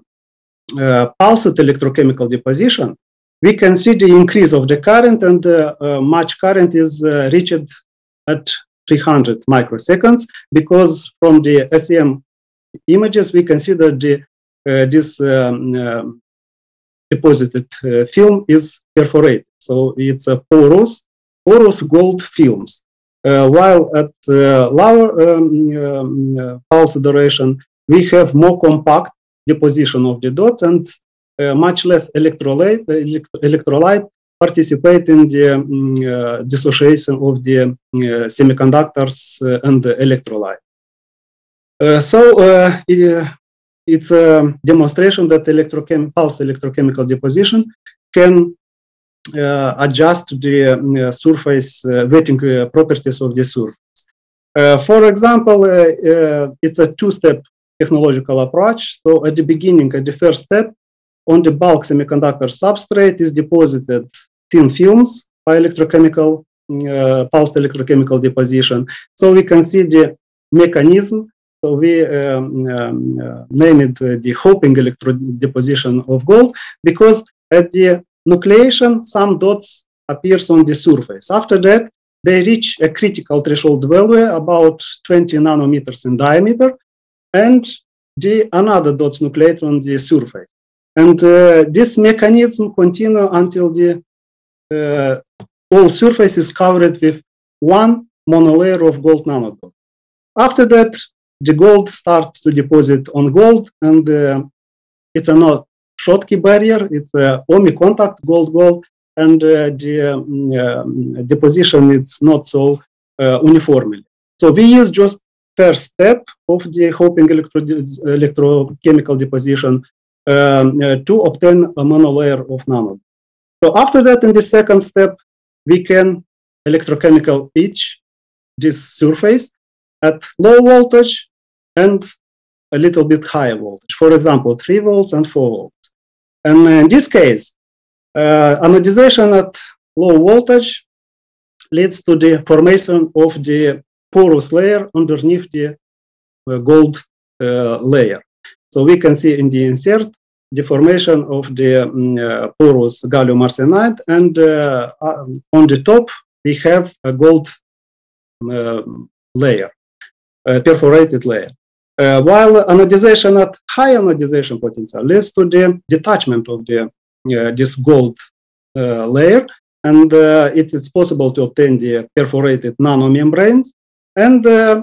C: uh, pulsed electrochemical deposition, we can see the increase of the current, and uh, uh, much current is uh, reached at three hundred microseconds, because from the S E M images we can see that the, uh, this um, uh, deposited uh, film is perforated. So it's a porous, porous gold films. Uh, while at uh, lower um, um, uh, pulse duration, we have more compact deposition of the dots, and uh, much less electrolyte, elect electrolyte participate in the um, uh, dissociation of the uh, semiconductors uh, and the electrolyte. Uh, so uh, it, it's a demonstration that electrochem pulse electrochemical deposition can uh, adjust the uh, surface uh, wetting uh, properties of the surface. Uh, for example, uh, uh, it's a two-step technological approach. So at the beginning, at the first step, on the bulk semiconductor substrate is deposited thin films by electrochemical, uh, pulsed electrochemical deposition. So we can see the mechanism. So we um, um, uh, name it uh, the Hoping electrodeposition of gold, because at the nucleation, some dots appears on the surface. After that, they reach a critical threshold value about twenty nanometers in diameter, and the another dots nucleate on the surface. And uh, this mechanism continues until the uh, whole surface is covered with one monolayer of gold nanodots. After that, the gold starts to deposit on gold, and uh, it's a not Schottky barrier, it's a Omi contact gold-gold, and uh, the um, uh, deposition is not so uh, uniformly. So we use just first step of the Hoping electro electrochemical deposition um, uh, to obtain a monolayer of nanodots. So after that, in the second step, we can electrochemical etch this surface at low voltage and a little bit higher voltage. For example, three volts and four volts. And in this case, uh, anodization at low voltage leads to the formation of the porous layer underneath the uh, gold uh, layer. So we can see in the insert the formation of the um, uh, porous gallium arsenide, and uh, uh, on the top we have a gold uh, layer, a perforated layer. Uh, while anodization at high anodization potential leads to the detachment of the uh, this gold uh, layer, and uh, it is possible to obtain the perforated nanomembranes. And uh,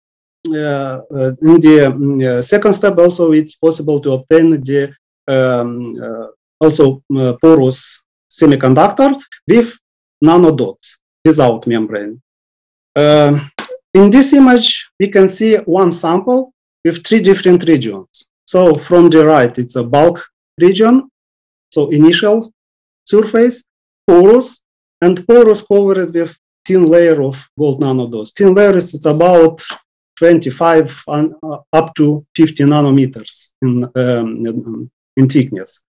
C: uh, in the uh, second step, also it's possible to obtain the um, uh, also uh, porous semiconductor with nanodots without membrane. Uh, in this image, we can see one sample with three different regions. So from the right, it's a bulk region, so initial surface, porous, and porous covered with thin layer of gold nanodots. Thin layers, it's about twenty-five and, uh, up to fifty nanometers in, um, in thickness.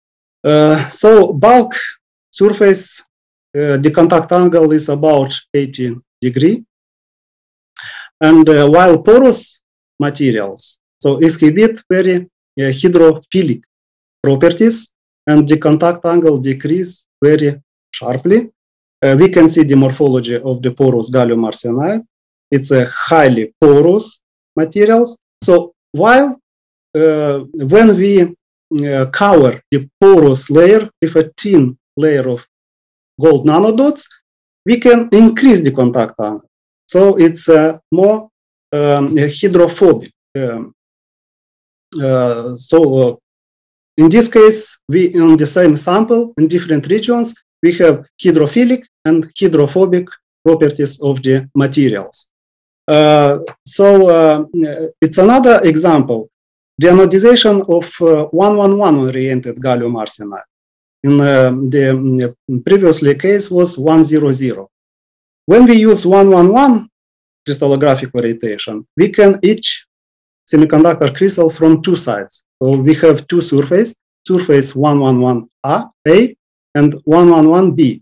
C: Uh, so bulk surface, uh, the contact angle is about eighty degree. And uh, while porous materials, so exhibit very uh, hydrophilic properties, and the contact angle decrease very sharply. Uh, we can see the morphology of the porous gallium arsenide. It's a highly porous materials. So while uh, when we uh, cover the porous layer with a thin layer of gold nanodots, we can increase the contact angle. So it's uh, more um, hydrophobic. Um, uh, so uh, in this case, we in the same sample in different regions, we have hydrophilic and hydrophobic properties of the materials. Uh, so uh, it's another example, the anodization of uh, one one one oriented gallium arsenide. In uh, the um, previously case was one zero zero. When we use one one one crystallographic orientation, we can etch semiconductor crystal from two sides. So we have two surfaces, surface one one one A and one one one B.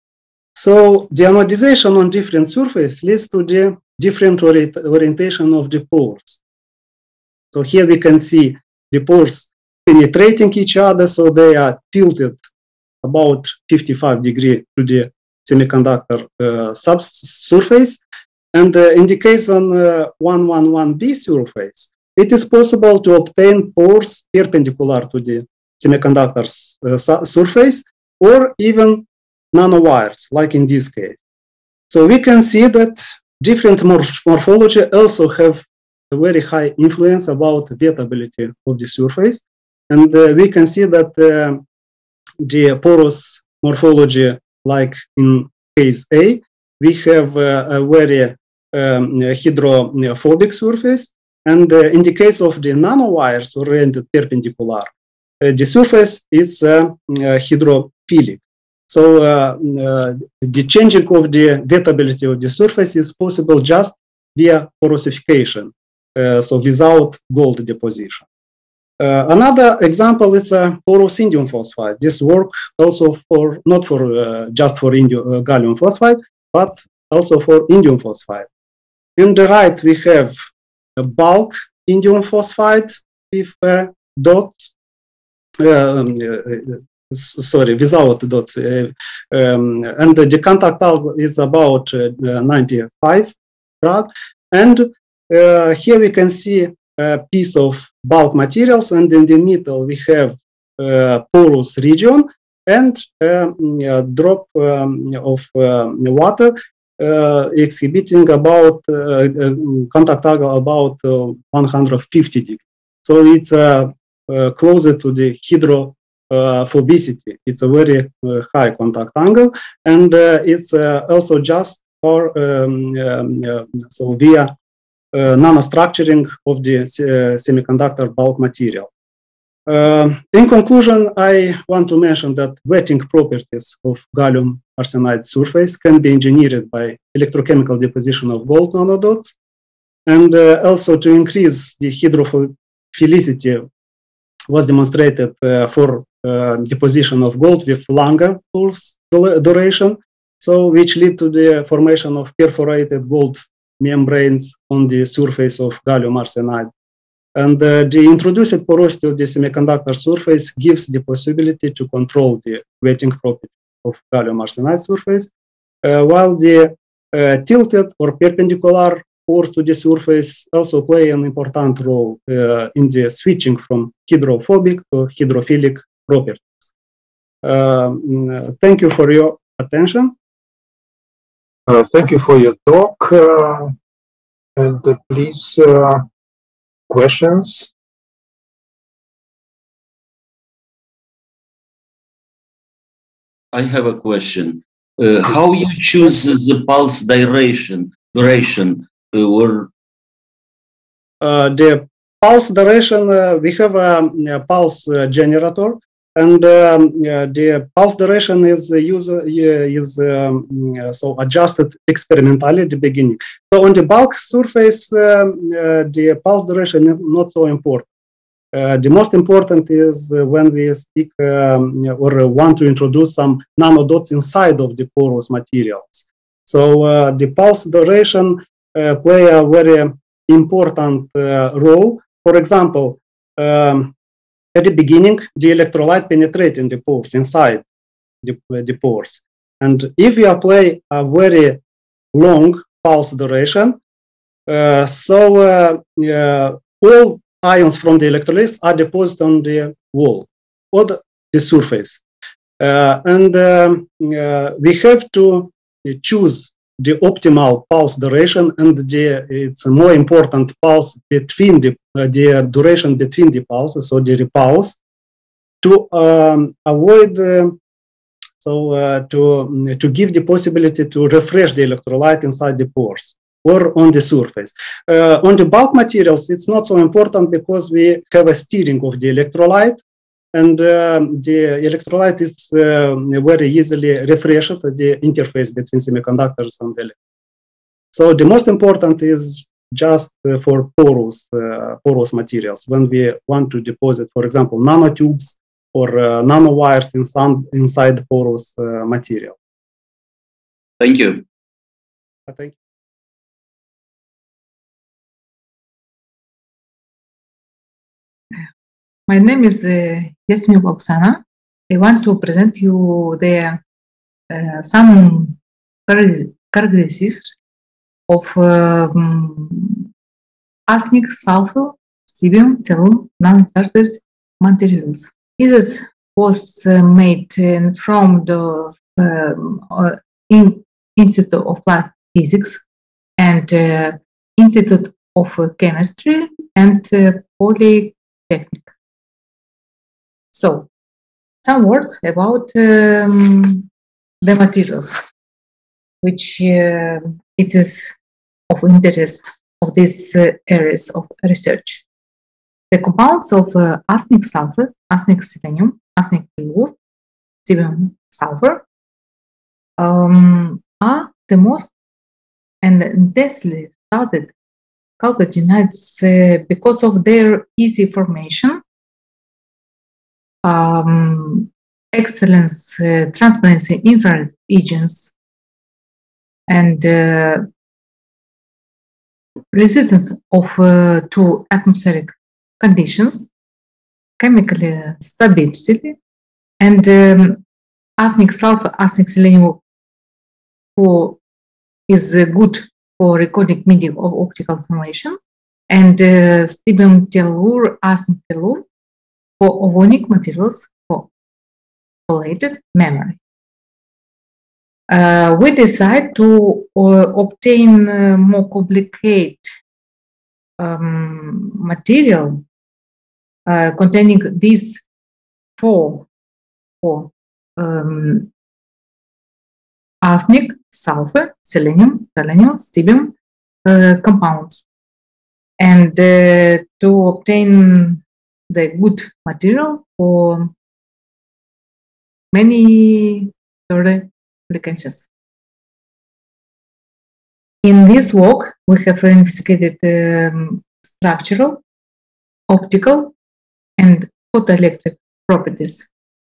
C: So the anodization on different surfaces leads to the different ori orientation of the pores. So here we can see the pores penetrating each other, so they are tilted about fifty-five degrees to the semiconductor uh, subsurface. And uh, in the case on uh, one one one B surface, it is possible to obtain pores perpendicular to the semiconductor's uh, surface, or even nanowires, like in this case. So we can see that different morphology also have a very high influence about wettability of the surface. And uh, we can see that uh, the porous morphology, like in case A, we have uh, a very um, hydrophobic surface. And uh, in the case of the nanowires oriented perpendicular, uh, the surface is uh, uh, hydrophilic. So uh, uh, the changing of the wettability of the surface is possible just via porosification, uh, so without gold deposition. Uh, another example is a porous indium phosphide. This work also for not for uh, just for indium, uh, gallium phosphide, but also for indium phosphide. In the right, we have a bulk indium phosphide with uh, dots. Um, uh, sorry, without dots, uh, um, and the contact angle is about uh, ninety-five grad. And uh, here we can see a piece of bulk materials, and in the middle we have uh, porous region and uh, a drop um, of uh, water uh, exhibiting about uh, contact angle about uh, one hundred fifty degrees. So it's uh, uh, closer to the hydrophobicity. It's a very uh, high contact angle, and uh, it's uh, also just for um, um, uh, so via Uh, nanostructuring of the uh, semiconductor bulk material. Uh, in conclusion, I want to mention that wetting properties of gallium arsenide surface can be engineered by electrochemical deposition of gold nanodots, and uh, also to increase the hydrophilicity was demonstrated uh, for uh, deposition of gold with longer pulse duration, so which lead to the formation of perforated gold membranes on the surface of gallium arsenide. And uh, the introduced porosity of the semiconductor surface gives the possibility to control the wetting property of gallium arsenide surface, uh, while the uh, tilted or perpendicular pores to the surface also play an important role uh, in the switching from hydrophobic to hydrophilic properties. Uh, thank you for your attention.
I: Uh, thank you for your talk, uh, and uh, please, uh, questions?
B: I have a question. Uh, how you choose the pulse duration? Duration uh, or
C: uh, the pulse duration? Uh, we have a, a pulse uh, generator. And um, uh, the pulse duration is uh, user, uh, is um, uh, so adjusted experimentally at the beginning. So on the bulk surface, um, uh, the pulse duration is not so important. Uh, the most important is uh, when we speak um, or want to introduce some nanodots inside of the porous materials. So uh, the pulse duration uh, play a very important uh, role. For example, um, at the beginning, the electrolyte penetrates in the pores, inside the, the pores. And if you apply a very long pulse duration, uh, so uh, uh, all ions from the electrolytes are deposited on the wall or the, the surface. Uh, and um, uh, we have to choose the optimal pulse duration, and the, it's a more important pulse between the, uh, the duration between the pulses, so the repulse, to um, avoid, uh, so uh, to, to give the possibility to refresh the electrolyte inside the pores or on the surface. Uh, on the bulk materials, it's not so important because we have a steering of the electrolyte, and uh, the electrolyte is uh, very easily refreshed at the interface between semiconductors and electrolyte. So the most important is just uh, for porous, uh, porous materials. When we want to deposit, for example, nanotubes or uh, nanowires in some, inside porous uh, material.
B: Thank you.
C: Uh, thank you.
L: My name is uh, Yasmin Oksana. I want to present you the uh, some characteristics of uh, um, arsenic, sulfur, cesium, tellurium, non-starters materials. This was uh, made uh, from the um, uh, in Institute of Applied Physics and uh, Institute of uh, Chemistry and uh, Polytechnic. So, some words about um, the materials, which uh, it is of interest of these uh, areas of research. The compounds of uh, arsenic sulfur, arsenic selenium, arsenic tellur, cesium sulfur um, are the most and intensely studied chalcogenides uh, because of their easy formation, um, excellence, uh, transparency, infrared agents, and uh, resistance of uh, to atmospheric conditions, chemical stability, and um, arsenic sulfur, arsenic selenium for is uh, good for recording medium of optical formation, and uh, stibum tellur, arsenic tellur for ovonic materials for collated memory. Uh, we decide to uh, obtain uh, more complicated um, material uh, containing these four, four um, arsenic, sulfur, selenium, selenium, stibum uh, compounds, and uh, to obtain the good material for many further applications. In this work, we have investigated um, structural, optical, and photoelectric properties.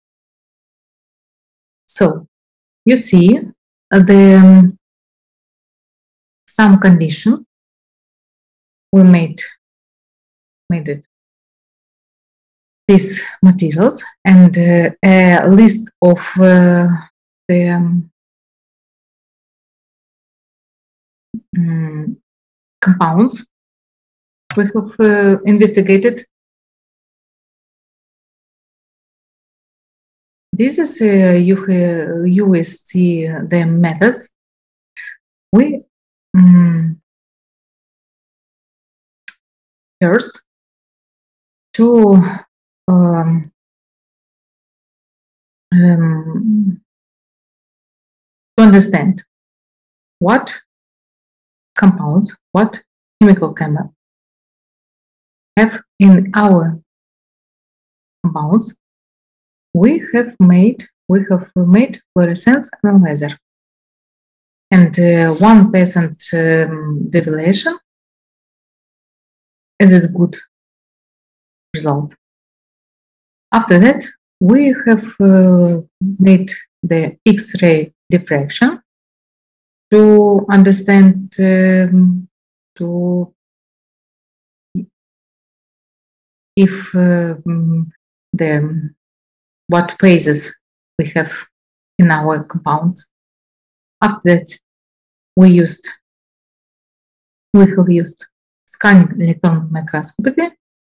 L: So, you see uh, the um, some conditions we made made it these materials, and uh, a list of uh, the um, um, compounds we have uh, investigated. This is uh, you, uh, you will see uh, the methods. We um, first to um, um, to understand what compounds, what chemical chemical have in our compounds. We have made we have made fluorescence analyzer, and uh, one percent um, deviation is a good result. After that, we have uh, made the X-ray diffraction to understand um, to if uh, the what phases we have in our compounds. After that, we used we have used scanning electron microscopy,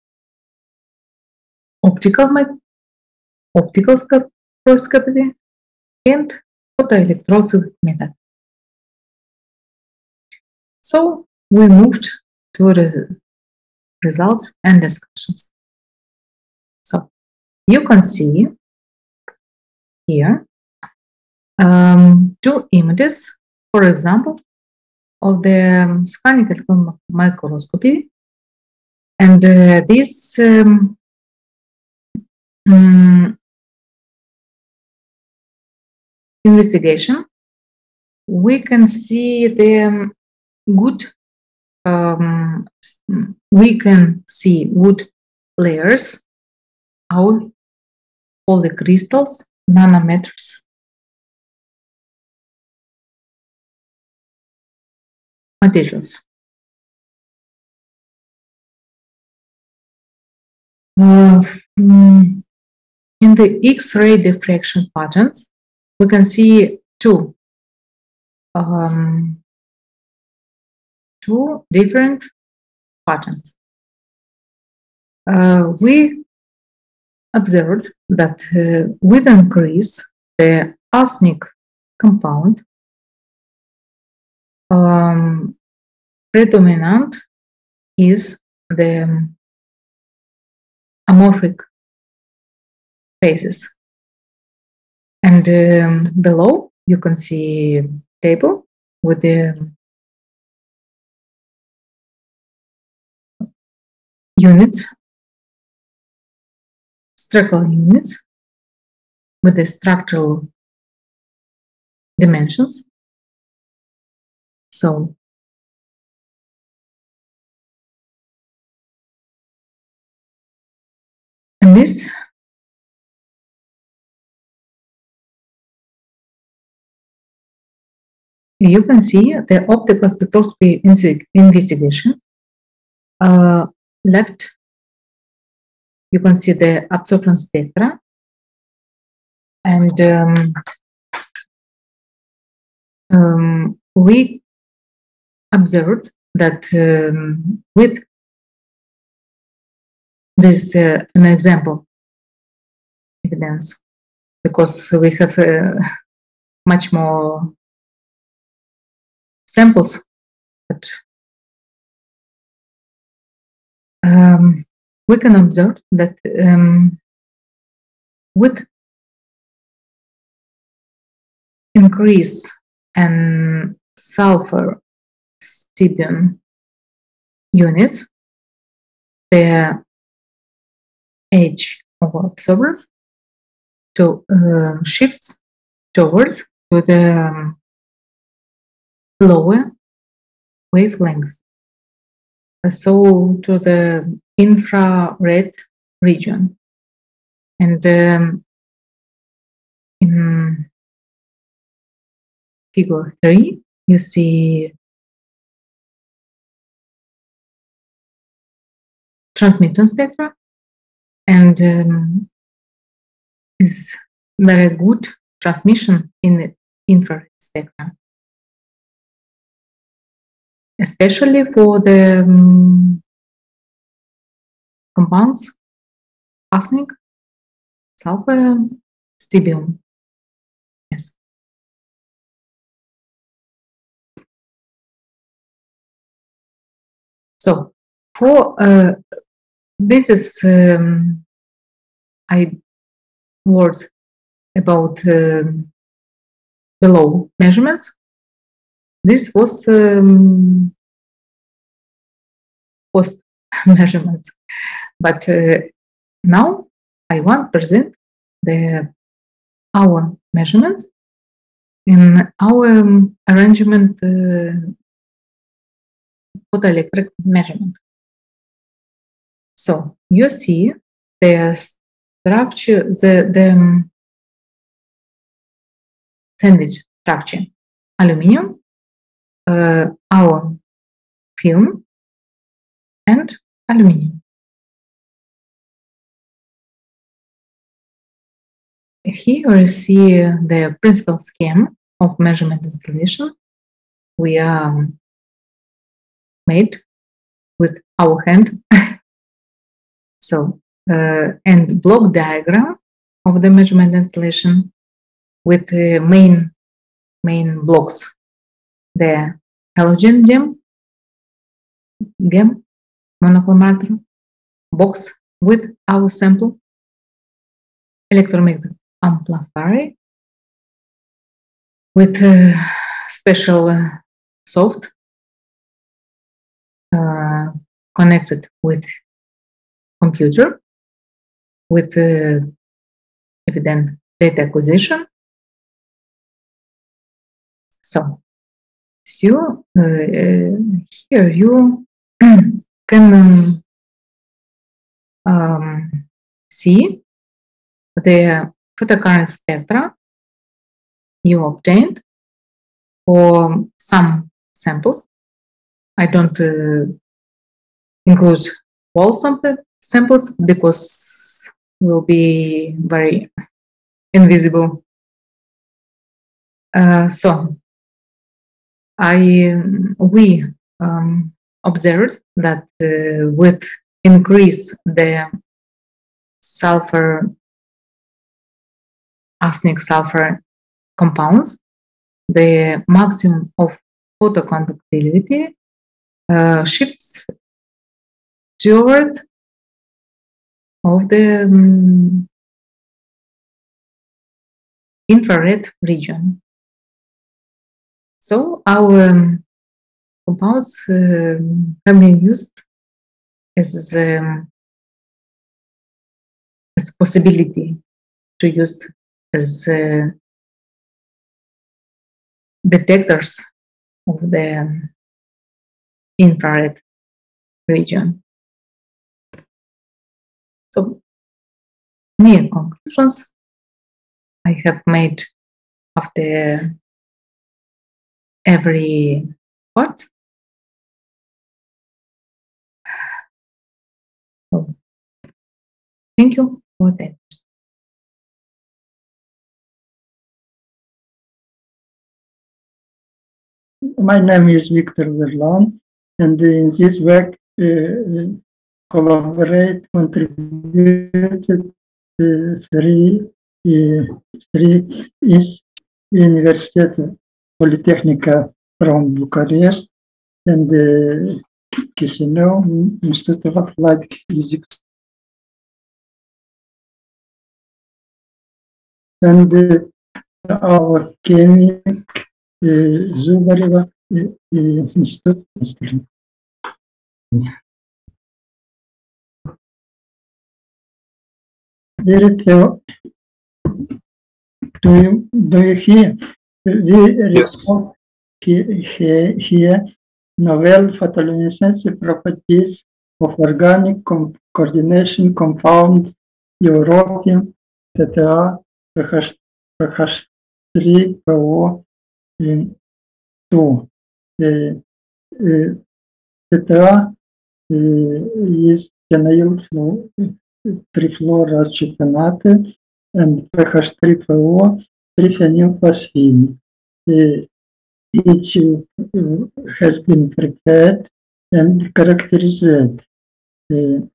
L: optical optical spectroscopy, and photoelectroscopy method. So we moved to the results and discussions. So you can see here um, two images, for example, of the scanning electron microscopy, and uh, this um, um, investigation, we can see the good, um, we can see good layers, our polycrystals, nanometers. Materials. Uh, in the X-ray diffraction patterns, we can see two, um, two different patterns. Uh, we observed that uh, with increase the arsenic compound, um, predominant is the amorphic phases. And um, below you can see a table with the units, structural units with the structural dimensions. So and this you can see the optical spectroscopy investigation. Uh, left, you can see the absorption spectra, and um, um, we observed that um, with this uh, an example evidence, because we have uh, much more samples, but um, we can observe that um, with increase in sulfur stibium units, the age of observers to uh, shifts towards to the um, lower wavelengths, so to the infrared region. And um, in figure three, you see transmitting spectra, and um, is very good transmission in the infrared spectrum, especially for the um, compounds arsenic, sulfur, stibium. Yes. So for uh, this is um, I words about uh, below measurements. This was um, post measurements, but uh, now I want to present the our measurements in our um, arrangement uh, photoelectric measurement. So you see the structure, the, the um, sandwich structure, aluminium, uh, our film, and aluminium. Here we see the principal scheme of measurement installation. We are made with our hand. So, uh, and block diagram of the measurement installation with the main main blocks, the halogen gem, gem monochromatometer box with our sample, electromagnetic amplifier with a special uh, soft uh, connected with computer with uh, evident data acquisition. So, so uh, here you can um, um, see the photocurrent spectra you obtained for some samples. I don't uh, include all samples because will be very invisible. Uh, so I we um, observed that uh, with increase the sulfur arsenic sulfur compounds, the maximum of photoconductivity uh, shifts towards of the um, infrared region. So our um, compounds uh, have been used as um, as possibility to use as uh, detectors of the infrared region. So, main conclusions I have made after every part. So, thank you for that.
M: My name is Victor Verlan, and in this work, uh, collaborate, contributed uh, three, uh, three is University Polytechnica from Bucharest and uh, Chisinau Institute of Applied Physics. And uh, our chemic Zubareва Institute. Do you, do you hear? We report here, here novel photoluminescence properties of organic com coordination compound European T T A P H three P O two. T T A is phenyl trifluoroacetonate and P H three P O triphenylphosphine. Each has been prepared and characterized. Uh,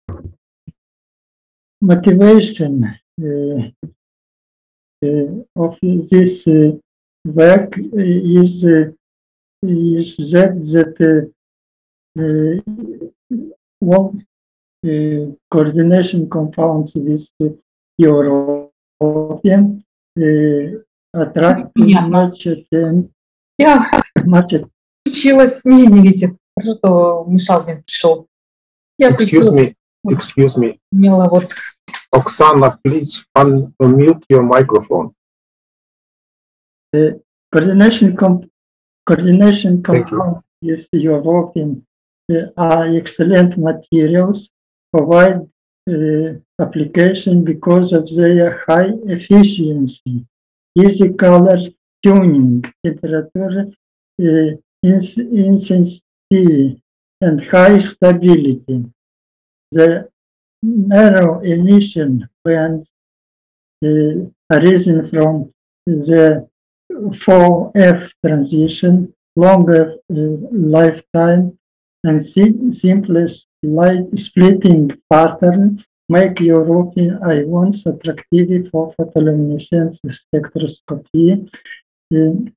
M: motivation uh, uh, of this uh, work is, uh, is that, that uh, uh, all uh, coordination compounds with uh, European uh, attract much attention.
L: Я включилась, меня не видит. Хорошо, что Мишалдин пришел. Я
I: Excuse me, excuse me.
L: Имела вот.
I: Oksana, please unmute your microphone.
M: The coordination comp coordination compound is European uh, are excellent materials, provide uh, application because of their high efficiency, easy color tuning, temperature uh, ins insensitivity, and high stability. The narrow emission bands uh, arisen from the four F transition, longer uh, lifetime, and sim simplest light splitting pattern make European ions attractive for photoluminescence spectroscopy. Uh,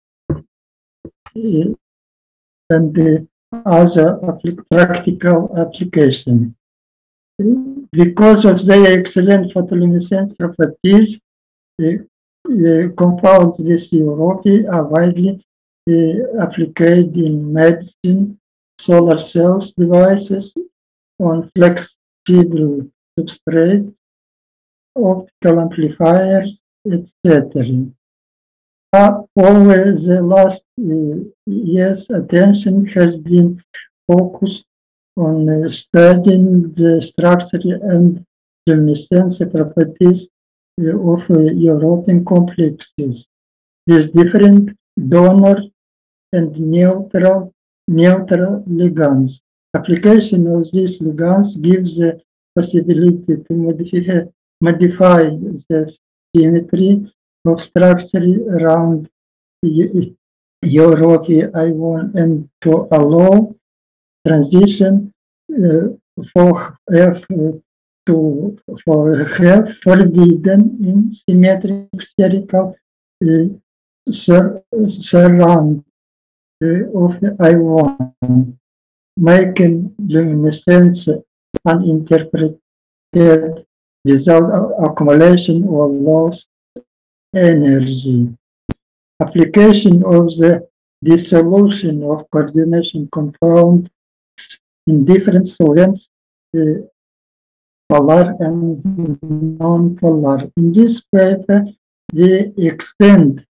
M: uh, and the other applic practical application. Because of their excellent photoluminescence properties, uh, uh, compounds with Europe are widely uh, applied in medicine, solar cells devices, on flexible substrates, optical amplifiers, et cetera. Uh, over the last uh, years, attention has been focused on uh, studying the structure and luminescence properties uh, of uh, European complexes with different donor and neutral, neutral ligands. Application of these ligands gives the possibility to modify, modify the symmetry of structure around European ion and to allow transition uh, for F to for F forbidden in symmetric spherical uh, sur surround uh, of the ion, making luminescence uninterpreted without accumulation or loss energy. Application of the dissolution of coordination compound in different solvents, uh, polar and non-polar. In this paper, we extend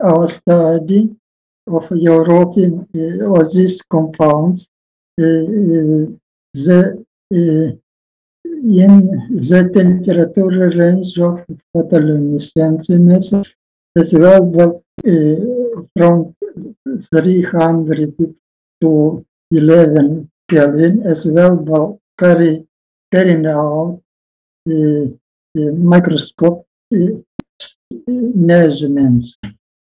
M: our study of European uh, or these compounds, uh, uh, the uh, in the temperature range of photoluminescence as well, but, uh, from three hundred to eleven Kelvin, as well, but carry, carrying out uh, uh, microscope uh, measurements.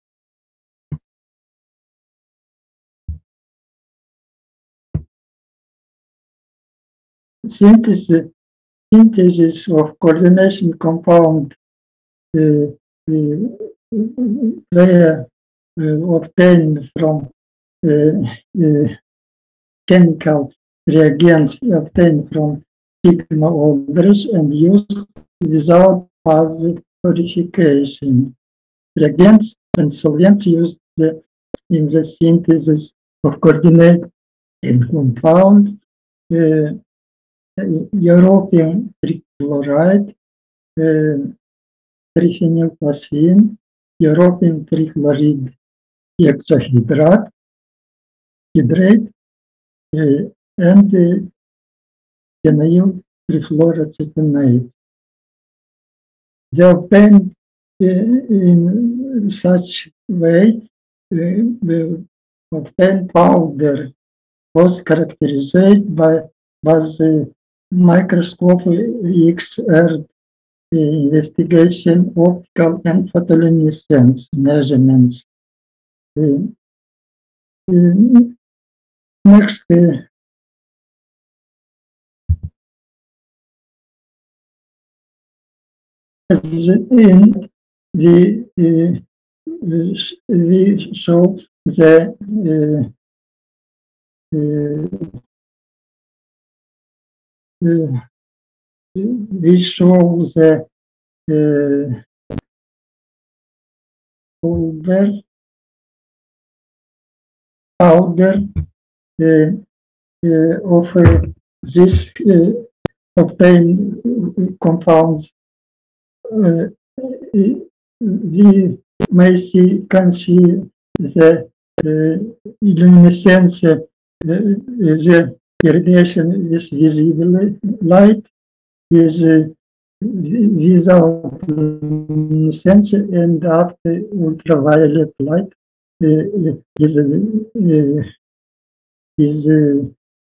M: Synthesis, synthesis of coordination compound uh, uh, were uh, obtained from uh, uh, chemical reagents obtained from sigma orders and used without further purification. Reagents and solvents used the, in the synthesis of coordinated compound, uh, European trichloride, uh, triphenylphosphine, European trichloride hexahydrate, hydrate, uh, and uh, phenyl trifluoroacetonate. They obtained uh, in such way uh, obtained powder was characterized by, by the microscope X R investigation, optical and photoluminescence measurements. Uh, uh, next, uh, in we uh, we show the uh, uh, uh, we show the uh, powder powder uh, uh, of uh, this uh, obtained compounds. Uh, we may see can see the uh, luminescence, uh, the irradiation is visible light is uh, without luminescence, and after ultraviolet light uh, is uh, is uh,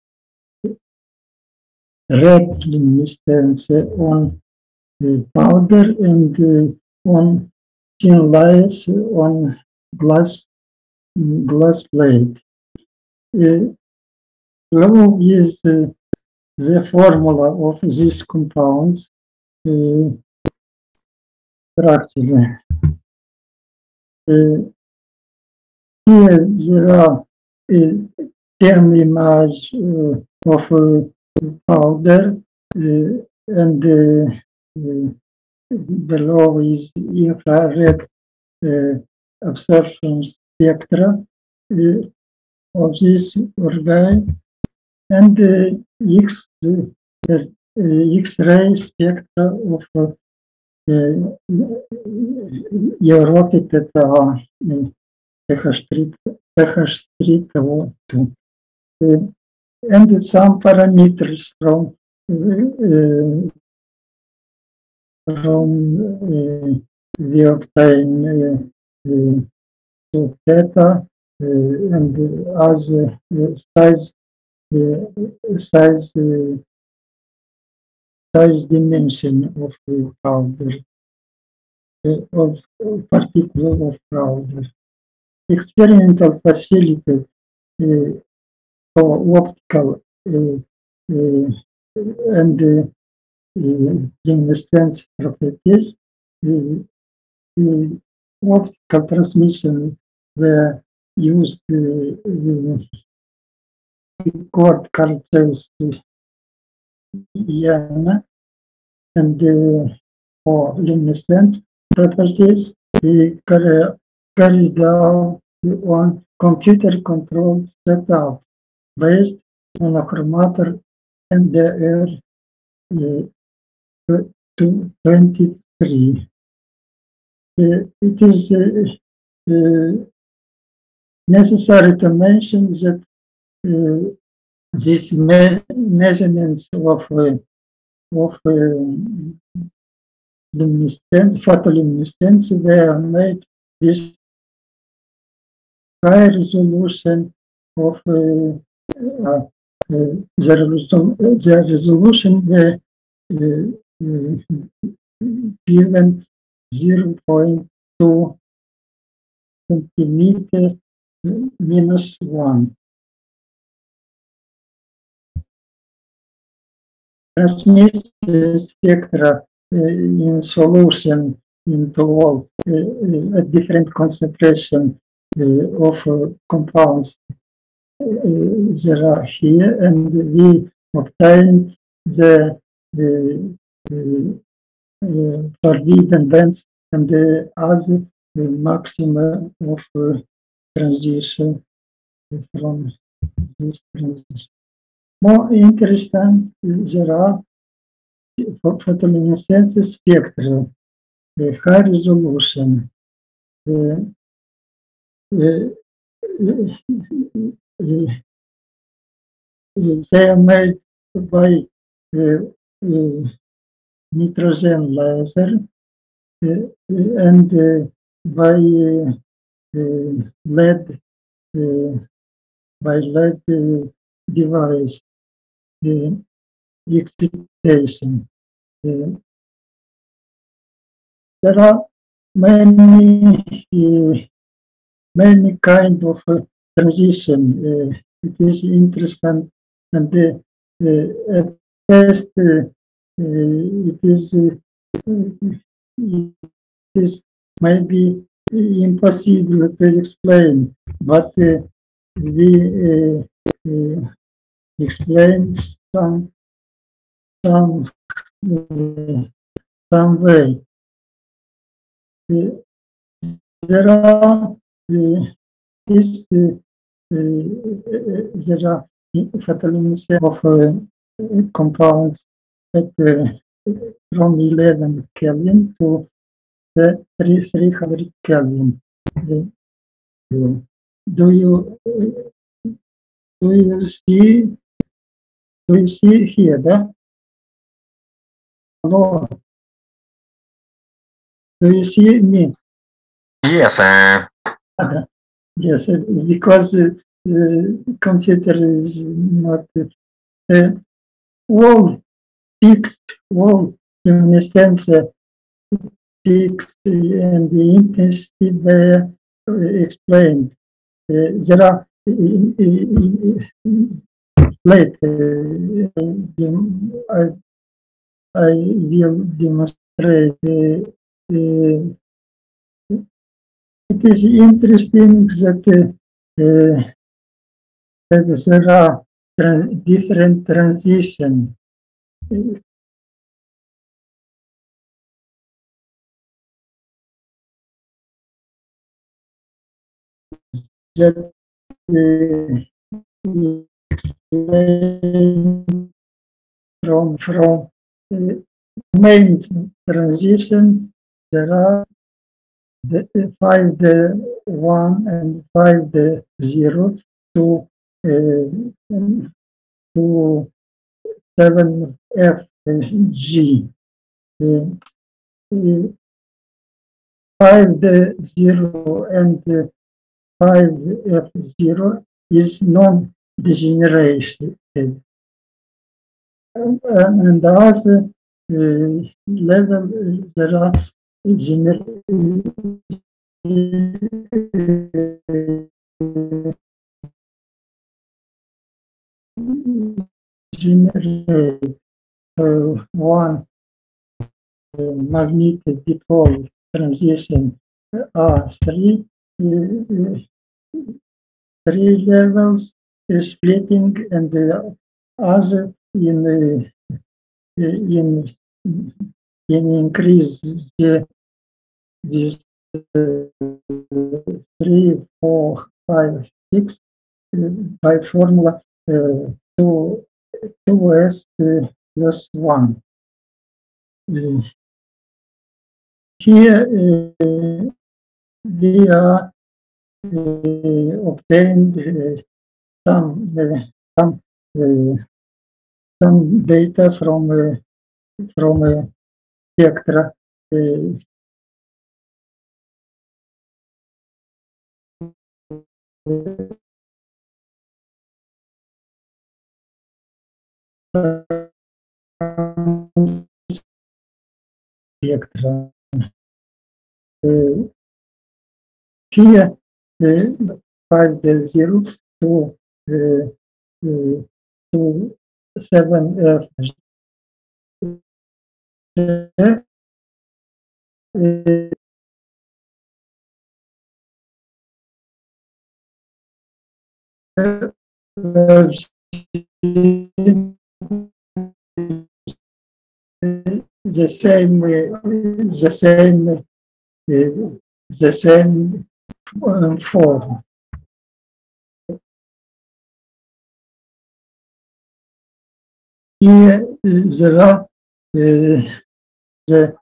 M: red luminescence on the powder and uh, on thin layers on glass glass plate. Uh, below is uh, the formula of these compounds uh, structure. Uh, here there are uh, ten images uh, of uh, powder uh, and uh, uh, below is infrared uh, absorption spectra uh, of this organ, and uh, X, uh, X-ray spectra of uh, Europe это pH three to two, and some parameters from uh, from uh, we obtain uh, uh, theta uh, and other uh, size uh, size uh, size dimension of the powder uh, of particle of powder. Experimental facility uh, for optical uh, uh, and uh, uh, luminescence properties. Uh, uh, optical transmission were used uh, uh, record cartels Yana, and uh, for luminescence properties we carry, carried out on computer controlled setup based on a chromator M D R uh, twenty-three. Uh, it is uh, uh, necessary to mention that uh, these me measurements of uh, of uh, luminescence, photoluminescence, were made with high resolution of uh, uh, uh, the resolution. The resolution were uh, uh, given zero point two centimeter minus one. Transmission spectra uh, in solution into all uh, uh, at different concentration uh, of uh, compounds uh, there are here, and we obtain the the, the uh, forbidden bands and the other uh, maximum of uh, transition from this transition. More interesting, there are photoluminescence spectra, uh, high resolution. Uh, uh, uh, they are made by uh, uh, nitrogen laser uh, and uh, by uh, uh, lead uh, by lead uh, device uh, excitation. Uh, there are many uh, many kind of uh, transition. Uh, it is interesting, and uh, uh, at first uh, uh, it is uh, it is maybe impossible to explain, but uh, we uh, uh, explain some some uh, some way. Uh, there are uh, this uh, uh, there are photoluminescence of uh, compounds at uh, from eleven Kelvin to the three hundred Kelvin. Uh, uh, do you uh, do you see do you see here that? Hello. Do you see me?
N: Yes. Uh...
M: Yes, uh, because uh, the computer is not uh, all fixed, all luminescence uh, fixed, and the intensity were uh, explained. Uh, there are later. Uh, I I will demonstrate. Uh, uh, it is interesting that uh, uh, that there are trans different transitions. That uh, from from uh, main transition there are the five the one and five the zero to uh, to seven F G. Uh, uh, five the zero and uh, five F zero is non-degenerated. And, and the other uh, level uh, there are gener generate uh, one uh, magnetic dipole transition R three, uh, three levels uh, splitting, and the other in uh, in in increase the this uh, three, four, five, six uh, by formula uh, two two s uh, plus one. Uh, here uh, we are uh, obtained uh, some uh, some uh, some data from uh, from uh, spectra. Uh, spectra. Uh, here, uh, five dash zero to uh, uh, to seven F. Uh, the same, uh, the same, uh, the same um, form. Here there are uh, the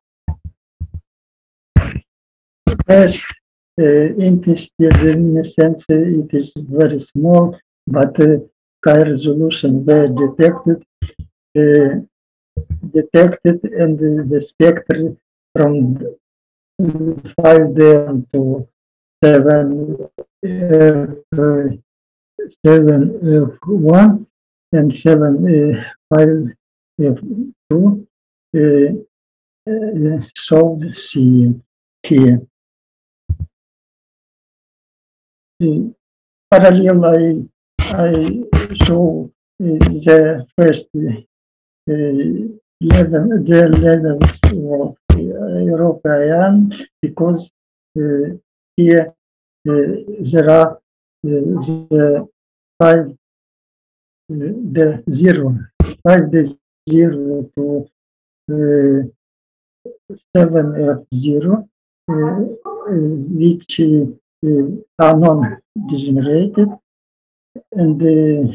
M: first uh, interluminescence. It is very small, but uh, high resolution were detected. Uh, detected and the spectra from five D to seven uh, seven F one and seven uh, five F two uh, uh, solved C here. Uh, parallel, I I show uh, the first uh, level, the levels of European, because uh, here uh, there are uh, the five, uh, the zero, five the zero to uh, seven F zero, uh, uh, which uh, are non-degenerated, and uh,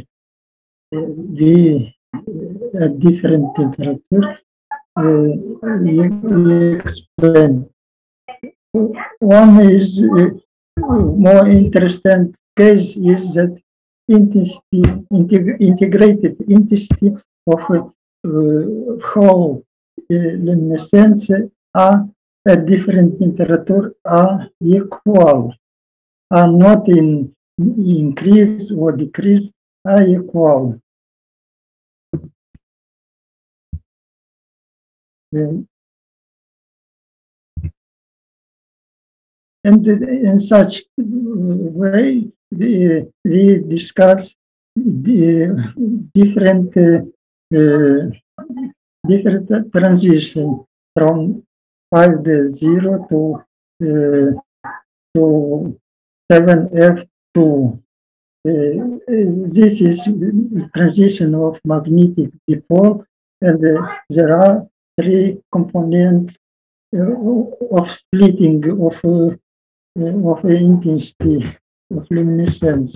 M: we at different temperature. Uh, we explain. One is uh, more interesting case is that intensity, integ integrated intensity of a uh, whole uh, luminescence are at different temperature are equal, are not in increase or decrease, are equal. Uh, And in such way, we, we discuss the different uh, uh, different transition from five D zero to uh, to seven F two. Uh, this is the transition of magnetic dipole, and uh, there are three components uh, of splitting of uh, of intensity of luminescence.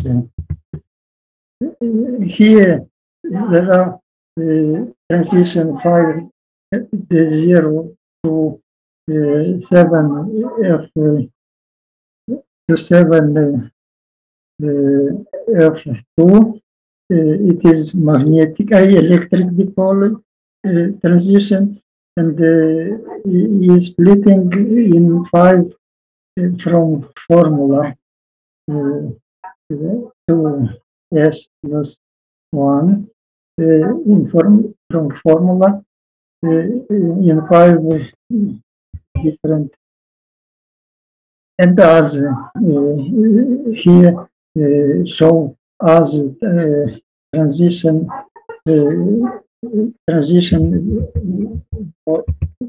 M: Here there are uh, transition five D zero to uh, seven F uh, to seven uh, F two. Uh, it is magnetic, uh, electric dipole uh, transition, and uh, is splitting in five from formula uh, to S plus one uh, in form from formula uh, in five different, and as uh, here uh, show as uh, transition uh, transition uh,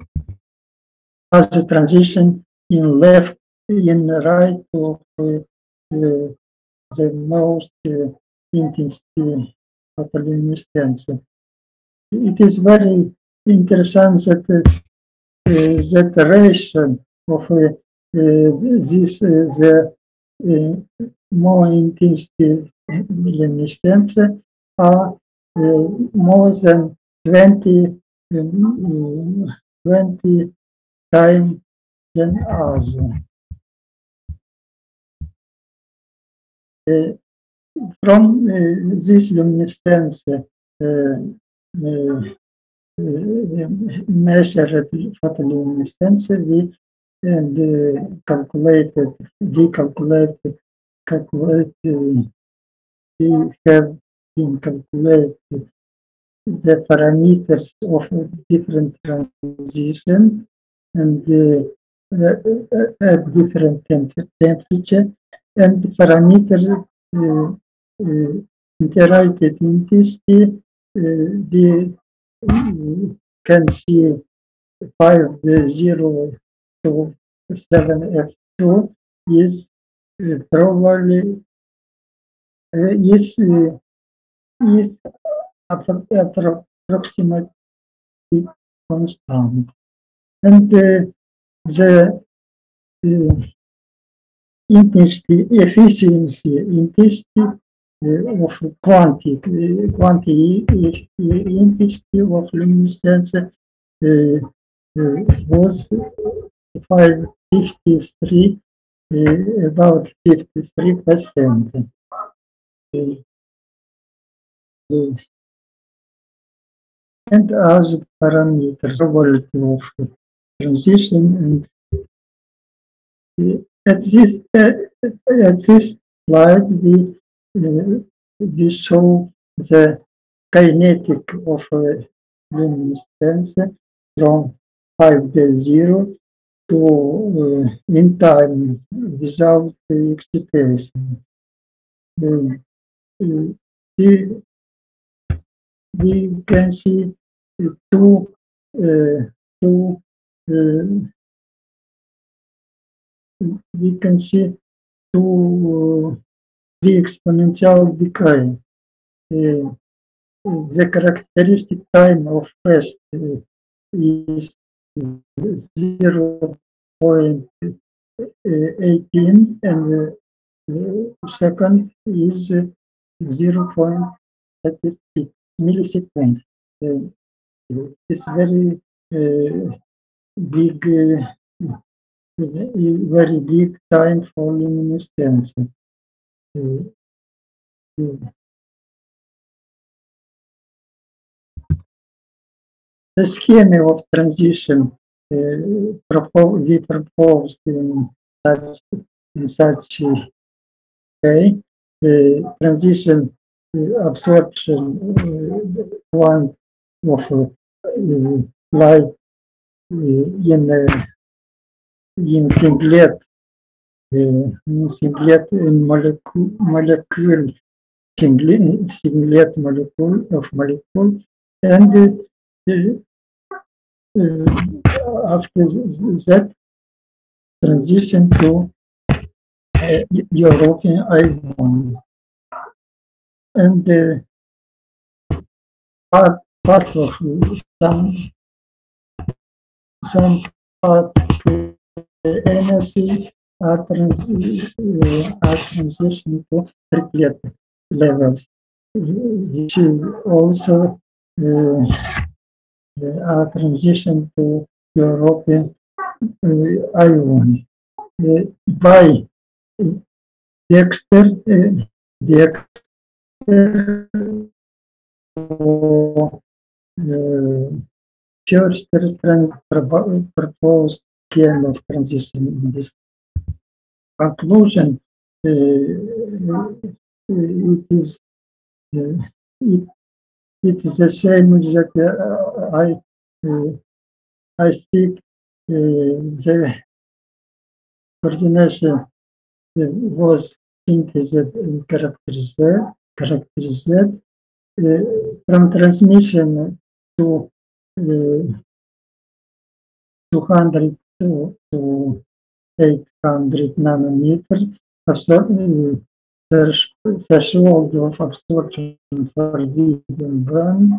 M: as a transition in left in right of uh, uh, the most uh, intensity of luminescence. It is very interesting that uh, uh, that ratio of uh, uh, this uh, the uh, more intensity luminescence are uh, more than twenty um, twenty times than others. Uh, from uh, this luminescence uh, uh, measured photoluminescence, we and uh, calculated, we calculated, calculate, uh, we have been calculated the parameters of different transition and uh, uh, at different temp temperature, and the parameter uh, uh, interrelated intensity, uh, we uh, can see five zero to seven F two is uh, probably uh, is uh, is approximately constant, and uh, the uh, intensity, efficiency, intensity uh, of quantity, uh, quantity uh, intensity of luminescence uh, uh, was five fifty-three, uh, about fifty-three percent. Uh, uh, and other parameters, probability of transition, and uh, at this uh, at this slide we uh, we show the kinetic of uh, luminescence from five day zero to uh, in time without uh, excitation. Uh, uh, we, we can see uh, two uh, two uh, we can see two uh, three exponential decay. Uh, the characteristic time of first uh, is zero point one eight, and the uh, second is uh, zero point three six milliseconds. Uh, it's very uh, big, uh, very big time for luminescence. Uh, uh, The scheme of transition uh, propose, we proposed in such, in such way, uh, transition uh, absorption uh, one of uh, light uh, in uh, in singlet uh, in singlet in molecule molecule singlet, singlet molecule of molecule, and uh, Uh, after that transition to uh, European iPhone, and uh, part part of some some part uh, energy are, trans uh, are transition to triplet levels, which also uh, are transition to European uh, ion uh, by Dexter, uh, Dexter uh, first trans proposed scheme of transition in this conclusion. Uh, it is uh, it, it is a shame that uh, I uh, I speak uh, the coordination uh, was synthesized and characterized, characterized uh, from transmission to uh, two hundred to, to eight hundred nanometers. Threshold of absorption for medium band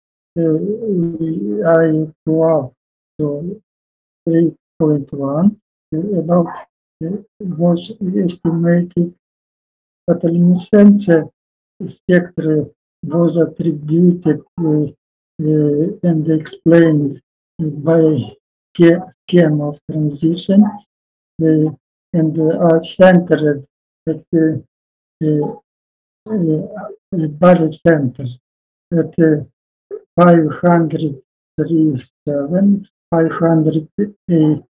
M: uh, I go up to three point one. Uh, about uh, was estimated photoluminescence spectra was attributed uh, uh, and explained by scheme of transition uh, and uh, are centered at uh, uh, uh, barycenter at uh, five hundred thirty-seven, five hundred eighty,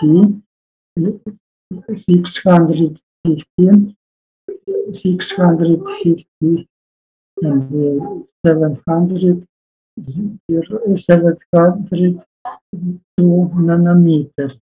M: six hundred fifteen, six hundred fifty, and uh, seven hundred, seven hundred two nanometer.